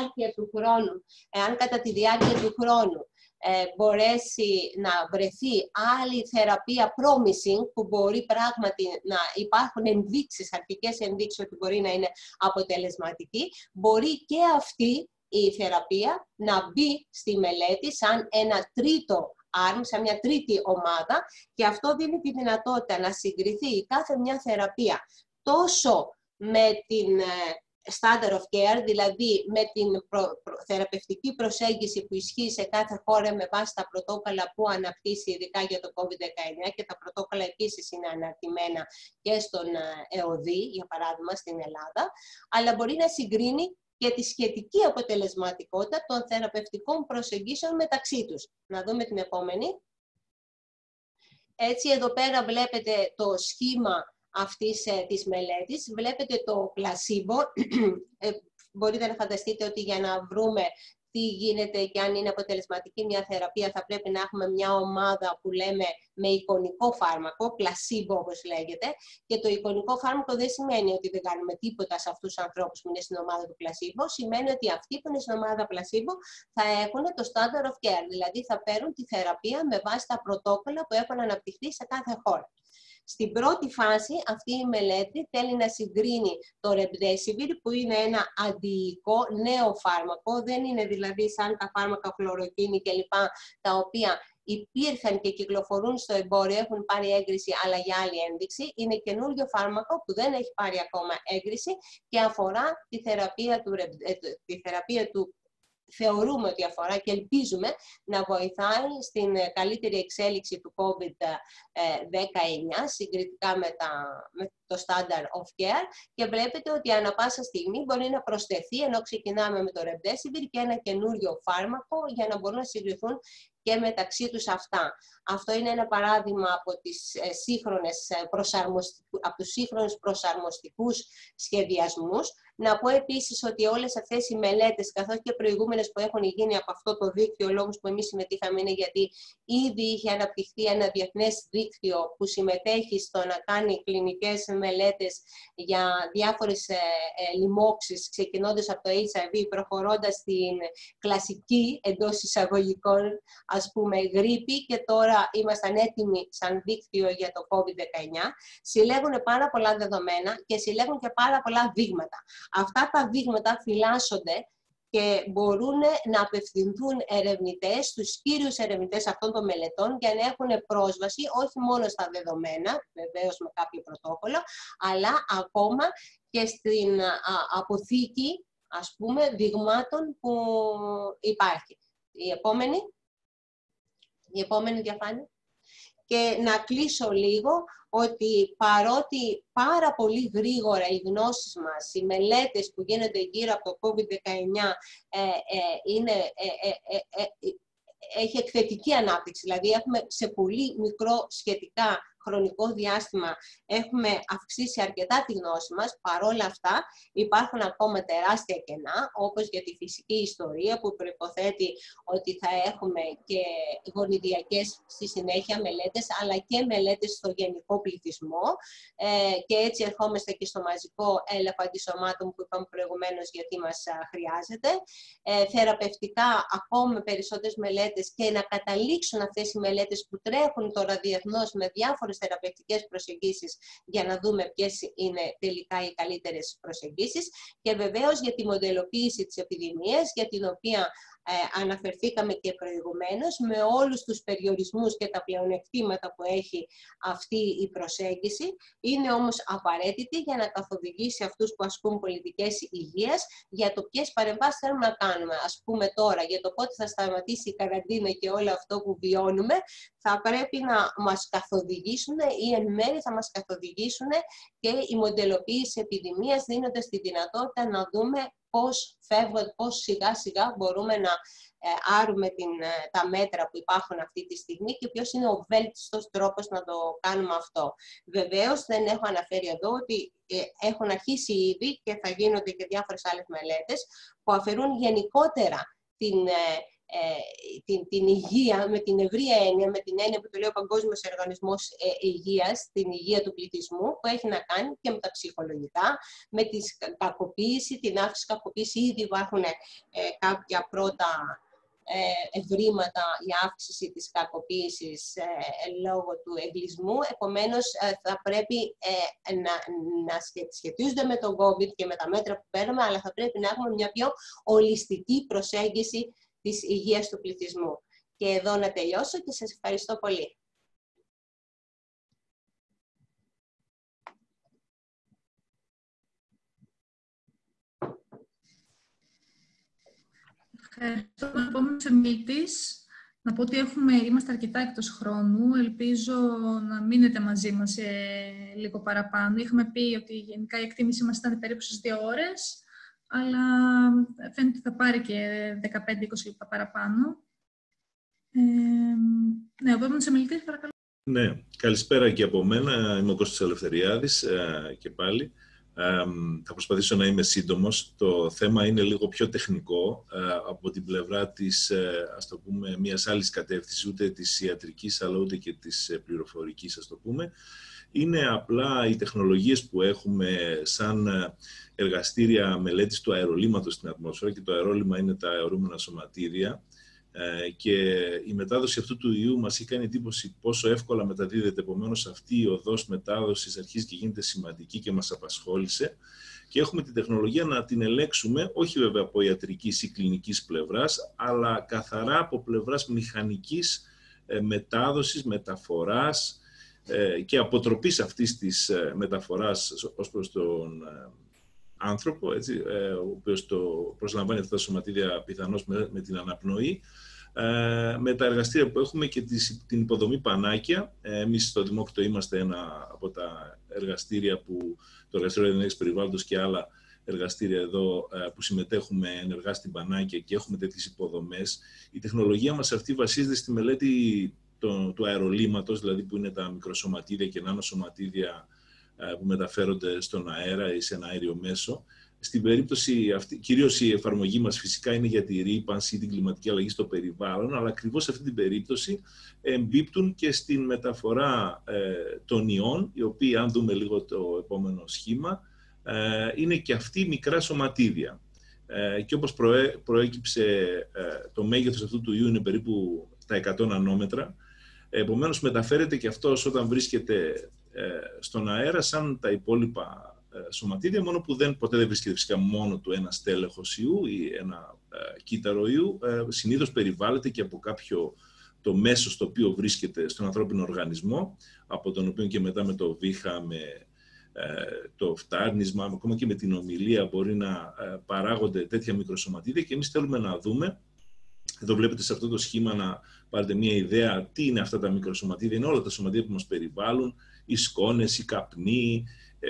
τη διάρκεια του χρόνου μπορέσει να βρεθεί άλλη θεραπεία promising, που μπορεί πράγματι να υπάρχουν ενδείξεις, αρχικές ενδείξεις ότι μπορεί να είναι αποτελεσματική, μπορεί και αυτή η θεραπεία να μπει στη μελέτη σαν ένα τρίτο arm, σαν μια τρίτη ομάδα, και αυτό δίνει τη δυνατότητα να συγκριθεί η κάθε μια θεραπεία τόσο με την standard of care, δηλαδή με την θεραπευτική προσέγγιση που ισχύει σε κάθε χώρα με βάση τα πρωτόκολλα που αναπτύσσει ειδικά για το COVID-19, και τα πρωτόκολλα επίσης είναι αναρτημένα και στον ΕΟΔΗ, για παράδειγμα στην Ελλάδα, αλλά μπορεί να συγκρίνει και τη σχετική αποτελεσματικότητα των θεραπευτικών προσεγγίσεων μεταξύ τους. Να δούμε την επόμενη. Έτσι, εδώ πέρα βλέπετε το σχήμα αυτής της μελέτης. Βλέπετε το πλασίμπο. Μπορείτε να φανταστείτε ότι για να βρούμε τι γίνεται και αν είναι αποτελεσματική μια θεραπεία θα πρέπει να έχουμε μια ομάδα που λέμε με εικονικό φάρμακο, πλασίμπο όπως λέγεται, και το εικονικό φάρμακο δεν σημαίνει ότι δεν κάνουμε τίποτα σε αυτούς τους ανθρώπους που είναι στην ομάδα του πλασίμπο, σημαίνει ότι αυτοί που είναι στην ομάδα πλασίμπο θα έχουν το standard of care, δηλαδή θα παίρνουν τη θεραπεία με βάση τα πρωτόκολλα που έχουν αναπτυχθεί σε κάθε χώρα. Στην πρώτη φάση αυτή η μελέτη θέλει να συγκρίνει το Remdesivir, που είναι ένα αντιϊκό νέο φάρμακο, δεν είναι δηλαδή σαν τα φάρμακα χλωροκίνη κλπ, τα οποία υπήρχαν και κυκλοφορούν στο εμπόριο, έχουν πάρει έγκριση αλλά για άλλη ένδειξη. Είναι καινούριο φάρμακο που δεν έχει πάρει ακόμα έγκριση και αφορά τη θεραπεία του θεωρούμε ότι αφορά και ελπίζουμε να βοηθάει στην καλύτερη εξέλιξη του COVID-19 συγκριτικά με το standard of care, και βλέπετε ότι ανά πάσα στιγμή μπορεί να προσθεθεί, ενώ ξεκινάμε με το Remdesivir, και ένα καινούριο φάρμακο για να μπορούν να συγκριθούν και μεταξύ τους αυτά. Αυτό είναι ένα παράδειγμα από τους σύγχρονους προσαρμοστικούς σχεδιασμούς. Να πω επίσης ότι όλες αυτές οι μελέτες, καθώς και προηγούμενες που έχουν γίνει από αυτό το δίκτυο, λόγους που εμείς συμμετείχαμε είναι γιατί ήδη είχε αναπτυχθεί ένα διεθνές δίκτυο που συμμετέχει στο να κάνει κλινικές μελέτες για διάφορες λοιμώξεις, ξεκινώντας από το HIV, προχωρώντας στην κλασική, εντός εισαγωγικών, ας πούμε, γρίπη, και τώρα ήμασταν έτοιμοι σαν δίκτυο για το COVID-19. Συλλέγουν πάρα πολλά δεδομένα και συλλέγουν και πάρα πολλά δείγματα. Αυτά τα δείγματα φυλάσσονται και μπορούν να απευθυνθούν ερευνητές, στους κύριους ερευνητές αυτών των μελετών, για να έχουν πρόσβαση όχι μόνο στα δεδομένα, βεβαίως με κάποιο πρωτόκολλο, αλλά ακόμα και στην αποθήκη, ας πούμε, δειγμάτων που υπάρχει. Η επόμενη διαφάνεια. Και να κλείσω λίγο ότι παρότι πάρα πολύ γρήγορα οι γνώσεις μας, οι μελέτες που γίνονται γύρω από το COVID-19 έχει εκθετική ανάπτυξη, δηλαδή έχουμε σε πολύ μικρό σχετικά χρονικό διάστημα έχουμε αυξήσει αρκετά τη γνώση μας. Παρόλα αυτά υπάρχουν ακόμα τεράστια κενά, όπως για τη φυσική ιστορία, που προϋποθέτει ότι θα έχουμε και γονιδιακές στη συνέχεια μελέτες, αλλά και μελέτες στο γενικό πληθυσμό. Και έτσι ερχόμαστε και στο μαζικό έλεγχο αντισωμάτων που είπαμε προηγουμένως γιατί μας χρειάζεται. Θεραπευτικά ακόμα περισσότερες μελέτες, και να καταλήξουν αυτές οι μελέτες που τρέχουν τώρα διεθνώς με διάφορες θεραπευτικές προσεγγίσεις, για να δούμε ποιες είναι τελικά οι καλύτερες προσεγγίσεις. Και βεβαίως για τη μοντελοποίηση της επιδημίας, για την οποία αναφερθήκαμε και προηγουμένως, με όλους τους περιορισμούς και τα πλεονεκτήματα που έχει αυτή η προσέγγιση. Είναι όμως απαραίτητη για να καθοδηγήσει αυτούς που ασκούν πολιτικές υγείας για το ποιες παρεμβάσεις θέλουμε να κάνουμε. Ας πούμε τώρα, για το πότε θα σταματήσει η καραντίνα και όλο αυτό που βιώνουμε, θα πρέπει να μας καθοδηγήσουν ή εν μέρει θα μας καθοδηγήσουν και η μοντελοποίηση επιδημίας, δίνοντας τη δυνατότητα να δούμε πώς σιγά σιγά μπορούμε να άρουμε τα μέτρα που υπάρχουν αυτή τη στιγμή και ποιος είναι ο βέλτιστος τρόπος να το κάνουμε αυτό. Βεβαίως δεν έχω αναφέρει εδώ ότι έχουν αρχίσει ήδη και θα γίνονται και διάφορες άλλες μελέτες που αφαιρούν γενικότερα την υγεία με την ευρία έννοια, με την έννοια που το λέει ο Παγκόσμιος Οργανισμός Υγείας, την υγεία του πληθυσμού, που έχει να κάνει και με τα ψυχολογικά, με τη κακοποίηση, την αύξηση κακοποίηση. Ήδη υπάρχουν κάποια πρώτα ευρήματα, η αύξηση της κακοποίησης λόγω του εγκλισμού. Επομένως, θα πρέπει να σχετίζονται με τον COVID και με τα μέτρα που παίρνουμε, αλλά θα πρέπει να έχουμε μια πιο ολιστική προσέγγιση της υγείας του πληθυσμού. Και εδώ να τελειώσω και σας ευχαριστώ πολύ. Ευχαριστώ. Ο επόμενος ομιλητής. Να πω ότι είμαστε αρκετά εκτός χρόνου. Ελπίζω να μείνετε μαζί μας λίγο παραπάνω. Είχαμε πει ότι γενικά η εκτίμηση μας ήταν περίπου στις 2 ώρες. Αλλά φαίνεται ότι θα πάρει και 15-20 λεπτά παραπάνω. Ναι, ο επόμενος ομιλητής, παρακαλώ. Ναι, καλησπέρα και από μένα. Είμαι ο Κώστας Ελευθεριάδης και πάλι. Θα προσπαθήσω να είμαι σύντομος. Το θέμα είναι λίγο πιο τεχνικό από την πλευρά της, ας το πούμε, μιας άλλης κατεύθυνσης, ούτε της ιατρικής, αλλά ούτε και της πληροφορικής, ας το πούμε. Είναι απλά οι τεχνολογίες που έχουμε σαν εργαστήρια μελέτης του αερολύματος στην ατμόσφαιρα, και το αερόλυμα είναι τα αερούμενα σωματίδια, και η μετάδοση αυτού του ιού μας έχει κάνει εντύπωση πόσο εύκολα μεταδίδεται. Επομένως, αυτή η οδός μετάδοσης αρχίζει και γίνεται σημαντική και μας απασχόλησε, και έχουμε την τεχνολογία να την ελέγξουμε, όχι βέβαια από ιατρικής ή κλινικής πλευράς, αλλά καθαρά από πλευράς μηχανικής μετάδοσης, μεταφοράς και αποτροπής αυτής της μεταφοράς ως προς τον άνθρωπο, έτσι, ο οποίος προσλαμβάνει αυτά τα σωματίδια πιθανώς με την αναπνοή, με τα εργαστήρια που έχουμε και την υποδομή πανάκια. Εμείς στο Δημόκριτο είμαστε ένα από τα εργαστήρια το Εργαστήριο Ενέργειας Περιβάλλοντος και άλλα εργαστήρια εδώ που συμμετέχουμε ενεργά στην πανάκια και έχουμε τέτοιες υποδομές. Η τεχνολογία μας αυτή βασίζεται στη μελέτη του αερολύματος, δηλαδή που είναι τα μικροσωματίδια και νανοσωματίδια που μεταφέρονται στον αέρα ή σε ένα αέριο μέσο. στην περίπτωση αυτή, κυρίως η εφαρμογή μας φυσικά είναι για τη ρύπανση ή την κλιματική αλλαγή στο περιβάλλον, αλλά ακριβώς σε αυτή την περίπτωση εμπίπτουν και στην μεταφορά των ιών, οι οποίοι, αν δούμε λίγο το επόμενο σχήμα, είναι και αυτοί μικρά σωματίδια. Και όπως προέκυψε, το μέγεθος αυτού του ιού είναι περίπου τα 100 νανόμετρα. Επομένως, μεταφέρεται και αυτός όταν βρίσκεται στον αέρα σαν τα υπόλοιπα σωματίδια, μόνο που ποτέ δεν βρίσκεται φυσικά μόνο του ένα στέλεχος ιού ή ένα κύτταρο ιού. Συνήθως περιβάλλεται και από κάποιο το μέσο στο οποίο βρίσκεται στον ανθρώπινο οργανισμό, από τον οποίο και μετά με το βήχα, με το φτάρνισμα, ακόμα και με την ομιλία μπορεί να παράγονται τέτοια μικροσωματίδια, και εμείς θέλουμε να δούμε, εδώ βλέπετε σε αυτό το σχήμα να πάρετε μια ιδέα τι είναι αυτά τα μικροσωματίδια. Είναι όλα τα σωματίδια που μας περιβάλλουν, οι σκόνες, οι καπνοί,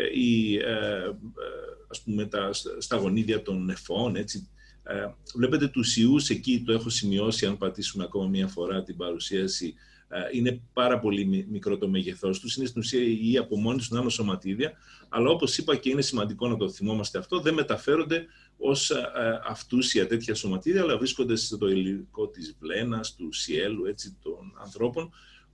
ας πούμε τα σταγονίδια των νεφών, έτσι. Βλέπετε τους ιούς εκεί, το έχω σημειώσει, αν πατήσουμε ακόμα μία φορά την παρουσίαση, είναι πάρα πολύ μικρό το μέγεθός τους, είναι στην ουσία ή από μόνοι τους νανοσωματίδια, αλλά όπως είπα και είναι σημαντικό να το θυμόμαστε αυτό, δεν μεταφέρονται ως αυτούσια τέτοια σωματίδια, αλλά βρίσκονται στο υλικό της βλένας, του σιέλου, έτσι, των ανθρώπων,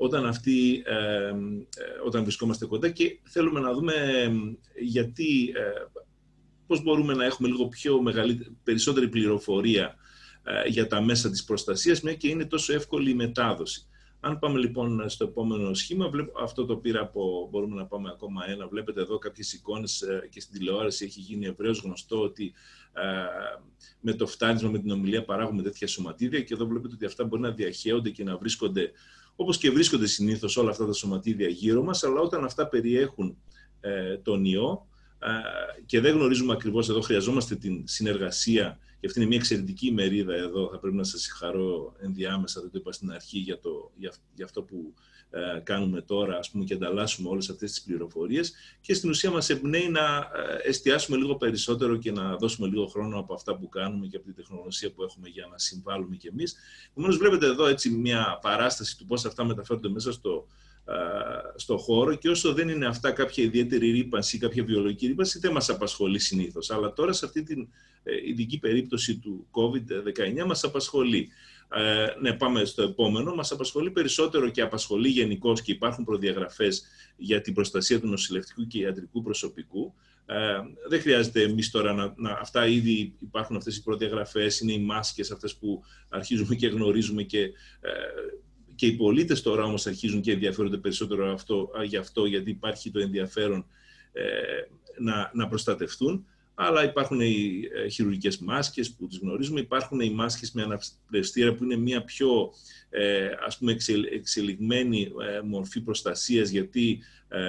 όταν βρισκόμαστε κοντά, και θέλουμε να δούμε γιατί, πώς μπορούμε να έχουμε λίγο περισσότερη πληροφορία για τα μέσα της προστασίας, μια και είναι τόσο εύκολη η μετάδοση. Αν πάμε λοιπόν στο επόμενο σχήμα, αυτό το πήρα μπορούμε να πάμε ακόμα ένα. Βλέπετε εδώ κάποιες εικόνες και στην τηλεόραση έχει γίνει ευρέως γνωστό ότι με το φτάνισμα, με την ομιλία παράγουμε τέτοια σωματίδια, και εδώ βλέπετε ότι αυτά μπορεί να διαχέονται και να βρίσκονται, όπως και βρίσκονται συνήθως όλα αυτά τα σωματίδια γύρω μας, αλλά όταν αυτά περιέχουν τον ιό και δεν γνωρίζουμε ακριβώς, εδώ χρειαζόμαστε την συνεργασία, και αυτή είναι μια εξαιρετική ημερίδα εδώ, θα πρέπει να σας συγχαρώ ενδιάμεσα, δεν το είπα στην αρχή, για αυτό που κάνουμε τώρα, ας πούμε, και ανταλλάσσουμε όλες αυτές τις πληροφορίες, και στην ουσία μας εμπνέει να εστιάσουμε λίγο περισσότερο και να δώσουμε λίγο χρόνο από αυτά που κάνουμε και από τη τεχνογνωσία που έχουμε για να συμβάλλουμε κι εμείς. Επομένως, βλέπετε εδώ έτσι μια παράσταση του πώς αυτά μεταφέρονται μέσα στο χώρο, και όσο δεν είναι αυτά κάποια ιδιαίτερη ρύπανση ή κάποια βιολογική ρύπανση, δεν μας απασχολεί συνήθως. Αλλά τώρα σε αυτή την ειδική περίπτωση του COVID-19 μας απασχολεί. Ναι, πάμε στο επόμενο. Μας απασχολεί περισσότερο και απασχολεί γενικώς, και υπάρχουν προδιαγραφές για την προστασία του νοσηλευτικού και ιατρικού προσωπικού. Δεν χρειάζεται εμείς τώρα αυτά ήδη υπάρχουν, αυτές οι προδιαγραφές, είναι οι μάσκες αυτές που αρχίζουμε και γνωρίζουμε, και οι πολίτες τώρα όμως αρχίζουν και ενδιαφέρονται περισσότερο γι' αυτό, γιατί υπάρχει το ενδιαφέρον να προστατευτούν. Αλλά υπάρχουν οι χειρουργικές μάσκες που τις γνωρίζουμε, υπάρχουν οι μάσκες με αναπνευστήρα που είναι μια πιο ας πούμε εξελιγμένη μορφή προστασίας, γιατί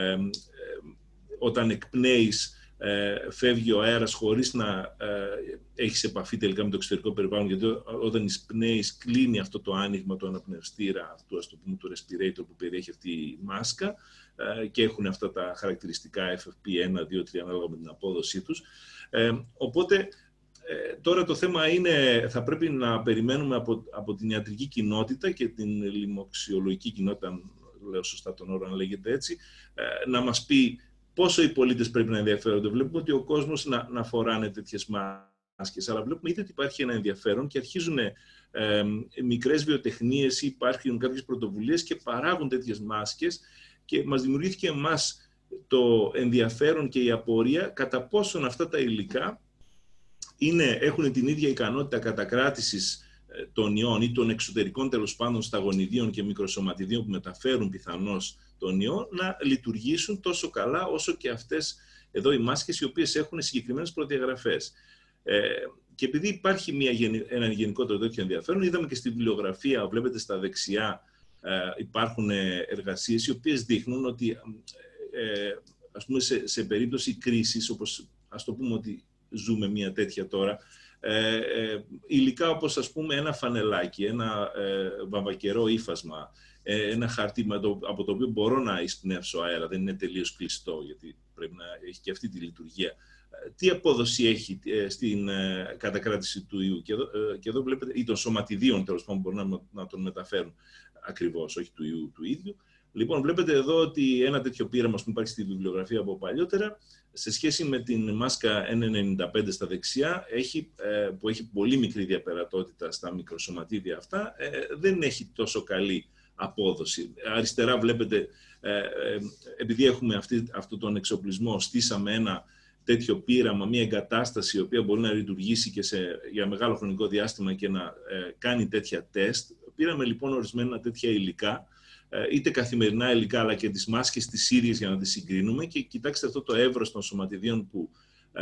όταν εκπνέεις φεύγει ο αέρας χωρίς να έχεις επαφή τελικά με το εξωτερικό περιβάλλον, γιατί όταν εισπνέεις κλείνει αυτό το άνοιγμα του αναπνευστήρα, ας το πούμε, του respirator που περιέχει αυτή η μάσκα, και έχουν αυτά τα χαρακτηριστικά FFP1, 2, 3 ανάλογα με την απόδοσή τους. Οπότε τώρα το θέμα είναι, θα πρέπει να περιμένουμε από την ιατρική κοινότητα και την λοιμοξιολογική κοινότητα, αν λέω σωστά τον όρο, αν λέγεται έτσι, να μας πει πόσο οι πολίτες πρέπει να ενδιαφέρονται. Βλέπουμε ότι ο κόσμος να φοράνε τέτοιες μάσκες, αλλά βλέπουμε είτε ότι υπάρχει ένα ενδιαφέρον και αρχίζουν μικρές βιοτεχνίες ή υπάρχουν κάποιες πρωτοβουλίες και παράγουν τέτοιες μάσκες, και μας δημιουργήθηκε εμάς το ενδιαφέρον και η απορία κατά πόσον αυτά τα υλικά έχουν την ίδια ικανότητα κατακράτησης των ιών ή των εξωτερικών τέλος πάντων σταγονιδίων και μικροσωματιδίων που μεταφέρουν πιθανώς τον ιό, να λειτουργήσουν τόσο καλά όσο και αυτές εδώ οι μάσκες, οι οποίες έχουν συγκεκριμένες προδιαγραφές. Και επειδή υπάρχει ένα γενικότερο τέτοιο ενδιαφέρον, είδαμε και στη βιβλιογραφία, βλέπετε στα δεξιά, υπάρχουν εργασίες οι οποίες δείχνουν ότι ας πούμε σε περίπτωση κρίσης, όπως ας το πούμε ότι ζούμε μια τέτοια τώρα, υλικά όπως ας πούμε ένα φανελάκι, ένα βαμβακερό ύφασμα, ένα χαρτί από το οποίο μπορώ να εισπνεύσω αέρα, δεν είναι τελείως κλειστό, γιατί πρέπει να έχει και αυτή τη λειτουργία. Τι απόδοση έχει στην κατακράτηση του ιού, και εδώ βλέπετε, ή των σωματιδίων τέλος πάντων μπορούν να τον μεταφέρουν ακριβώς, όχι του ιού του ίδιου. Λοιπόν, βλέπετε εδώ ότι ένα τέτοιο πείραμα που υπάρχει στη βιβλιογραφία από παλιότερα, σε σχέση με την μάσκα N95 στα δεξιά, που έχει πολύ μικρή διαπερατότητα στα μικροσωματίδια αυτά, δεν έχει τόσο καλή απόδοση. Αριστερά βλέπετε, επειδή έχουμε αυτόν τον εξοπλισμό, στήσαμε ένα τέτοιο πείραμα, μια εγκατάσταση η οποία μπορεί να λειτουργήσει και για μεγάλο χρονικό διάστημα και να κάνει τέτοια τεστ. Πήραμε λοιπόν ορισμένα τέτοια υλικά, είτε καθημερινά υλικά αλλά και τις μάσκες τις ίδιες για να τις συγκρίνουμε, και κοιτάξτε αυτό το εύρος των σωματιδίων που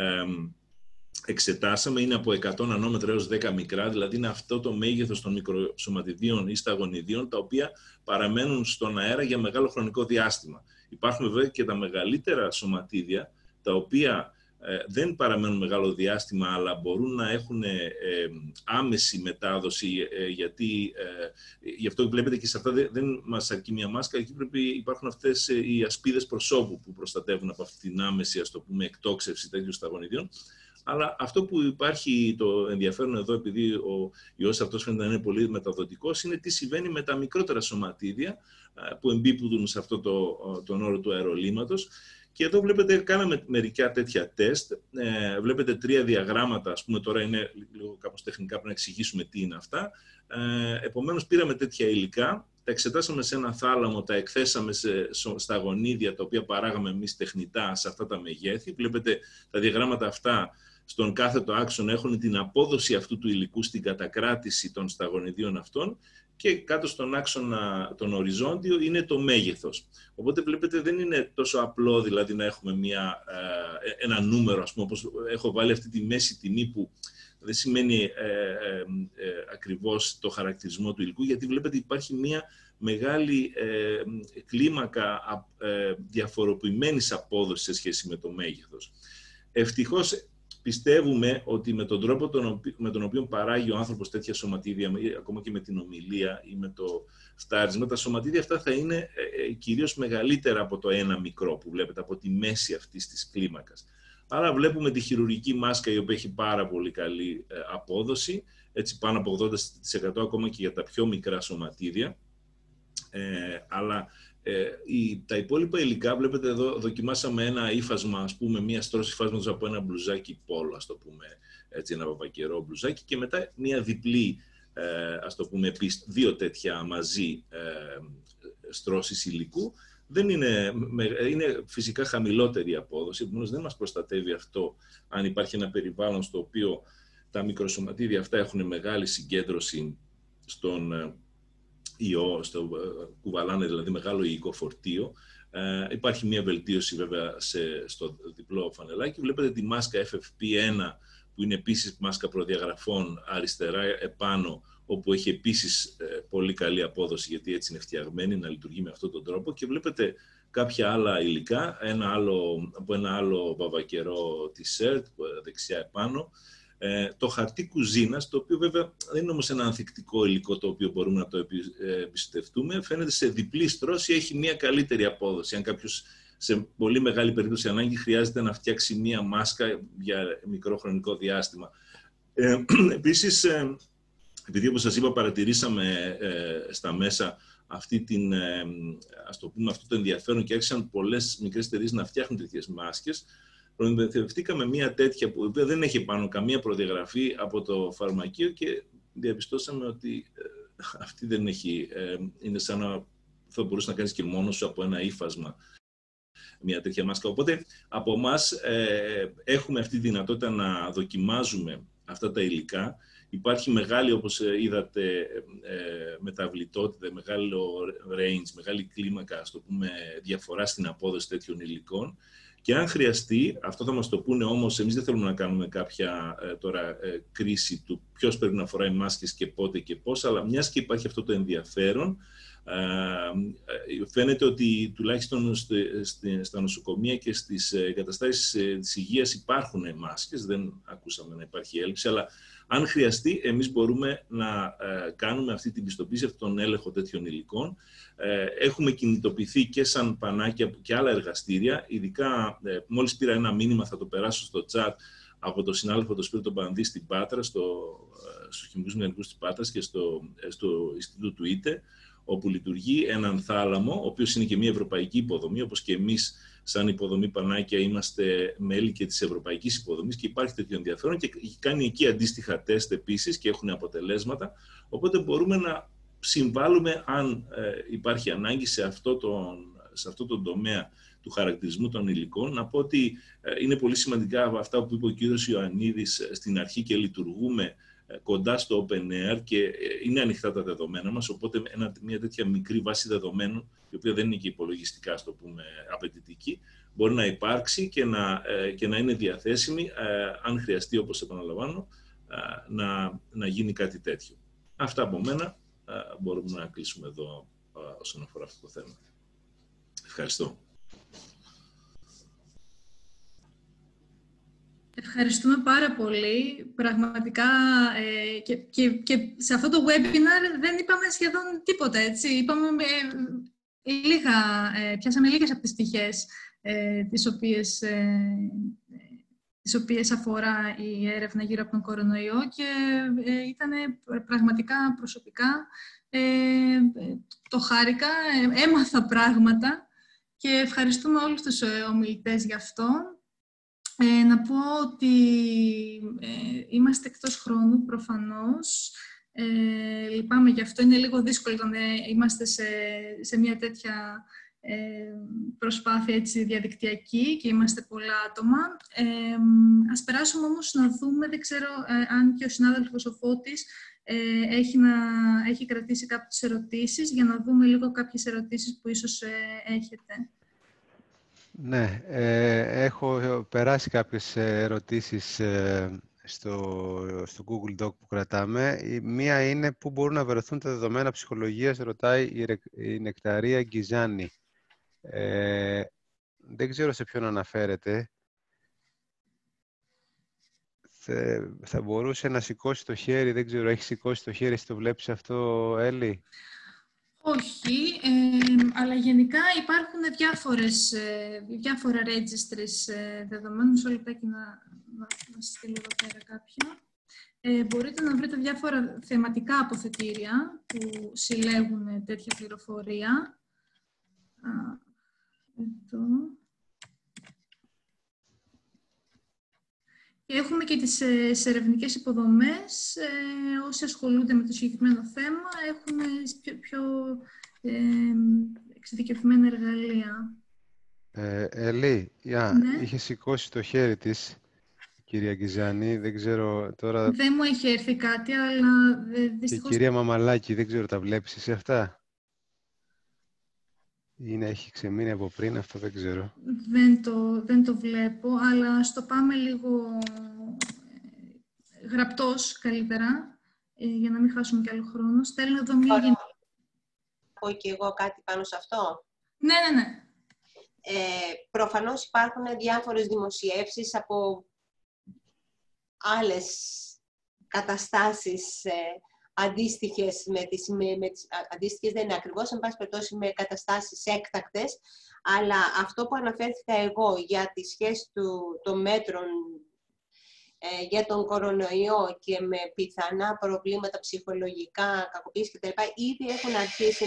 εξετάσαμε, είναι από 100 νανόμετρα έως 10 μικρά, δηλαδή είναι αυτό το μέγεθος των μικροσωματιδίων ή σταγονιδίων, τα οποία παραμένουν στον αέρα για μεγάλο χρονικό διάστημα. Υπάρχουν βέβαια και τα μεγαλύτερα σωματίδια, τα οποία δεν παραμένουν μεγάλο διάστημα, αλλά μπορούν να έχουν άμεση μετάδοση, γιατί γι' αυτό βλέπετε και σε αυτά δεν μας αρκεί μια μάσκα, εκεί υπάρχουν αυτές οι ασπίδες προσώπου που προστατεύουν από αυτή την άμεση, ας το πούμε, εκτόξευση τέτοιων σταγονιδιών. Αλλά αυτό που υπάρχει το ενδιαφέρον εδώ, επειδή ο ιός αυτός φαίνεται να είναι πολύ μεταδοτικός, είναι τι συμβαίνει με τα μικρότερα σωματίδια που εμπίπτουν σε αυτό τον όρο του αερολύματος. Και εδώ βλέπετε, κάναμε μερικά τέτοια τεστ. Βλέπετε 3 διαγράμματα, ας πούμε, τώρα είναι λίγο κάπως τεχνικά, πρέπει να εξηγήσουμε τι είναι αυτά. Επομένως, πήραμε τέτοια υλικά, τα εξετάσαμε σε ένα θάλαμο, τα εκθέσαμε στα γονίδια, τα οποία παράγαμε εμείς τεχνητά σε αυτά τα μεγέθη. Βλέπετε τα διαγράμματα αυτά στον κάθετο άξονα έχουν την απόδοση αυτού του υλικού στην κατακράτηση των σταγονιδίων αυτών, και κάτω στον άξονα τον οριζόντιο είναι το μέγεθος. Οπότε βλέπετε δεν είναι τόσο απλό δηλαδή να έχουμε ένα νούμερο, ας πούμε, όπως έχω βάλει αυτή τη μέση τιμή που δεν σημαίνει ακριβώς το χαρακτηρισμό του υλικού, γιατί βλέπετε υπάρχει μια μεγάλη κλίμακα διαφοροποιημένης απόδοσης σε σχέση με το μέγεθος. Ευτυχώς πιστεύουμε ότι με τον τρόπο με τον οποίο παράγει ο άνθρωπος τέτοια σωματίδια, ακόμα και με την ομιλία ή με το φτάρισμα, τα σωματίδια αυτά θα είναι κυρίως μεγαλύτερα από το ένα μικρό που βλέπετε, από τη μέση αυτής της κλίμακας. Άρα βλέπουμε τη χειρουργική μάσκα, η οποία έχει πάρα πολύ καλή απόδοση, έτσι πάνω από 80% ακόμα και για τα πιο μικρά σωματίδια. Αλλά τα υπόλοιπα υλικά, βλέπετε εδώ, δοκιμάσαμε ένα ύφασμα, ας πούμε, μία στρώση υφάσματος από ένα μπλουζάκι πόλο, ας το πούμε, έτσι, ένα βαβακερό μπλουζάκι, και μετά μία διπλή, ας το πούμε, 2 τέτοια μαζί στρώσεις υλικού. Είναι φυσικά χαμηλότερη η απόδοση, επομένως δεν μας προστατεύει αυτό αν υπάρχει ένα περιβάλλον στο οποίο τα μικροσωματίδια αυτά έχουν μεγάλη συγκέντρωση στον ιό, κουβαλάνε δηλαδή μεγάλο υλικό φορτίο. Υπάρχει μια βελτίωση βέβαια στο διπλό φανελάκι. Βλέπετε τη μάσκα FFP1, που είναι επίσης μάσκα προδιαγραφών, αριστερά επάνω, όπου έχει επίσης πολύ καλή απόδοση, γιατί έτσι είναι φτιαγμένη να λειτουργεί με αυτόν τον τρόπο. Και βλέπετε κάποια άλλα υλικά, από ένα άλλο βαβακερό t-shirt, δεξιά επάνω, το χαρτί κουζίνας, το οποίο βέβαια δεν είναι όμως ένα ανθεκτικό υλικό το οποίο μπορούμε να το εμπιστευτούμε. Φαίνεται σε διπλή στρώση, έχει μια καλύτερη απόδοση. Αν κάποιος σε πολύ μεγάλη περίπτωση ανάγκη χρειάζεται να φτιάξει μια μάσκα για μικρό χρονικό διάστημα. Επίσης, επειδή όπως σας είπα παρατηρήσαμε στα μέσα ας το πούμε, αυτό το ενδιαφέρον και άρχισαν πολλές μικρές εταιρείες να φτιάχνουν τέτοιες μάσκες, προμηθευτήκαμε μια τέτοια που δεν έχει πάνω καμία προδιαγραφή από το φαρμακείο και διαπιστώσαμε ότι αυτή δεν έχει, είναι σαν να θα μπορούσε να κάνεις και μόνος σου από ένα ύφασμα μια τέτοια μάσκα. Οπότε από εμάς έχουμε αυτή τη δυνατότητα να δοκιμάζουμε αυτά τα υλικά. Υπάρχει μεγάλη, όπως είδατε, μεταβλητότητα, μεγάλο range, μεγάλη κλίμακα, ας το πούμε, διαφορά στην απόδοση τέτοιων υλικών. Και αν χρειαστεί, αυτό θα μας το πούνε όμως, εμείς δεν θέλουμε να κάνουμε κάποια κρίση του ποιος πρέπει να φοράει μάσκες και πότε και πώς, αλλά μιας και υπάρχει αυτό το ενδιαφέρον, φαίνεται ότι τουλάχιστον στα νοσοκομεία και στις εγκαταστάσεις της υγείας υπάρχουν μάσκες, δεν ακούσαμε να υπάρχει έλλειψη, αλλά αν χρειαστεί, εμείς μπορούμε να κάνουμε αυτή την πιστοποίηση, αυτόν τον έλεγχο τέτοιων υλικών. Έχουμε κινητοποιηθεί και σαν πανάκια και άλλα εργαστήρια. Ειδικά, μόλις πήρα ένα μήνυμα, θα το περάσω στο chat, από τον συνάδελφο τον Σπύρο τον Πανδή στην Πάτρα, στους Χημικούς Μηχανικούς της Πάτρας και στο Ινστιτούτο του ΙΤΕ, όπου λειτουργεί έναν θάλαμο, ο οποίος είναι και μια ευρωπαϊκή υποδομή, όπως και εμείς σαν υποδομή Πανάκια είμαστε μέλη και της ευρωπαϊκής υποδομής και υπάρχει τέτοιο ενδιαφέρον και κάνει εκεί αντίστοιχα τεστ επίσης και έχουν αποτελέσματα, οπότε μπορούμε να συμβάλλουμε αν υπάρχει ανάγκη σε αυτό τον τομέα του χαρακτηρισμού των υλικών. Να πω ότι είναι πολύ σημαντικά αυτά που είπε ο κύριος Ιωαννίδης στην αρχή και λειτουργούμε κοντά στο open air και είναι ανοιχτά τα δεδομένα μας, οπότε μια τέτοια μικρή βάση δεδομένων, η οποία δεν είναι και υπολογιστικά, στο πούμε, απαιτητική, μπορεί να υπάρξει και να είναι διαθέσιμη, αν χρειαστεί, όπως επαναλαμβάνω, να γίνει κάτι τέτοιο. Αυτά από μένα. Μπορούμε να κλείσουμε εδώ όσον αφορά αυτό το θέμα. Ευχαριστώ. Ευχαριστούμε πάρα πολύ. Πραγματικά και σε αυτό το webinar δεν είπαμε σχεδόν τίποτα, έτσι. Είπαμε πιάσαμε λίγες από τις πτυχές τις οποίες αφορά η έρευνα γύρω από τον κορονοϊό και ήταν πραγματικά προσωπικά, το χάρηκα, έμαθα πράγματα και ευχαριστούμε όλους τους ομιλητές γι' αυτό. Να πω ότι είμαστε εκτός χρόνου, προφανώς. Λυπάμαι γι' αυτό. Είναι λίγο δύσκολο όταν είμαστε σε μια τέτοια προσπάθεια έτσι, διαδικτυακή και είμαστε πολλά άτομα. Ας περάσουμε όμως να δούμε, δεν ξέρω αν και ο συνάδελφος ο Φώτης έχει κρατήσει κάποιες ερωτήσεις, για να δούμε λίγο κάποιες ερωτήσεις που ίσως έχετε. Ναι, έχω περάσει κάποιες ερωτήσεις στο Google Doc που κρατάμε. Μία είναι πού μπορούν να βρεθούν τα δεδομένα ψυχολογίας, ρωτάει η Νεκταρία Γκυζάνη. Δεν ξέρω σε ποιον αναφέρεται. Θα μπορούσε να σηκώσει το χέρι, δεν ξέρω, έχει σηκώσει το χέρι, το βλέπεις αυτό, Έλλη? Όχι, αλλά γενικά υπάρχουν διάφορα registries δεδομένων. Μισό λεπτάκι να στείλω εδώ πέρα κάποια. Μπορείτε να βρείτε διάφορα θεματικά αποθετήρια που συλλέγουν τέτοια πληροφορία. Εδώ. Και έχουμε και τις ερευνητικές υποδομές. Όσοι ασχολούνται με το συγκεκριμένο θέμα έχουν πιο εξειδικευμένα εργαλεία. Ελή, Ναι. είχε σηκώσει το χέρι της, κυρία Γκυζάνη, δεν ξέρω τώρα... Δεν μου έχει έρθει κάτι, αλλά δυστυχώς... Και κυρία Μαμαλάκη, δεν ξέρω, τα βλέπεις εσύ αυτά? Έχει ξεμείνει από πριν, αυτό δεν ξέρω. Δεν το βλέπω, αλλά ας το πάμε λίγο γραπτός καλύτερα, για να μην χάσουμε κι άλλο χρόνο. Στέλνω εδώ μία... Να πω και εγώ κάτι πάνω σε αυτό. Ναι. Προφανώς υπάρχουν διάφορες δημοσιεύσεις από άλλες καταστάσεις αντίστοιχες αντίστοιχες δεν είναι ακριβώς, εν πάση περιπτώσει με καταστάσεις έκτακτες, αλλά αυτό που αναφέρθηκα εγώ για τη σχέση των μέτρων για τον κορονοϊό και με πιθανά προβλήματα ψυχολογικά, κακοποίηση κτλ. Ήδη έχουν αρχίσει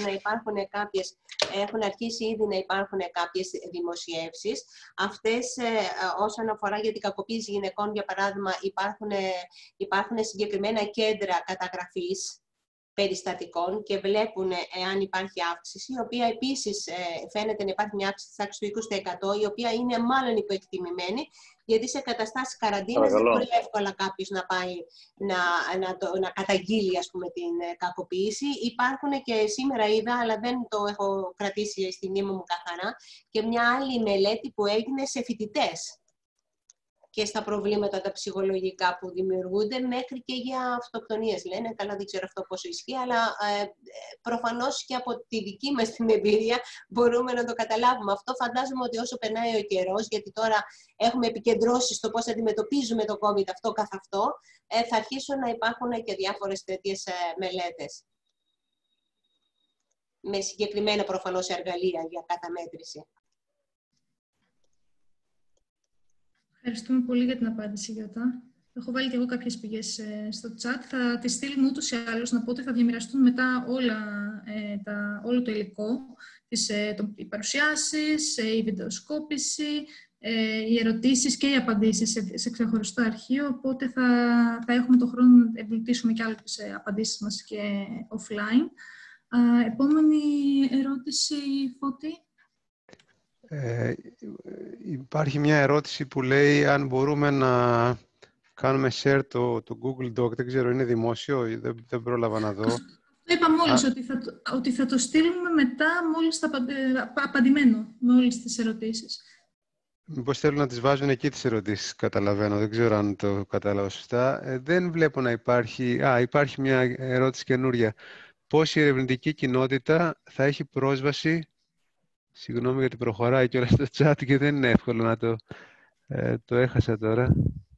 να υπάρχουν κάποιες δημοσιεύσεις. Αυτές όσον αφορά για την κακοποίηση γυναικών, για παράδειγμα, υπάρχουν συγκεκριμένα κέντρα καταγραφής περιστατικών και βλέπουν εάν υπάρχει αύξηση, η οποία επίσης φαίνεται να υπάρχει μια αύξηση της τάξης του 20%, η οποία είναι μάλλον υποεκτιμημένη, γιατί σε καταστάσεις καραντίνας δεν μπορεί εύκολα κάποιος να πάει να καταγγείλει, ας πούμε, την κακοποίηση. Υπάρχουν και σήμερα είδα, αλλά δεν το έχω κρατήσει στη μνήμη μου καθαρά, και μια άλλη μελέτη που έγινε σε φοιτητές και στα προβλήματα τα ψυχολογικά που δημιουργούνται, μέχρι και για αυτοκτονίες λένε. Καλά, δεν ξέρω αυτό πόσο ισχύει, αλλά προφανώς και από τη δική μας την εμπειρία μπορούμε να το καταλάβουμε. Αυτό φαντάζομαι ότι όσο περνάει ο καιρός, γιατί τώρα έχουμε επικεντρώσει στο πώς αντιμετωπίζουμε το COVID αυτό καθ' αυτό, θα αρχίσουν να υπάρχουν και διάφορες τέτοιες μελέτες. Με συγκεκριμένα προφανώς εργαλεία για καταμέτρηση. Ευχαριστούμε πολύ για την απάντηση, Γιώτα. Έχω βάλει και εγώ κάποιες πηγές στο chat. Θα τις στείλουμε ούτως ή άλλως. Να πω ότι θα διαμοιραστούν μετά όλο το υλικό, οι παρουσιάσεις, η βιντεοσκόπηση, οι ερωτήσεις και οι απαντήσεις σε ξεχωριστό αρχείο. Οπότε θα έχουμε το χρόνο να εμπλουτίσουμε και άλλες απαντήσεις μας και offline. Επόμενη ερώτηση, Φώτη. Υπάρχει μια ερώτηση που λέει αν μπορούμε να κάνουμε share το Google Doc. Δεν ξέρω, είναι δημόσιο ή δεν πρόλαβα να δω. Το είπα μόλις, ότι θα το στείλουμε μετά, μόλις απαντημένο με όλες τις ερωτήσεις. Μήπως θέλουν να τις βάζουν εκεί τις ερωτήσεις, καταλαβαίνω. Δεν ξέρω αν το κατάλαβα σωστά. Δεν βλέπω να υπάρχει... υπάρχει μια ερώτηση καινούρια. Πώς η ερευνητική κοινότητα θα έχει πρόσβαση... Συγγνώμη γιατί προχωράει και όλα στο chat και δεν είναι εύκολο να το έχασα τώρα.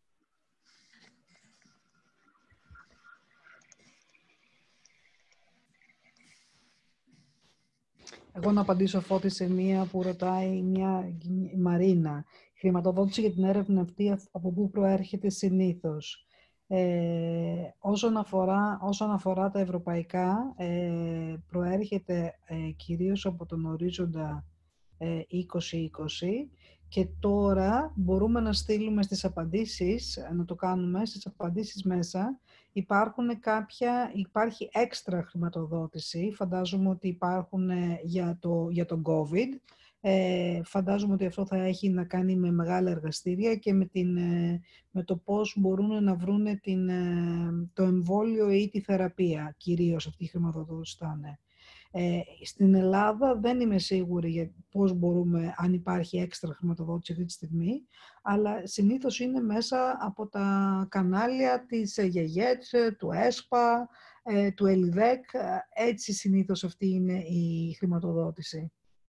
Εγώ να απαντήσω, Φώτη, σε μία που ρωτάει η Μαρίνα. Χρηματοδότηση για την έρευνα αυτή από πού προέρχεται συνήθως. Όσον αφορά τα ευρωπαϊκά, προέρχεται κυρίως από τον ορίζοντα 2020 και τώρα μπορούμε να στείλουμε στις απαντήσεις, να το κάνουμε στις απαντήσεις μέσα. Υπάρχει έξτρα χρηματοδότηση, φαντάζομαι ότι υπάρχουν για τον COVID. Φαντάζομαι ότι αυτό θα έχει να κάνει με μεγάλα εργαστήρια και με το πώς μπορούν να βρουν το εμβόλιο ή τη θεραπεία, κυρίως αυτή η χρηματοδότηση θα είναι. Στην Ελλάδα δεν είμαι σίγουρη για πώς μπορούμε, αν υπάρχει έξτρα χρηματοδότηση αυτή τη στιγμή, αλλά συνήθως είναι μέσα από τα κανάλια της ΓΕΓΕΤ, του ΕΣΠΑ, του ΕΛΙΔΕΚ. Έτσι συνήθως αυτή είναι η χρηματοδότηση.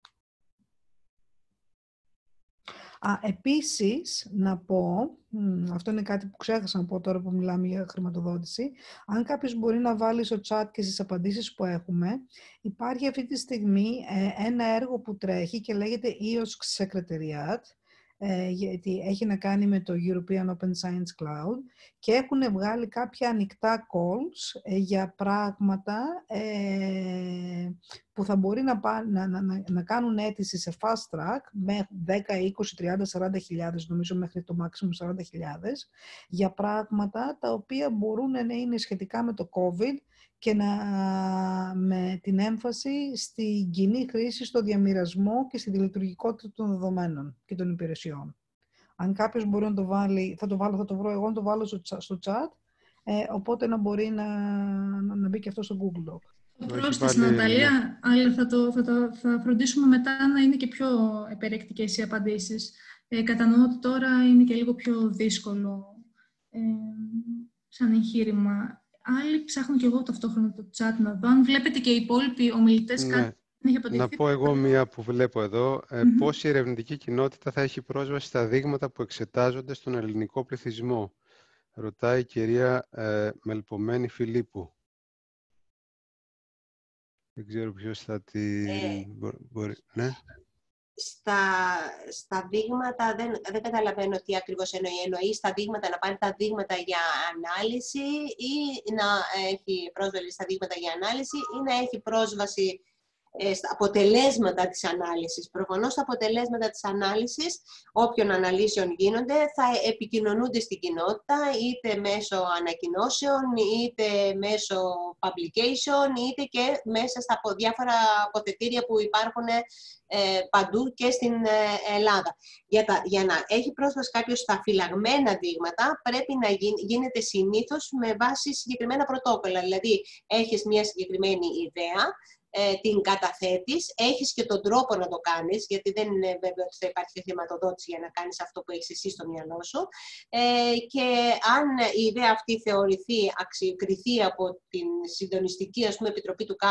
Επίσης, να πω, αυτό είναι κάτι που ξέχασα να πω τώρα που μιλάμε για χρηματοδότηση, αν κάποιος μπορεί να βάλει στο chat και στις απαντήσεις που έχουμε, υπάρχει αυτή τη στιγμή ένα έργο που τρέχει και λέγεται EOS Secretariat, γιατί έχει να κάνει με το European Open Science Cloud και έχουν βγάλει κάποια ανοιχτά calls για πράγματα που θα μπορεί να κάνουν αίτηση σε fast track με 10, 20, 30, 40 χιλιάδες, νομίζω μέχρι το maximum 40 χιλιάδες, για πράγματα τα οποία μπορούν να είναι σχετικά με το COVID και με την έμφαση στην κοινή χρήση, στο διαμοιρασμό και στη διαλειτουργικότητα των δεδομένων και των υπηρεσιών. Αν κάποιος μπορεί να το βάλει, θα το βρω εγώ, να το βάλω στο chat, οπότε να μπορεί να μπει και αυτό στο Google Doc. Το πρόσθεσε, Ναταλία, αλλά θα φροντίσουμε μετά να είναι και πιο περιεκτικές οι απαντήσεις. Κατανοώ ότι τώρα είναι και λίγο πιο δύσκολο σαν εγχείρημα. Άλλοι ψάχνω και εγώ ταυτόχρονα το chat να δω. Αν βλέπετε και οι υπόλοιποι ομιλητές κάτι έχει απαντηθεί. Να πω εγώ μία που βλέπω εδώ. Πώς η ερευνητική κοινότητα θα έχει πρόσβαση στα δείγματα που εξετάζονται στον ελληνικό πληθυσμό. Ρωτάει η κυρία Μελπομένη Φιλίππου. Δεν ξέρω ποιος θα τη μπορεί. Ναι. Στα δείγματα, δεν καταλαβαίνω τι ακριβώς εννοεί. Εννοεί στα δείγματα, να πάρει τα δείγματα για ανάλυση ή να έχει πρόσβαση στα δείγματα για ανάλυση ή να έχει πρόσβαση στα αποτελέσματα της ανάλυσης. Προφανώς τα αποτελέσματα της ανάλυσης, όποιων αναλύσεων γίνονται, θα επικοινωνούνται στην κοινότητα, είτε μέσω ανακοινώσεων, είτε μέσω publication, είτε και μέσα στα διάφορα αποθετήρια που υπάρχουν παντού και στην Ελλάδα. Για να έχει πρόσβαση κάποιος στα φυλαγμένα δείγματα, πρέπει να γίνεται συνήθως με βάση συγκεκριμένα πρωτόκολλα. Δηλαδή, έχεις μια συγκεκριμένη ιδέα, την καταθέτεις, έχεις και τον τρόπο να το κάνεις, γιατί δεν είναι βέβαιο ότι θα υπάρχει χρηματοδότηση για να κάνεις αυτό που έχεις εσύ στο μυαλό σου. Και αν η ιδέα αυτή κριθεί από την συντονιστική, ας πούμε, επιτροπή του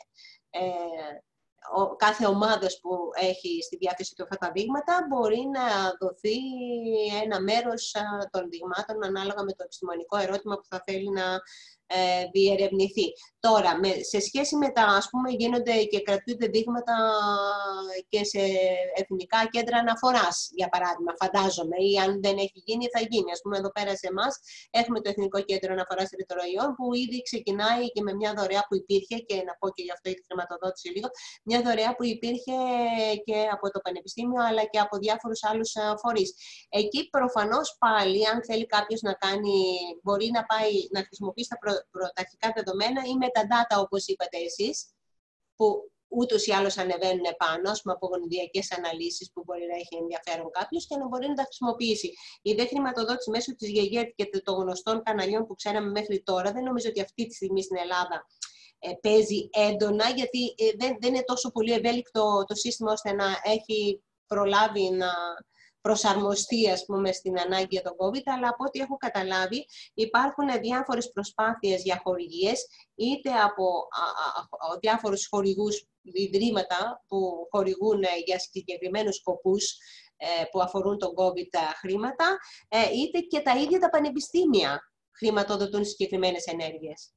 κάθε ομάδας που έχει στη διάθεση του αυτά τα δείγματα, μπορεί να δοθεί ένα μέρος των δειγμάτων ανάλογα με το επιστημονικό ερώτημα που θα θέλει διερευνηθεί. Τώρα, σε σχέση με τα, ας πούμε, γίνονται και κρατούνται δείγματα και σε εθνικά κέντρα αναφοράς, για παράδειγμα, φαντάζομαι, ή αν δεν έχει γίνει, θα γίνει. Ας πούμε, εδώ πέρα σε εμάς έχουμε το Εθνικό Κέντρο Αναφοράς Ερυθροϊών, που ήδη ξεκινάει και με μια δωρεά που υπήρχε, και να πω και γι' αυτό η χρηματοδότηση λίγο, μια δωρεά που υπήρχε και από το Πανεπιστήμιο, αλλά και από διάφορους άλλους φορείς. Εκεί προφανώς πάλι, αν θέλει κάποιος να κάνει, μπορεί να πάει να χρησιμοποιήσει τα πρωταρχικά δεδομένα ή με τα data, όπως είπατε εσείς, που ούτως ή άλλως ανεβαίνουν πάνω, ας πούμε, από γονιδιακές αναλύσεις που μπορεί να έχει ενδιαφέρον κάποιος και να μπορεί να τα χρησιμοποιήσει. Η δε χρηματοδότηση μέσω της ΓΕΓΕΤ και των γνωστών καναλιών που ξέραμε μέχρι τώρα, δεν νομίζω ότι αυτή τη στιγμή στην Ελλάδα παίζει έντονα, γιατί δεν είναι τόσο πολύ ευέλικτο το σύστημα ώστε να έχει προλάβει να προσαρμοστεί, ας πούμε, στην ανάγκη για τον COVID, αλλά από ό,τι έχω καταλάβει υπάρχουν διάφορες προσπάθειες για χορηγίες, είτε από διάφορους χορηγούς ιδρύματα που χορηγούν για συγκεκριμένους σκοπούς που αφορούν τον COVID χρήματα, είτε και τα ίδια τα πανεπιστήμια χρηματοδοτούν συγκεκριμένες ενέργειες.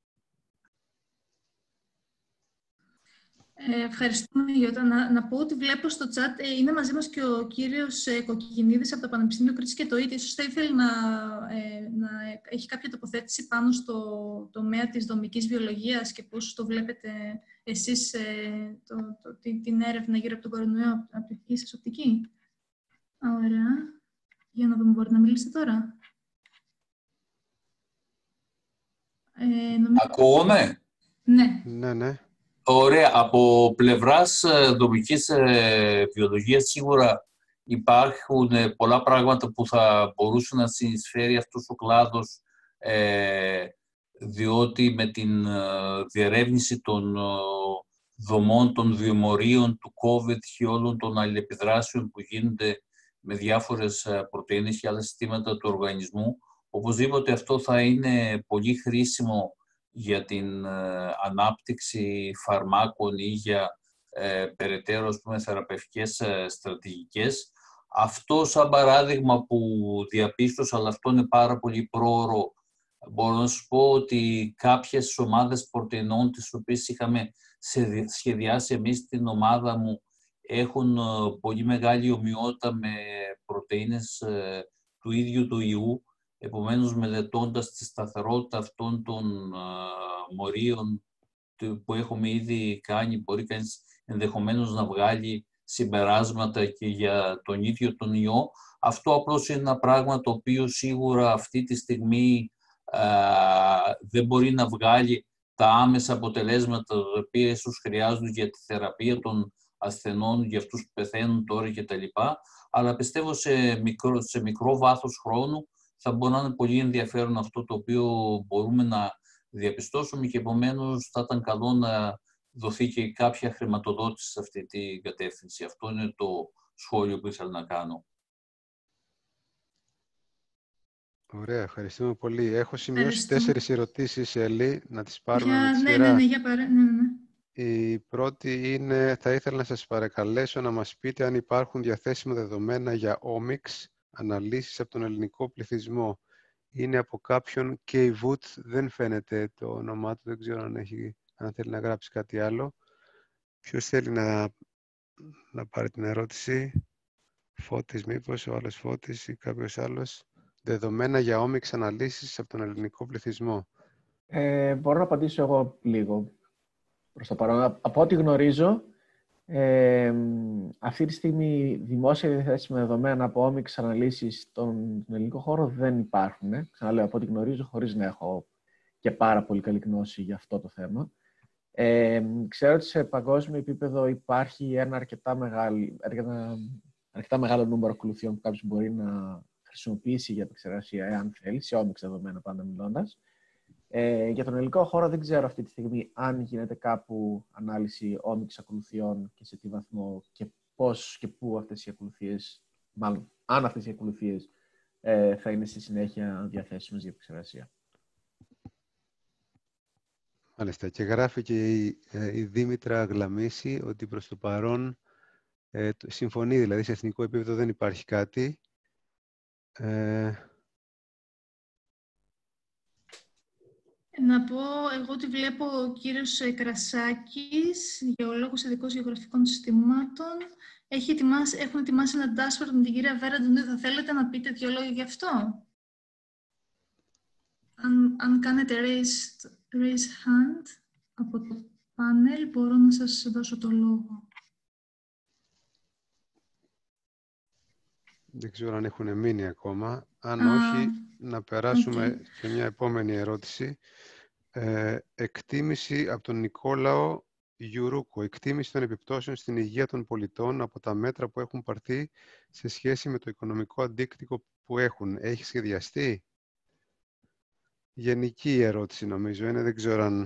Ευχαριστούμε, Γιώτα. Να πω ότι βλέπω στο chat, είναι μαζί μας και ο κύριος Κοκκινίδης από το Πανεπιστήμιο Κρήτης και το ΙΤ. Ίσως θα ήθελε να έχει κάποια τοποθέτηση πάνω στο τομέα της δομικής βιολογίας και πώς το βλέπετε εσείς την έρευνα γύρω από τον κορονοϊό από τη δική σας οπτική. Ωραία. Για να δούμε, μπορείτε να μιλήσετε τώρα. Ακούγομαι? Ναι. Ωραία. Από πλευράς δομικής βιολογίας σίγουρα υπάρχουν πολλά πράγματα που θα μπορούσε να συνεισφέρει αυτός ο κλάδος, διότι με την διερεύνηση των δομών των βιομορίων του COVID και όλων των αλληλεπιδράσεων που γίνονται με διάφορες πρωτεΐνες και άλλα συστήματα του οργανισμού, οπωσδήποτε αυτό θα είναι πολύ χρήσιμο για την ανάπτυξη φαρμάκων ή για περαιτέρω, ας πούμε, θεραπευτικές στρατηγικές. Αυτό σαν παράδειγμα που διαπίστωσα, αλλά αυτό είναι πάρα πολύ πρόωρο, μπορώ να σου πω ότι κάποιες ομάδες πρωτεϊνών, τις οποίες είχαμε σχεδιάσει εμείς στην ομάδα μου, έχουν πολύ μεγάλη ομοιότητα με πρωτεΐνες του ίδιου του ιού. Επομένως, μελετώντας τη σταθερότητα αυτών των μορίων που έχουμε ήδη κάνει, μπορεί κανείς ενδεχομένως να βγάλει συμπεράσματα και για τον ίδιο τον ιό. Αυτό απλώς είναι ένα πράγμα το οποίο σίγουρα αυτή τη στιγμή δεν μπορεί να βγάλει τα άμεσα αποτελέσματα τα οποία ίσως χρειάζονται για τη θεραπεία των ασθενών, για αυτούς που πεθαίνουν τώρα κτλ. Αλλά πιστεύω σε μικρό βάθος χρόνου θα μπορεί να είναι πολύ ενδιαφέρον αυτό το οποίο μπορούμε να διαπιστώσουμε και επομένως θα ήταν καλό να δοθεί και κάποια χρηματοδότηση σε αυτή την κατεύθυνση. Αυτό είναι το σχόλιο που ήθελα να κάνω. Ωραία, ευχαριστούμε πολύ. Έχω σημειώσει 4 ερωτήσεις, Ελή, να τις πάρουμε με τη σειρά. Ναι. Η πρώτη είναι, θα ήθελα να σας παρακαλέσω να μας πείτε αν υπάρχουν διαθέσιμα δεδομένα για omics, αναλύσεις από τον ελληνικό πληθυσμό. Είναι από κάποιον K-Wood, δεν φαίνεται το όνομά του, δεν ξέρω αν θέλει να γράψει κάτι άλλο. Ποιος θέλει να πάρει την ερώτηση? Φώτης μήπως, ο άλλος Φώτης ή κάποιος άλλος? Δεδομένα για omics αναλύσεις από τον ελληνικό πληθυσμό. Μπορώ να απαντήσω εγώ λίγο προς το παρόν. Από ό,τι γνωρίζω, αυτή τη στιγμή δημόσια διαθέσιμα δεδομένα από omics αναλύσεις στον ελληνικό χώρο δεν υπάρχουν. Ξαναλέω, από ό,τι γνωρίζω, χωρίς να έχω και πάρα πολύ καλή γνώση για αυτό το θέμα. Ξέρω ότι σε παγκόσμιο επίπεδο υπάρχει ένα αρκετά μεγάλο νούμερο ακολουθιών που κάποιος μπορεί να χρησιμοποιήσει για επεξεργασία, εάν θέλει, σε omics δεδομένα πάντα μιλώντας. Για τον ελληνικό χώρο δεν ξέρω αυτή τη στιγμή αν γίνεται κάπου ανάλυση omics ακολουθιών και σε τι βαθμό και πώς και πού αυτές οι ακολουθίες, μάλλον αν αυτές οι ακολουθίες θα είναι στη συνέχεια διαθέσιμες για επεξεργασία. Μάλιστα. Και γράφει και η Δήμητρα Γλαμίση ότι προς το παρόν συμφωνεί, δηλαδή σε εθνικό επίπεδο δεν υπάρχει κάτι. Να πω εγώ ότι βλέπω ο κύριος Κρασάκης, γεωλόγος ειδικός γεωγραφικών συστημάτων, έχουν ετοιμάσει ένα dashboard με την κυρία Βέρα Ντουνίδου. Θα θέλετε να πείτε 2 λόγια γι' αυτό? Αν κάνετε raise hand από το πάνελ, μπορώ να σας δώσω το λόγο. Δεν ξέρω αν έχουν μείνει ακόμα. Αν όχι, να περάσουμε σε μια επόμενη ερώτηση. Εκτίμηση από τον Νικόλαο Γιουρούκο. Εκτίμηση των επιπτώσεων στην υγεία των πολιτών από τα μέτρα που έχουν πάρθει σε σχέση με το οικονομικό αντίκτυπο που έχουν. Έχει σχεδιαστεί? Γενική ερώτηση νομίζω είναι, δεν ξέρω αν...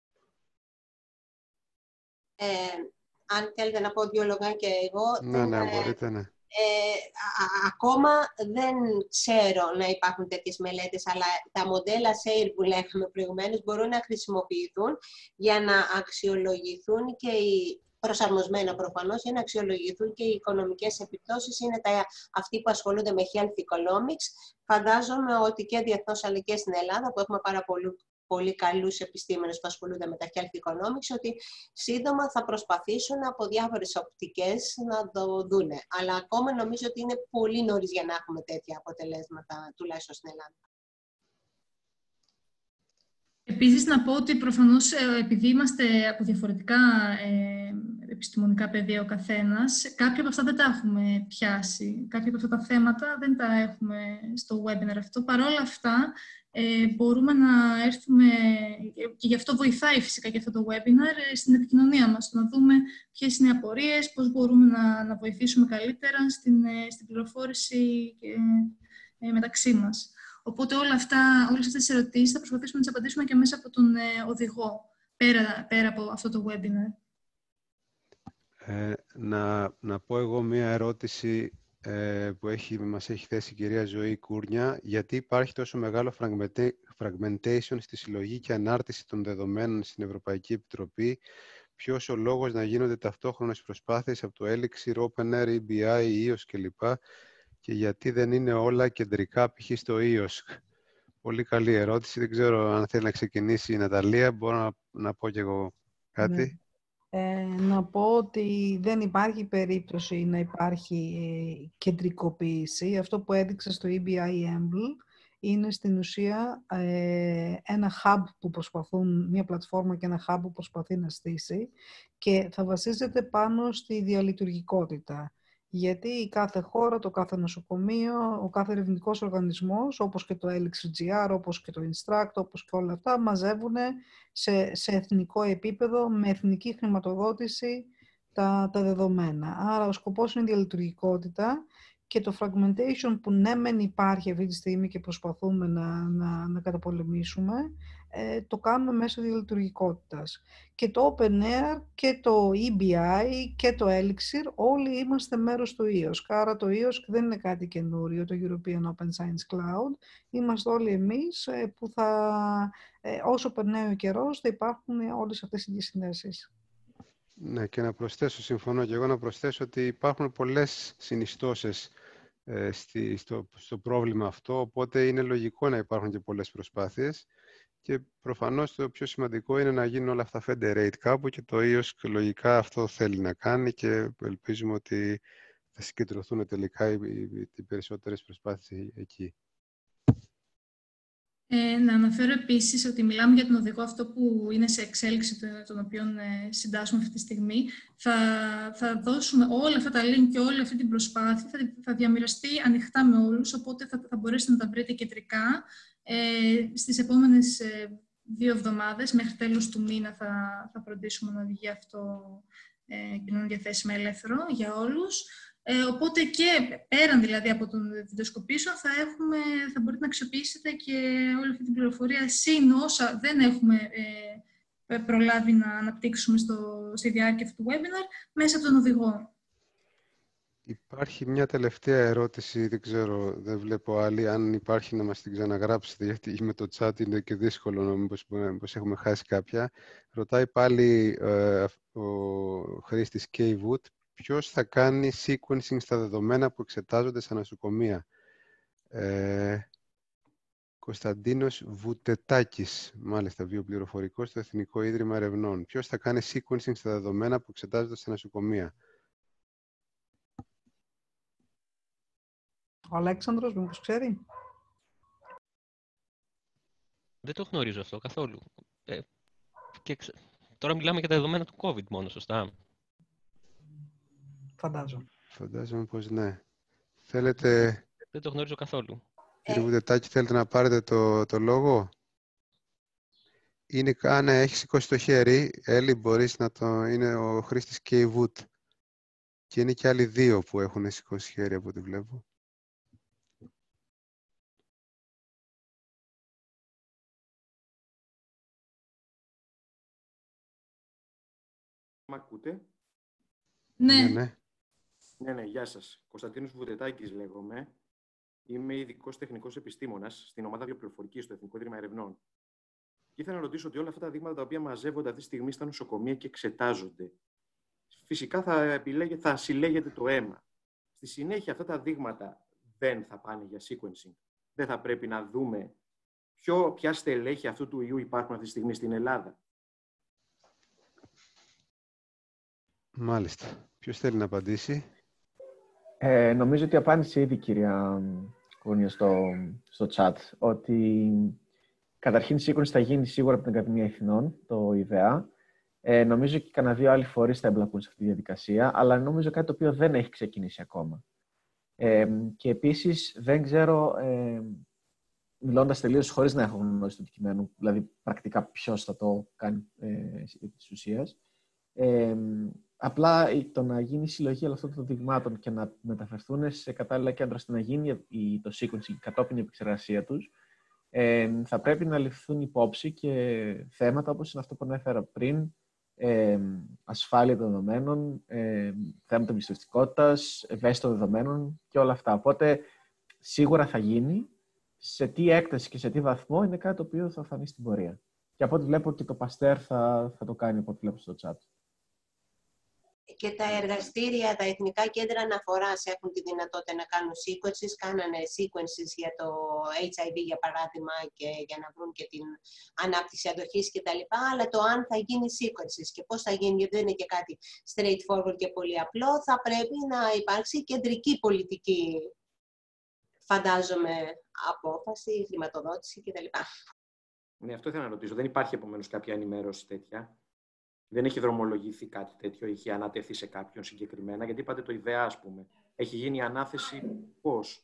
Αν θέλετε να πω 2 λόγια και εγώ... Ναι, μπορείτε, ναι. Ακόμα δεν ξέρω να υπάρχουν τέτοιες μελέτες, αλλά τα μοντέλα SAIR που λέγαμε προηγουμένως μπορούν να χρησιμοποιηθούν για να αξιολογηθούν και οι προσαρμοσμένα προφανώς, για να αξιολογηθούν και οι οικονομικές επιπτώσεις. Είναι αυτοί που ασχολούνται με health economics. Φαντάζομαι ότι και διεθνώς αλλά και στην Ελλάδα, που έχουμε πάρα πολύ καλούς επιστήμονες που ασχολούνται με τα health economics, ότι σύντομα θα προσπαθήσουν από διάφορες οπτικές να το δούνε. Αλλά ακόμα νομίζω ότι είναι πολύ νωρίς για να έχουμε τέτοια αποτελέσματα, τουλάχιστον στην Ελλάδα. Επίσης, να πω ότι προφανώς επειδή είμαστε από διαφορετικά επιστημονικά πεδία ο καθένας, κάποια από αυτά δεν τα έχουμε πιάσει. Κάποια από αυτά τα θέματα δεν τα έχουμε στο webinar αυτό. Παρ' όλα αυτά, μπορούμε να έρθουμε, και γι' αυτό βοηθάει φυσικά και αυτό το webinar, στην επικοινωνία μας, να δούμε ποιες είναι οι απορίες, πώς μπορούμε να βοηθήσουμε καλύτερα στην πληροφόρηση μεταξύ μας. Οπότε όλες αυτές τις ερωτήσεις θα προσπαθήσουμε να τις απαντήσουμε και μέσα από τον οδηγό, πέρα από αυτό το webinar. Να πω εγώ μία ερώτηση που μας έχει θέσει η κυρία Ζωή Κούρνια. Γιατί υπάρχει τόσο μεγάλο fragmentation στη συλλογή και ανάρτηση των δεδομένων στην Ευρωπαϊκή Επιτροπή? Ποιος ο λόγος να γίνονται ταυτόχρονες προσπάθειες από το Elixir, OpenAir, EBI, EOS κλπ. Και γιατί δεν είναι όλα κεντρικά, π.χ. στο EOS? Πολύ καλή ερώτηση. Δεν ξέρω αν θέλει να ξεκινήσει η Ναταλία. Μπορώ να πω κι εγώ κάτι. Να πω ότι δεν υπάρχει περίπτωση να υπάρχει κεντρικοποίηση. Αυτό που έδειξε στο EBI Embl είναι στην ουσία ένα hub που μια πλατφόρμα και ένα hub που προσπαθεί να στήσει και θα βασίζεται πάνω στη διαλειτουργικότητα. Γιατί κάθε χώρα, το κάθε νοσοκομείο, ο κάθε ερευνητικός οργανισμός, όπως και το Elixir, όπως και το Instruct, όπως και όλα αυτά, μαζεύουν σε εθνικό επίπεδο, με εθνική χρηματοδότηση, τα δεδομένα. Άρα ο σκοπός είναι η διαλειτουργικότητα και το fragmentation που ναι μεν υπάρχει αυτή τη στιγμή και προσπαθούμε να καταπολεμήσουμε, το κάνουμε μέσω διαλειτουργικότητας. Και το OpenAir και το EBI και το Elixir όλοι είμαστε μέρος του EOS. Άρα το EOS δεν είναι κάτι καινούριο, το European Open Science Cloud. Είμαστε όλοι εμείς που όσο περνάει ο καιρός θα υπάρχουν όλες αυτές οι διασυνδέσεις. Ναι, και να προσθέσω, συμφωνώ και εγώ, να προσθέσω ότι υπάρχουν πολλές συνιστώσεις στο πρόβλημα αυτό, οπότε είναι λογικό να υπάρχουν και πολλές προσπάθειες και προφανώς το πιο σημαντικό είναι να γίνουν όλα αυτά federate κάπου και το EOS λογικά αυτό θέλει να κάνει και ελπίζουμε ότι θα συγκεντρωθούν τελικά οι περισσότερες προσπάθειες εκεί. Να αναφέρω επίσης ότι μιλάμε για τον οδηγό αυτό που είναι σε εξέλιξη, τον οποίο συντάσσουμε αυτή τη στιγμή. Θα δώσουμε όλα αυτά τα link και όλη αυτή την προσπάθεια, θα διαμοιραστεί ανοιχτά με όλους, οπότε θα μπορέσετε να τα βρείτε κεντρικά. Στις επόμενες 2 εβδομάδες, μέχρι τέλος του μήνα, θα φροντίσουμε να βγει αυτό και να είναι διαθέσιμο ελεύθερο για όλους. Οπότε και πέραν δηλαδή από τον βιντεοσκοπήσεων θα μπορείτε να αξιοποιήσετε και όλη αυτή την πληροφορία συν όσα δεν έχουμε προλάβει να αναπτύξουμε στη διάρκεια αυτού του webinar μέσα από τον οδηγό. Υπάρχει μια τελευταία ερώτηση, δεν ξέρω, δεν βλέπω άλλη. Αν υπάρχει να μας την ξαναγράψετε, γιατί με το chat είναι και δύσκολο, μήπως έχουμε χάσει κάποια. Ρωτάει πάλι ο χρήστης K-Wood. Ποιος θα κάνει sequencing στα δεδομένα που εξετάζονται στα νοσοκομεία? Κωνσταντίνος Βουτετάκης, μάλιστα βιοπληροφορικός στο Εθνικό Ίδρυμα Ερευνών. Ποιος θα κάνει sequencing στα δεδομένα που εξετάζονται στα νοσοκομεία? Ο Αλέξανδρος, μήπως ξέρει? Δεν το γνωρίζω αυτό καθόλου. Τώρα μιλάμε για τα δεδομένα του COVID μόνο, σωστά? Φαντάζομαι. Φαντάζομαι πως ναι. Θέλετε... Δεν το γνωρίζω καθόλου. Κύριε Βουτετάκη, θέλετε να πάρετε το λόγο? Είναι, ναι, έχει σηκώσει το χέρι. Έλλη, μπορείς να το... Είναι ο χρήστης και η Βουτ. Και είναι και άλλοι δύο που έχουν σηκώσει χέρι από ό,τι βλέπω. Μ' ακούτε? Ναι. Ναι, γεια σας. Κωνσταντίνος Βουτετάκης λέγομαι. Είμαι ειδικός τεχνικός επιστήμονας στην ομάδα βιοπληροφορικής στο Εθνικό Ίδρυμα Ερευνών. Και ήθελα να ρωτήσω ότι όλα αυτά τα δείγματα τα οποία μαζεύονται αυτή τη στιγμή στα νοσοκομεία και εξετάζονται, φυσικά θα συλλέγεται το αίμα. Στη συνέχεια αυτά τα δείγματα δεν θα πάνε για sequencing. Δεν θα πρέπει να δούμε ποια στελέχη αυτού του ιού υπάρχουν αυτή τη στιγμή στην Ελλάδα. Μάλιστα. Ποιος θέλει να απαντήσει? Νομίζω ότι απάντησε ήδη η κυρία Κούνια στο chat, ότι καταρχήν η sequence θα γίνει σίγουρα από την Ακαδημία Εθνών, το ΙΔΕΑ. Νομίζω και κανένα δύο άλλοι φορείς θα εμπλακούν σε αυτή τη διαδικασία, αλλά νομίζω κάτι το οποίο δεν έχει ξεκινήσει ακόμα. Και επίσης δεν ξέρω, μιλώντας τελείως χωρίς να έχω γνώση του αντικειμένου, δηλαδή πρακτικά ποιος θα το κάνει της ουσίας, απλά το να γίνει συλλογή όλων αυτών των δειγμάτων και να μεταφερθούν σε κατάλληλα κέντρα ώστε να γίνει το sequencing κατόπιν η επεξεργασία τους, θα πρέπει να ληφθούν υπόψη και θέματα όπως είναι αυτό που ανέφερα πριν, ασφάλεια των δεδομένων, θέματα εμπιστευτικότητας, ευαίσθητων δεδομένων και όλα αυτά. Οπότε σίγουρα θα γίνει. Σε τι έκταση και σε τι βαθμό είναι κάτι το οποίο θα φανεί στην πορεία. Και από ό,τι βλέπω και το Παστέρ θα το κάνει από ό,τι βλέπω στο chat. Και τα εργαστήρια, τα εθνικά κέντρα αναφοράς έχουν τη δυνατότητα να κάνουν sequences. Κάνανε sequences για το HIV, για παράδειγμα, και για να βρουν και την ανάπτυξη αντοχής κτλ. Αλλά το αν θα γίνει sequences και πώς θα γίνει, γιατί δεν είναι και κάτι straightforward και πολύ απλό, θα πρέπει να υπάρξει κεντρική πολιτική, φαντάζομαι, απόφαση, χρηματοδότηση κτλ. Ναι, αυτό ήθελα να ρωτήσω. Δεν υπάρχει επομένως κάποια ενημέρωση τέτοια? Δεν έχει δρομολογηθεί κάτι τέτοιο, έχει ανατεθεί σε κάποιον συγκεκριμένα? Γιατί είπατε το ιδέα, ας πούμε. Έχει γίνει η ανάθεση πώς?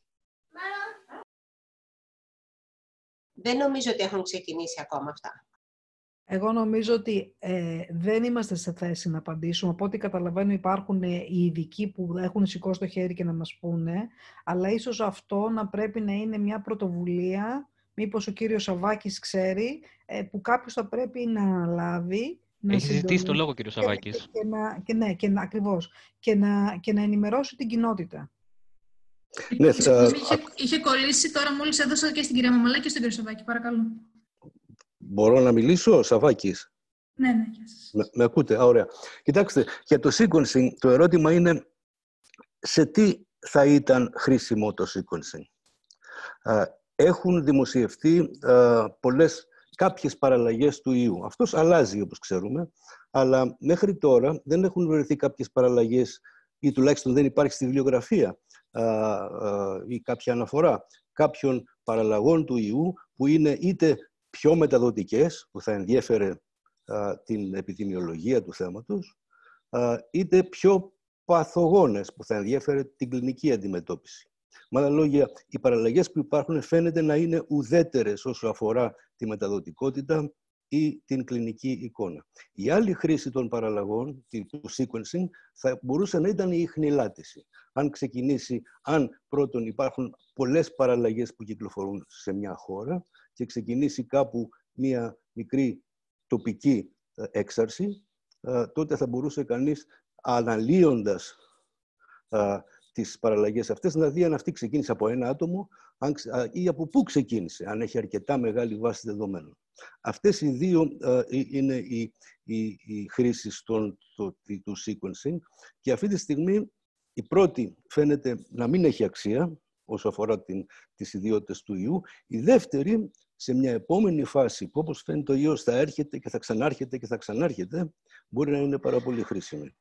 Δεν νομίζω ότι έχουν ξεκινήσει ακόμα αυτά. Εγώ νομίζω ότι δεν είμαστε σε θέση να απαντήσουμε. Από ό,τι καταλαβαίνω υπάρχουν οι ειδικοί που έχουν σηκώσει το χέρι και να μας πούνε, αλλά ίσως αυτό να πρέπει να είναι μια πρωτοβουλία, μήπως ο κύριος Σαββάκης ξέρει, που κάποιος θα πρέπει να αναλάβει. Έχει ζητήσει το λόγο, κύριο Σαββάκης. Ακριβώς. Και να ενημερώσει την κοινότητα. Ναι, είχε κολλήσει, τώρα μόλις έδωσα και στην κυρία Μαμαλά και στον κύριο Σαββάκη. Παρακαλώ. Μπορώ να μιλήσω, Σαββάκης? Ναι, γεια σας. Με ακούτε? Ωραία. Κοιτάξτε, για το sequencing το ερώτημα είναι σε τι θα ήταν χρήσιμο το sequencing. Έχουν δημοσιευτεί κάποιες παραλλαγές του ιού. Αυτός αλλάζει, όπως ξέρουμε, αλλά μέχρι τώρα δεν έχουν βρεθεί κάποιες παραλλαγές ή τουλάχιστον δεν υπάρχει στη βιβλιογραφία ή κάποια αναφορά κάποιων παραλλαγών του ιού που είναι είτε πιο μεταδοτικές, που θα ενδιέφερε την επιδημιολογία του θέματος, είτε πιο παθογόνες, που θα ενδιέφερε την κλινική αντιμετώπιση. Με άλλα λόγια, οι παραλλαγές που υπάρχουν φαίνεται να είναι ουδέτερες όσο αφορά τη μεταδοτικότητα ή την κλινική εικόνα. Η άλλη χρήση των παραλλαγών, του sequencing, θα μπορούσε να ήταν η ιχνηλάτηση. Αν πρώτον υπάρχουν πολλές παραλλαγές που κυκλοφορούν σε μια χώρα και ξεκινήσει κάπου μια μικρή τοπική έξαρση, τότε θα μπορούσε κανείς, αναλύοντας τις παραλλαγές αυτές, να δει αν αυτή ξεκίνησε από ένα άτομο ή από πού ξεκίνησε, αν έχει αρκετά μεγάλη βάση δεδομένων. Αυτές οι δύο είναι οι χρήσεις του sequencing και αυτή τη στιγμή η πρώτη φαίνεται να μην έχει αξία, όσο αφορά τις ιδιότητες του ιού. Η δεύτερη, σε μια επόμενη φάση, που όπως φαίνεται ο ιός θα έρχεται και θα ξανάρχεται και θα ξανάρχεται, μπορεί να είναι πάρα πολύ χρήσιμη.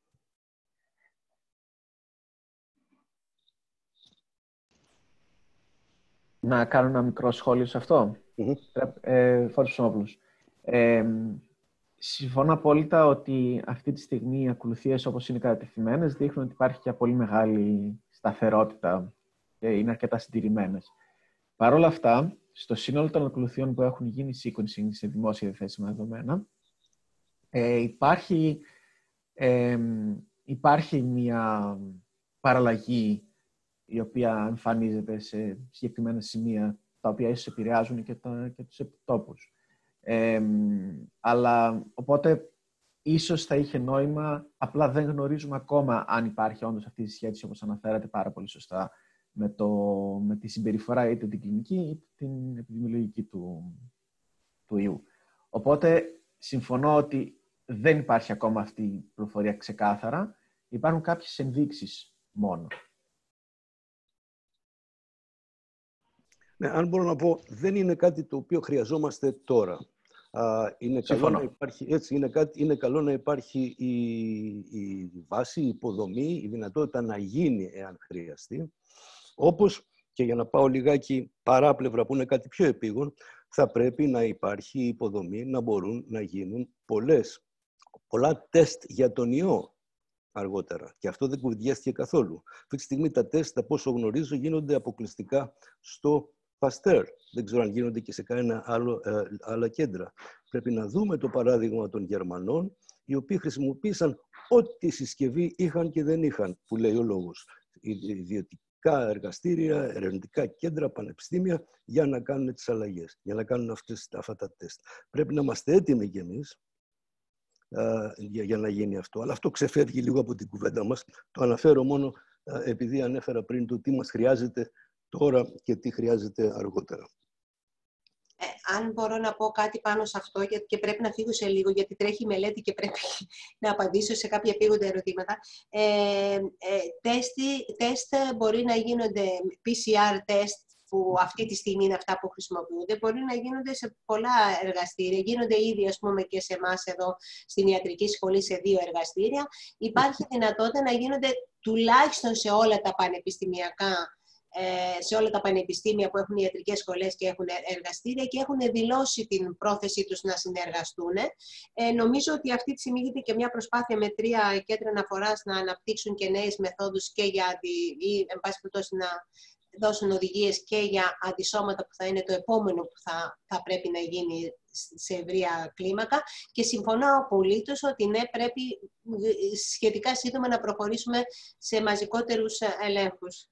Να κάνω ένα μικρό σχόλιο σε αυτό. Φώτης Ψωμόπουλος. Συμφωνώ απόλυτα ότι αυτή τη στιγμή οι ακολουθίες όπως είναι κατατεθειμένες δείχνουν ότι υπάρχει και πολύ μεγάλη σταθερότητα και είναι αρκετά συντηρημένες. Παρ' όλα αυτά, στο σύνολο των ακολουθιών που έχουν γίνει sequencing σε δημόσια διαθέσιμα δεδομένα, υπάρχει μια παραλλαγή η οποία εμφανίζεται σε συγκεκριμένα σημεία, τα οποία ίσως επηρεάζουν και τους επιτόπους. Αλλά οπότε ίσως θα είχε νόημα, απλά δεν γνωρίζουμε ακόμα αν υπάρχει όντως αυτή η σχέση, όπως αναφέρατε πάρα πολύ σωστά, με τη συμπεριφορά είτε την κλινική είτε την επιδημιολογική του ιού. Οπότε συμφωνώ ότι δεν υπάρχει ακόμα αυτή η πληροφορία ξεκάθαρα, υπάρχουν κάποιες ενδείξεις μόνο. Ναι, αν μπορώ να πω, δεν είναι κάτι το οποίο χρειαζόμαστε τώρα. Είναι καλό να υπάρχει, είναι καλό να υπάρχει η βάση, η υποδομή, η δυνατότητα να γίνει εάν χρειαστεί. Όπως και για να πάω λιγάκι παράπλευρα που είναι κάτι πιο επίγον, θα πρέπει να υπάρχει η υποδομή να μπορούν να γίνουν πολλά τεστ για τον ιό αργότερα. Και αυτό δεν κουβεντιάστηκε καθόλου. Αυτή τη στιγμή τα τεστ, από όσο γνωρίζω, γίνονται αποκλειστικά στο Pasteur. Δεν ξέρω αν γίνονται και σε κανένα άλλα κέντρα. Πρέπει να δούμε το παράδειγμα των Γερμανών, οι οποίοι χρησιμοποίησαν ό,τι συσκευή είχαν και δεν είχαν, που λέει ο λόγος. Ιδιωτικά εργαστήρια, ερευνητικά κέντρα, πανεπιστήμια, για να κάνουν τις αλλαγές, για να κάνουν αυτά τα τεστ. Πρέπει να είμαστε έτοιμοι κι εμείς για να γίνει αυτό. Αλλά αυτό ξεφεύγει λίγο από την κουβέντα μας. Το αναφέρω μόνο επειδή ανέφερα πριν το τι μας χρειάζεται τώρα και τι χρειάζεται αργότερα. Αν μπορώ να πω κάτι πάνω σε αυτό, και πρέπει να φύγω σε λίγο, γιατί τρέχει η μελέτη και πρέπει να απαντήσω σε κάποια επίγοντα ερωτήματα. Τεστ μπορεί να γίνονται, PCR τεστ, που αυτή τη στιγμή είναι αυτά που χρησιμοποιούνται, μπορεί να γίνονται σε πολλά εργαστήρια. Γίνονται ήδη, ας πούμε, και σε εμάς εδώ στην ιατρική σχολή σε 2 εργαστήρια. Υπάρχει δυνατότητα να γίνονται τουλάχιστον σε όλα τα πανεπιστημιακά, σε όλα τα πανεπιστήμια που έχουν ιατρικές σχολές και έχουν εργαστήρια και έχουν δηλώσει την πρόθεσή τους να συνεργαστούν. Νομίζω ότι αυτή τη στιγμή γίνεται και μια προσπάθεια με 3 κέντρα αναφοράς να αναπτύξουν και νέες μεθόδους και ή, εν πάση περιπτώσει, να δώσουν οδηγίες και για αντισώματα που θα είναι το επόμενο που θα πρέπει να γίνει σε ευρεία κλίμακα. Και συμφωνώ απολύτως ότι ναι, πρέπει σχετικά σύντομα να προχωρήσουμε σε μαζικότερους ελέγχους.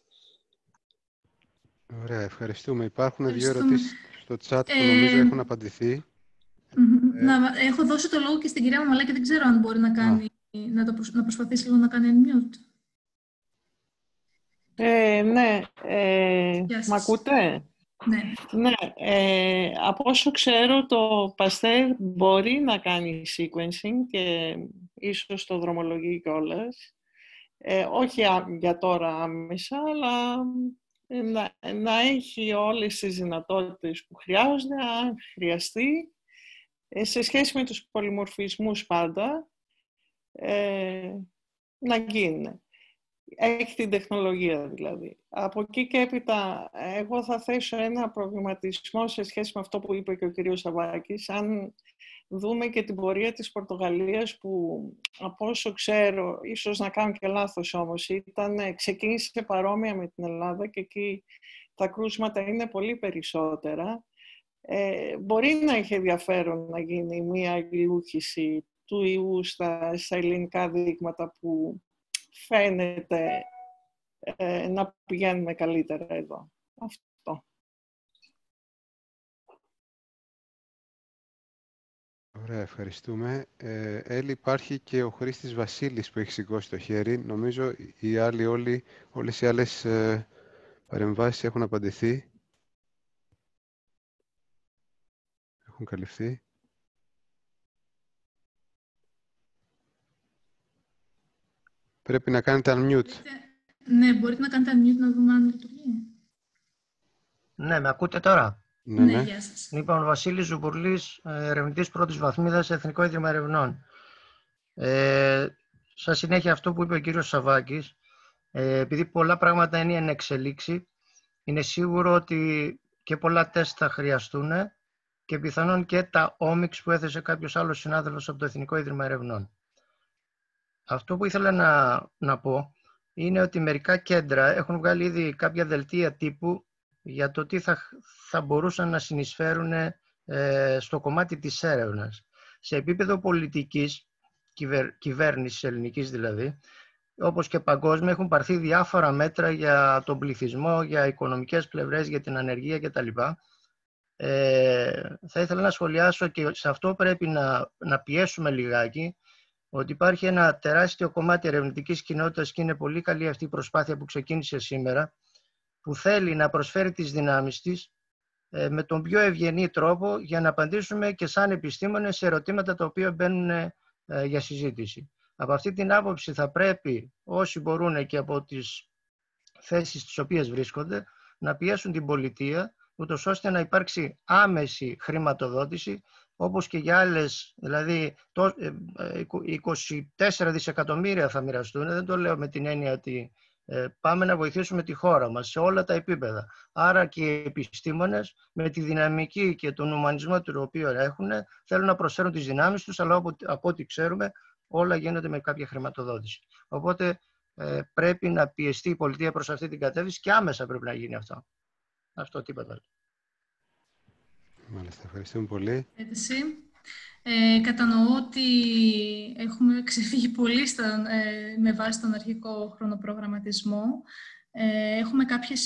Ωραία, ευχαριστούμε. Υπάρχουν 2 ερωτήσεις στο chat που νομίζω έχουν απαντηθεί. Έχω δώσει το λόγο και στην κυρία Μαμαλά και δεν ξέρω αν μπορεί να προσπαθήσει λίγο να κάνει unmute. Ναι. Μ' ακούτε? Ναι. Από όσο ξέρω, το Pasteur μπορεί να κάνει sequencing και ίσως το δρομολογεί κιόλας. Όχι για τώρα άμεσα, αλλά να έχει όλες τις δυνατότητες που χρειάζονται, αν χρειαστεί, σε σχέση με τους πολυμορφισμούς πάντα, να γίνει. Έχει την τεχνολογία δηλαδή. Από εκεί και έπειτα, εγώ θα θέσω ένα προβληματισμό σε σχέση με αυτό που είπε και ο κύριος Σαββάκης. Αν δούμε και την πορεία της Πορτογαλίας, που από όσο ξέρω, ίσως να κάνω και λάθος όμως, ξεκίνησε παρόμοια με την Ελλάδα και εκεί τα κρούσματα είναι πολύ περισσότερα. Μπορεί να έχει ενδιαφέρον να γίνει μία αγγλούχηση του ιού στα ελληνικά δείγματα που φαίνεται να πηγαίνουμε καλύτερα εδώ. Αυτό. Ωραία, ευχαριστούμε. Έλλη, υπάρχει και ο Χρήστης Βασίλης που έχει σηκώσει το χέρι. Νομίζω οι άλλοι όλες οι άλλες παρεμβάσεις έχουν απαντηθεί. Έχουν καλυφθεί. Πρέπει να κάνετε unmute. Ναι, μπορείτε να κάνετε unmute να δούμε αν λειτουργεί. Ναι, με ακούτε τώρα? Ναι, γεια σας. Λοιπόν, Βασίλης Ζουμπουρλής, ερευνητής πρώτης βαθμίδας σε Εθνικό Ίδρυμα Ερευνών. Σαν συνέχεια αυτό που είπε ο κύριος Σαββάκης, επειδή πολλά πράγματα είναι εν εξελίξη, είναι σίγουρο ότι και πολλά τεστ θα χρειαστούν και πιθανόν και τα όμιξ που έθεσε κάποιος άλλος συνάδελφος από το Εθνικό Ίδρυμα Ερευνών. Αυτό που ήθελα να πω είναι ότι μερικά κέντρα έχουν βγάλει ήδη κάποια δελτία τύπου για το τι θα μπορούσαν να συνεισφέρουν στο κομμάτι της έρευνας. Σε επίπεδο πολιτικής, κυβέρνησης ελληνικής δηλαδή, όπως και παγκόσμια, έχουν πάρθει διάφορα μέτρα για τον πληθυσμό, για οικονομικές πλευρές, για την ανεργία κτλ. Θα ήθελα να σχολιάσω και σε αυτό πρέπει να πιέσουμε λιγάκι, ότι υπάρχει ένα τεράστιο κομμάτι ερευνητικής κοινότητας και είναι πολύ καλή αυτή η προσπάθεια που ξεκίνησε σήμερα, που θέλει να προσφέρει τις δυνάμεις της με τον πιο ευγενή τρόπο για να απαντήσουμε και σαν επιστήμονες σε ερωτήματα τα οποία μπαίνουν για συζήτηση. Από αυτή την άποψη θα πρέπει όσοι μπορούν και από τις θέσεις τις οποίες βρίσκονται να πιέσουν την πολιτεία, ούτως ώστε να υπάρξει άμεση χρηματοδότηση, όπως και για άλλες, δηλαδή 24 δισεκατομμύρια θα μοιραστούν, δεν το λέω με την έννοια ότι πάμε να βοηθήσουμε τη χώρα μας σε όλα τα επίπεδα. Άρα και οι επιστήμονες με τη δυναμική και τον ουμανισμό του οποίο έχουν θέλουν να προσφέρουν τις δυνάμεις τους, αλλά από ό,τι ξέρουμε όλα γίνονται με κάποια χρηματοδότηση. Οπότε πρέπει να πιεστεί η πολιτεία προς αυτή την κατεύθυνση και άμεσα πρέπει να γίνει αυτό. Αυτό τίποτα. Μάλιστα, ευχαριστούμε πολύ. Κατανοώ ότι έχουμε ξεφύγει πολύ με βάση τον αρχικό χρονοπρογραμματισμό. Έχουμε κάποιες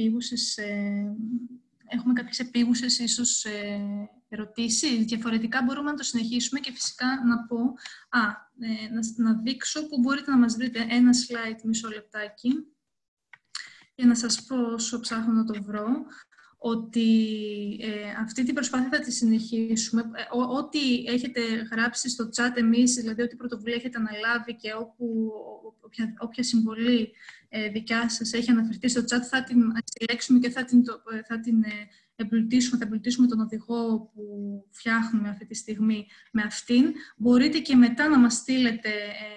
επίγουσες ίσως ερωτήσεις. Διαφορετικά μπορούμε να το συνεχίσουμε και φυσικά να πω, να δείξω που μπορείτε να μας βρείτε ένα slide, μισό λεπτάκι, για να σας πω όσο ψάχνω να το βρω, ότι αυτή την προσπάθεια θα τη συνεχίσουμε. Ό,τι έχετε γράψει στο chat εμείς, δηλαδή ό,τι πρωτοβουλία έχετε αναλάβει και όποια συμβολή δικιά σας έχει αναφερθεί στο chat, θα την συλλέξουμε και θα την εμπλουτίσουμε. Θα εμπλουτίσουμε τον οδηγό που φτιάχνουμε αυτή τη στιγμή με αυτήν. Μπορείτε και μετά να μας στείλετε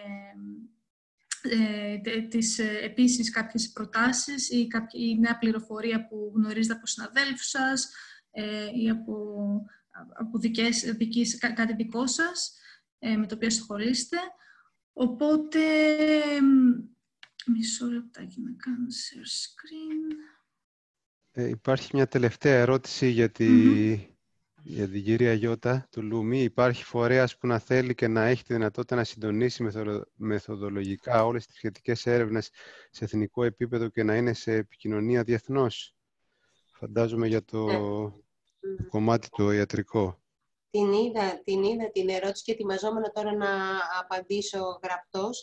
επίσης κάποιες προτάσεις ή νέα πληροφορία που γνωρίζετε από συναδέλφους σας ή από κάτι δικό σας με το οποίο ασχολείστε. Οπότε, μισό λεπτάκι να κάνω share screen. Υπάρχει μια τελευταία ερώτηση για την κυρία Γιώτα του Λούμι. Υπάρχει φορέας που να θέλει και να έχει τη δυνατότητα να συντονίσει μεθοδολογικά όλες τις σχετικές έρευνες σε εθνικό επίπεδο και να είναι σε επικοινωνία διεθνώς? Φαντάζομαι για το κομμάτι το ιατρικό. Την είδα την ερώτηση και ετοιμαζόμουν τώρα να απαντήσω γραπτός.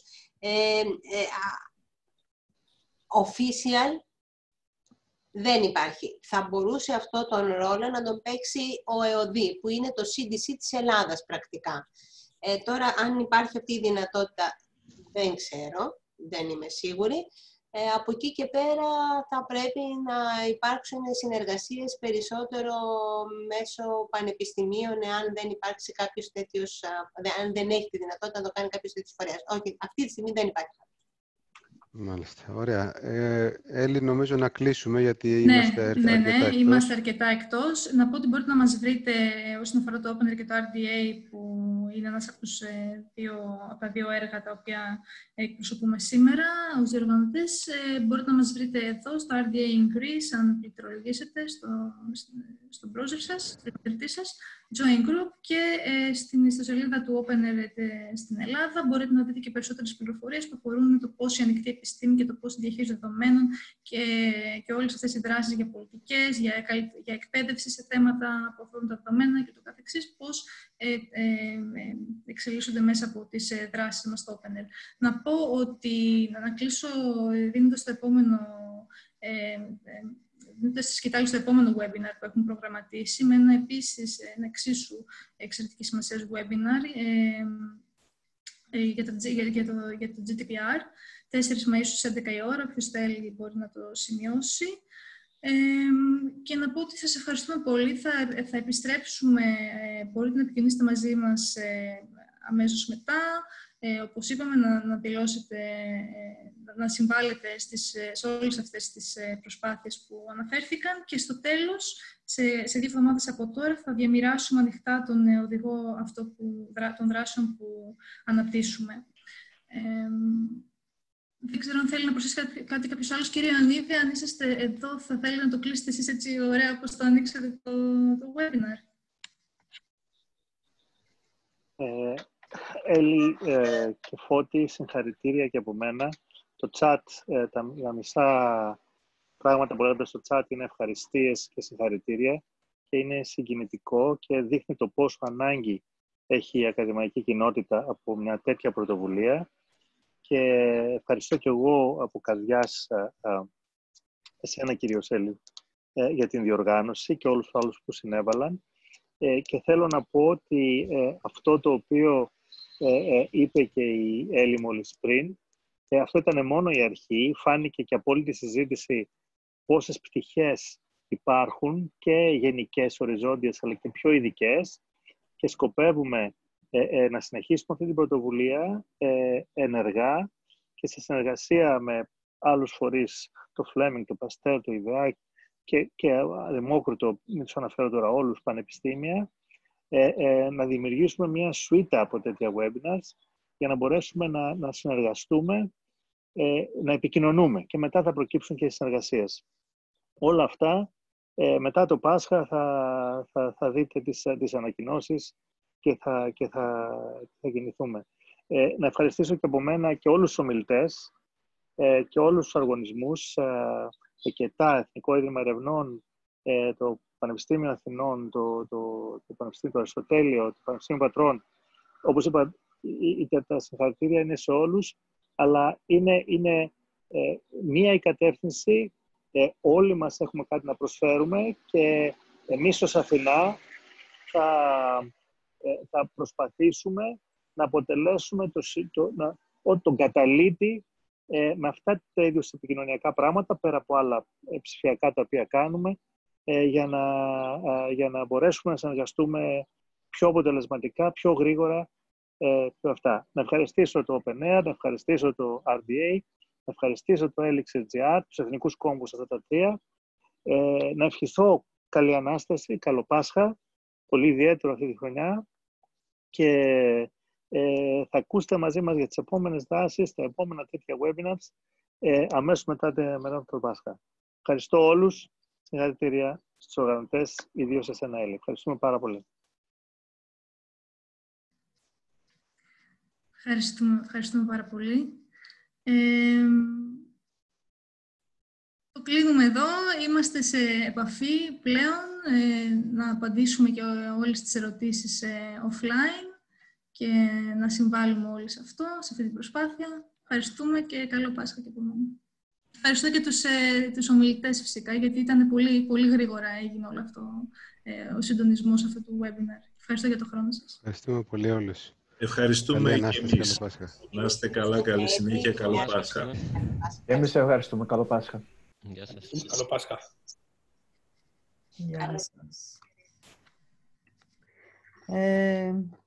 Official δεν υπάρχει. Θα μπορούσε αυτό τον ρόλο να τον παίξει ο ΕΟΔΗ, που είναι το CDC της Ελλάδας πρακτικά. Τώρα, αν υπάρχει αυτή η δυνατότητα, δεν ξέρω, δεν είμαι σίγουρη. Από εκεί και πέρα θα πρέπει να υπάρξουν συνεργασίες περισσότερο μέσω πανεπιστημίων, εάν δεν υπάρξει κάποιος τέτοιος, αν δεν έχει τη δυνατότητα να το κάνει κάποιος τέτοιος φορέας. Όχι, αυτή τη στιγμή δεν υπάρχει. Μάλιστα, ωραία. Έλλη, νομίζω να κλείσουμε γιατί είμαστε αρκετά εκτός. Είμαστε αρκετά εκτός. Να πω ότι μπορείτε να μας βρείτε όσον αφορά το Opener και το RDA, που είναι ένας από τα δύο έργα τα οποία εκπροσωπούμε σήμερα ως διοργανωτές. Μπορείτε να μας βρείτε εδώ στο RDA in Greece, αν πληκτρολογήσετε στο browser σας, στο επικοινωνητή σας, Join Group, και στην ιστοσελίδα του Opener στην Ελλάδα μπορείτε να δείτε και περισσότερες πληροφορίες που αφορούν το πώς η ανοιχτή επιστήμη και το πώς η διαχείριση δεδομένων και όλες αυτές οι δράσεις για πολιτικές, για εκπαίδευση σε θέματα που αφορούν τα δεδομένα και το καθεξής, πώς εξελίσσονται μέσα από τις δράσεις μας στο Opener. Να πω ότι, να κλείσω δίνοντας το επόμενο δίνοντας τη σκητάλη στο επόμενο webinar που έχουμε προγραμματίσει, με ένα εξίσου εξαιρετική σημασία webinar, για το GDPR, 4 Μαΐου στις 11 η ώρα, όποιος θέλει μπορεί να το σημειώσει. Και να πω ότι σας ευχαριστούμε πολύ. Θα επιστρέψουμε, μπορείτε να επικοινωνήσετε μαζί μας αμέσως μετά. Όπως είπαμε, να δηλώσετε, να συμβάλλετε σε όλες αυτές τις προσπάθειες που αναφέρθηκαν και στο τέλος, σε 2 εβδομάδες από τώρα, θα διαμοιράσουμε ανοιχτά τον οδηγό των δράσεων που αναπτύσσουμε. Δεν ξέρω αν θέλει να προσθέσει κάτι κάποιος άλλος. Κύριε Ανίδη, αν είσαστε εδώ, θα θέλετε να το κλείσετε εσείς έτσι ωραία όπως το ανοίξατε το webinar. Έλλη και Φώτη, συγχαρητήρια και από μένα. Το chat, τα μισά πράγματα που λέτε στο chat είναι ευχαριστίες και συγχαρητήρια και είναι συγκινητικό και δείχνει το πόσο ανάγκη έχει η ακαδημαϊκή κοινότητα από μια τέτοια πρωτοβουλία. Και ευχαριστώ και εγώ από καρδιάς εσένα, κυρίως Έλλη, για την διοργάνωση και όλους τους άλλους που συνέβαλαν. Και θέλω να πω ότι αυτό το οποίο είπε και η Έλλη μόλις πριν, αυτό ήταν μόνο η αρχή. Φάνηκε και από όλη τη συζήτηση πόσες πτυχές υπάρχουν και γενικές, οριζόντιες, αλλά και πιο ειδικές. Και σκοπεύουμε να συνεχίσουμε αυτή την πρωτοβουλία ενεργά και σε συνεργασία με άλλους φορείς, το Fleming, το Pasteur, το ΙΔΕΑΚ και Δημόκριτο, μην τους αναφέρω τώρα όλους, πανεπιστήμια, να δημιουργήσουμε μια σουίτα από τέτοια webinars για να μπορέσουμε να συνεργαστούμε, να επικοινωνούμε και μετά θα προκύψουν και οι συνεργασίες. Όλα αυτά, μετά το Πάσχα θα δείτε τις ανακοινώσεις και θα κινηθούμε. Να ευχαριστήσω και από μένα και όλους τους ομιλητές και όλους τους οργανισμούς, ΕΚΕΤΑ, Εθνικό Ίδρυμα Ερευνών, το Πανεπιστήμιο Αθηνών, το Πανεπιστήμιο του Αριστοτέλειο, το Πανεπιστήμιο Πατρών. Όπως είπα, τα συγχαρητήρια είναι σε όλους, αλλά είναι μία η κατεύθυνση. Όλοι μας έχουμε κάτι να προσφέρουμε και εμείς ως Αθηνά θα προσπαθήσουμε να αποτελέσουμε τον καταλήτη με αυτά τα ίδια επικοινωνιακά πράγματα, πέρα από άλλα ψηφιακά τα οποία κάνουμε, για να μπορέσουμε να συνεργαστούμε πιο αποτελεσματικά, πιο γρήγορα, πιο αυτά. Να ευχαριστήσω το OpenAir, να ευχαριστήσω το RDA, να ευχαριστήσω το ElixGR, τους εθνικούς κόμβους αυτά τα 3, να ευχηθώ καλή Ανάσταση, καλό Πάσχα, πολύ ιδιαίτερο αυτή τη χρονιά και θα ακούσετε μαζί μας για τις επόμενες δράσεις, τα επόμενα τέτοια webinars, αμέσως μετά το Πάσχα. Ευχαριστώ όλους, συγχαρητήρια στους οργανωτές, ιδίως εσένα Έλλη. Ευχαριστούμε πάρα πολύ. Ευχαριστούμε πάρα πολύ. Το κλείνουμε εδώ. Είμαστε σε επαφή πλέον να απαντήσουμε και όλες τις ερωτήσεις offline και να συμβάλλουμε όλοι σε αυτό, σε αυτή την προσπάθεια. Ευχαριστούμε και καλό Πάσχα και από μένα. Ευχαριστώ και τους ομιλητές φυσικά, γιατί ήταν πολύ γρήγορα έγινε όλο αυτό, ο συντονισμός αυτού του webinar. Ευχαριστώ για το χρόνο σας. Ευχαριστούμε πολύ όλους. Ευχαριστούμε και εμείς. Να είστε καλά, καλή συνέχεια, καλό Πάσχα. Εμείς ευχαριστούμε, καλό Πάσχα. Γεια σας. Καλό Πάσχα. Γεια σας.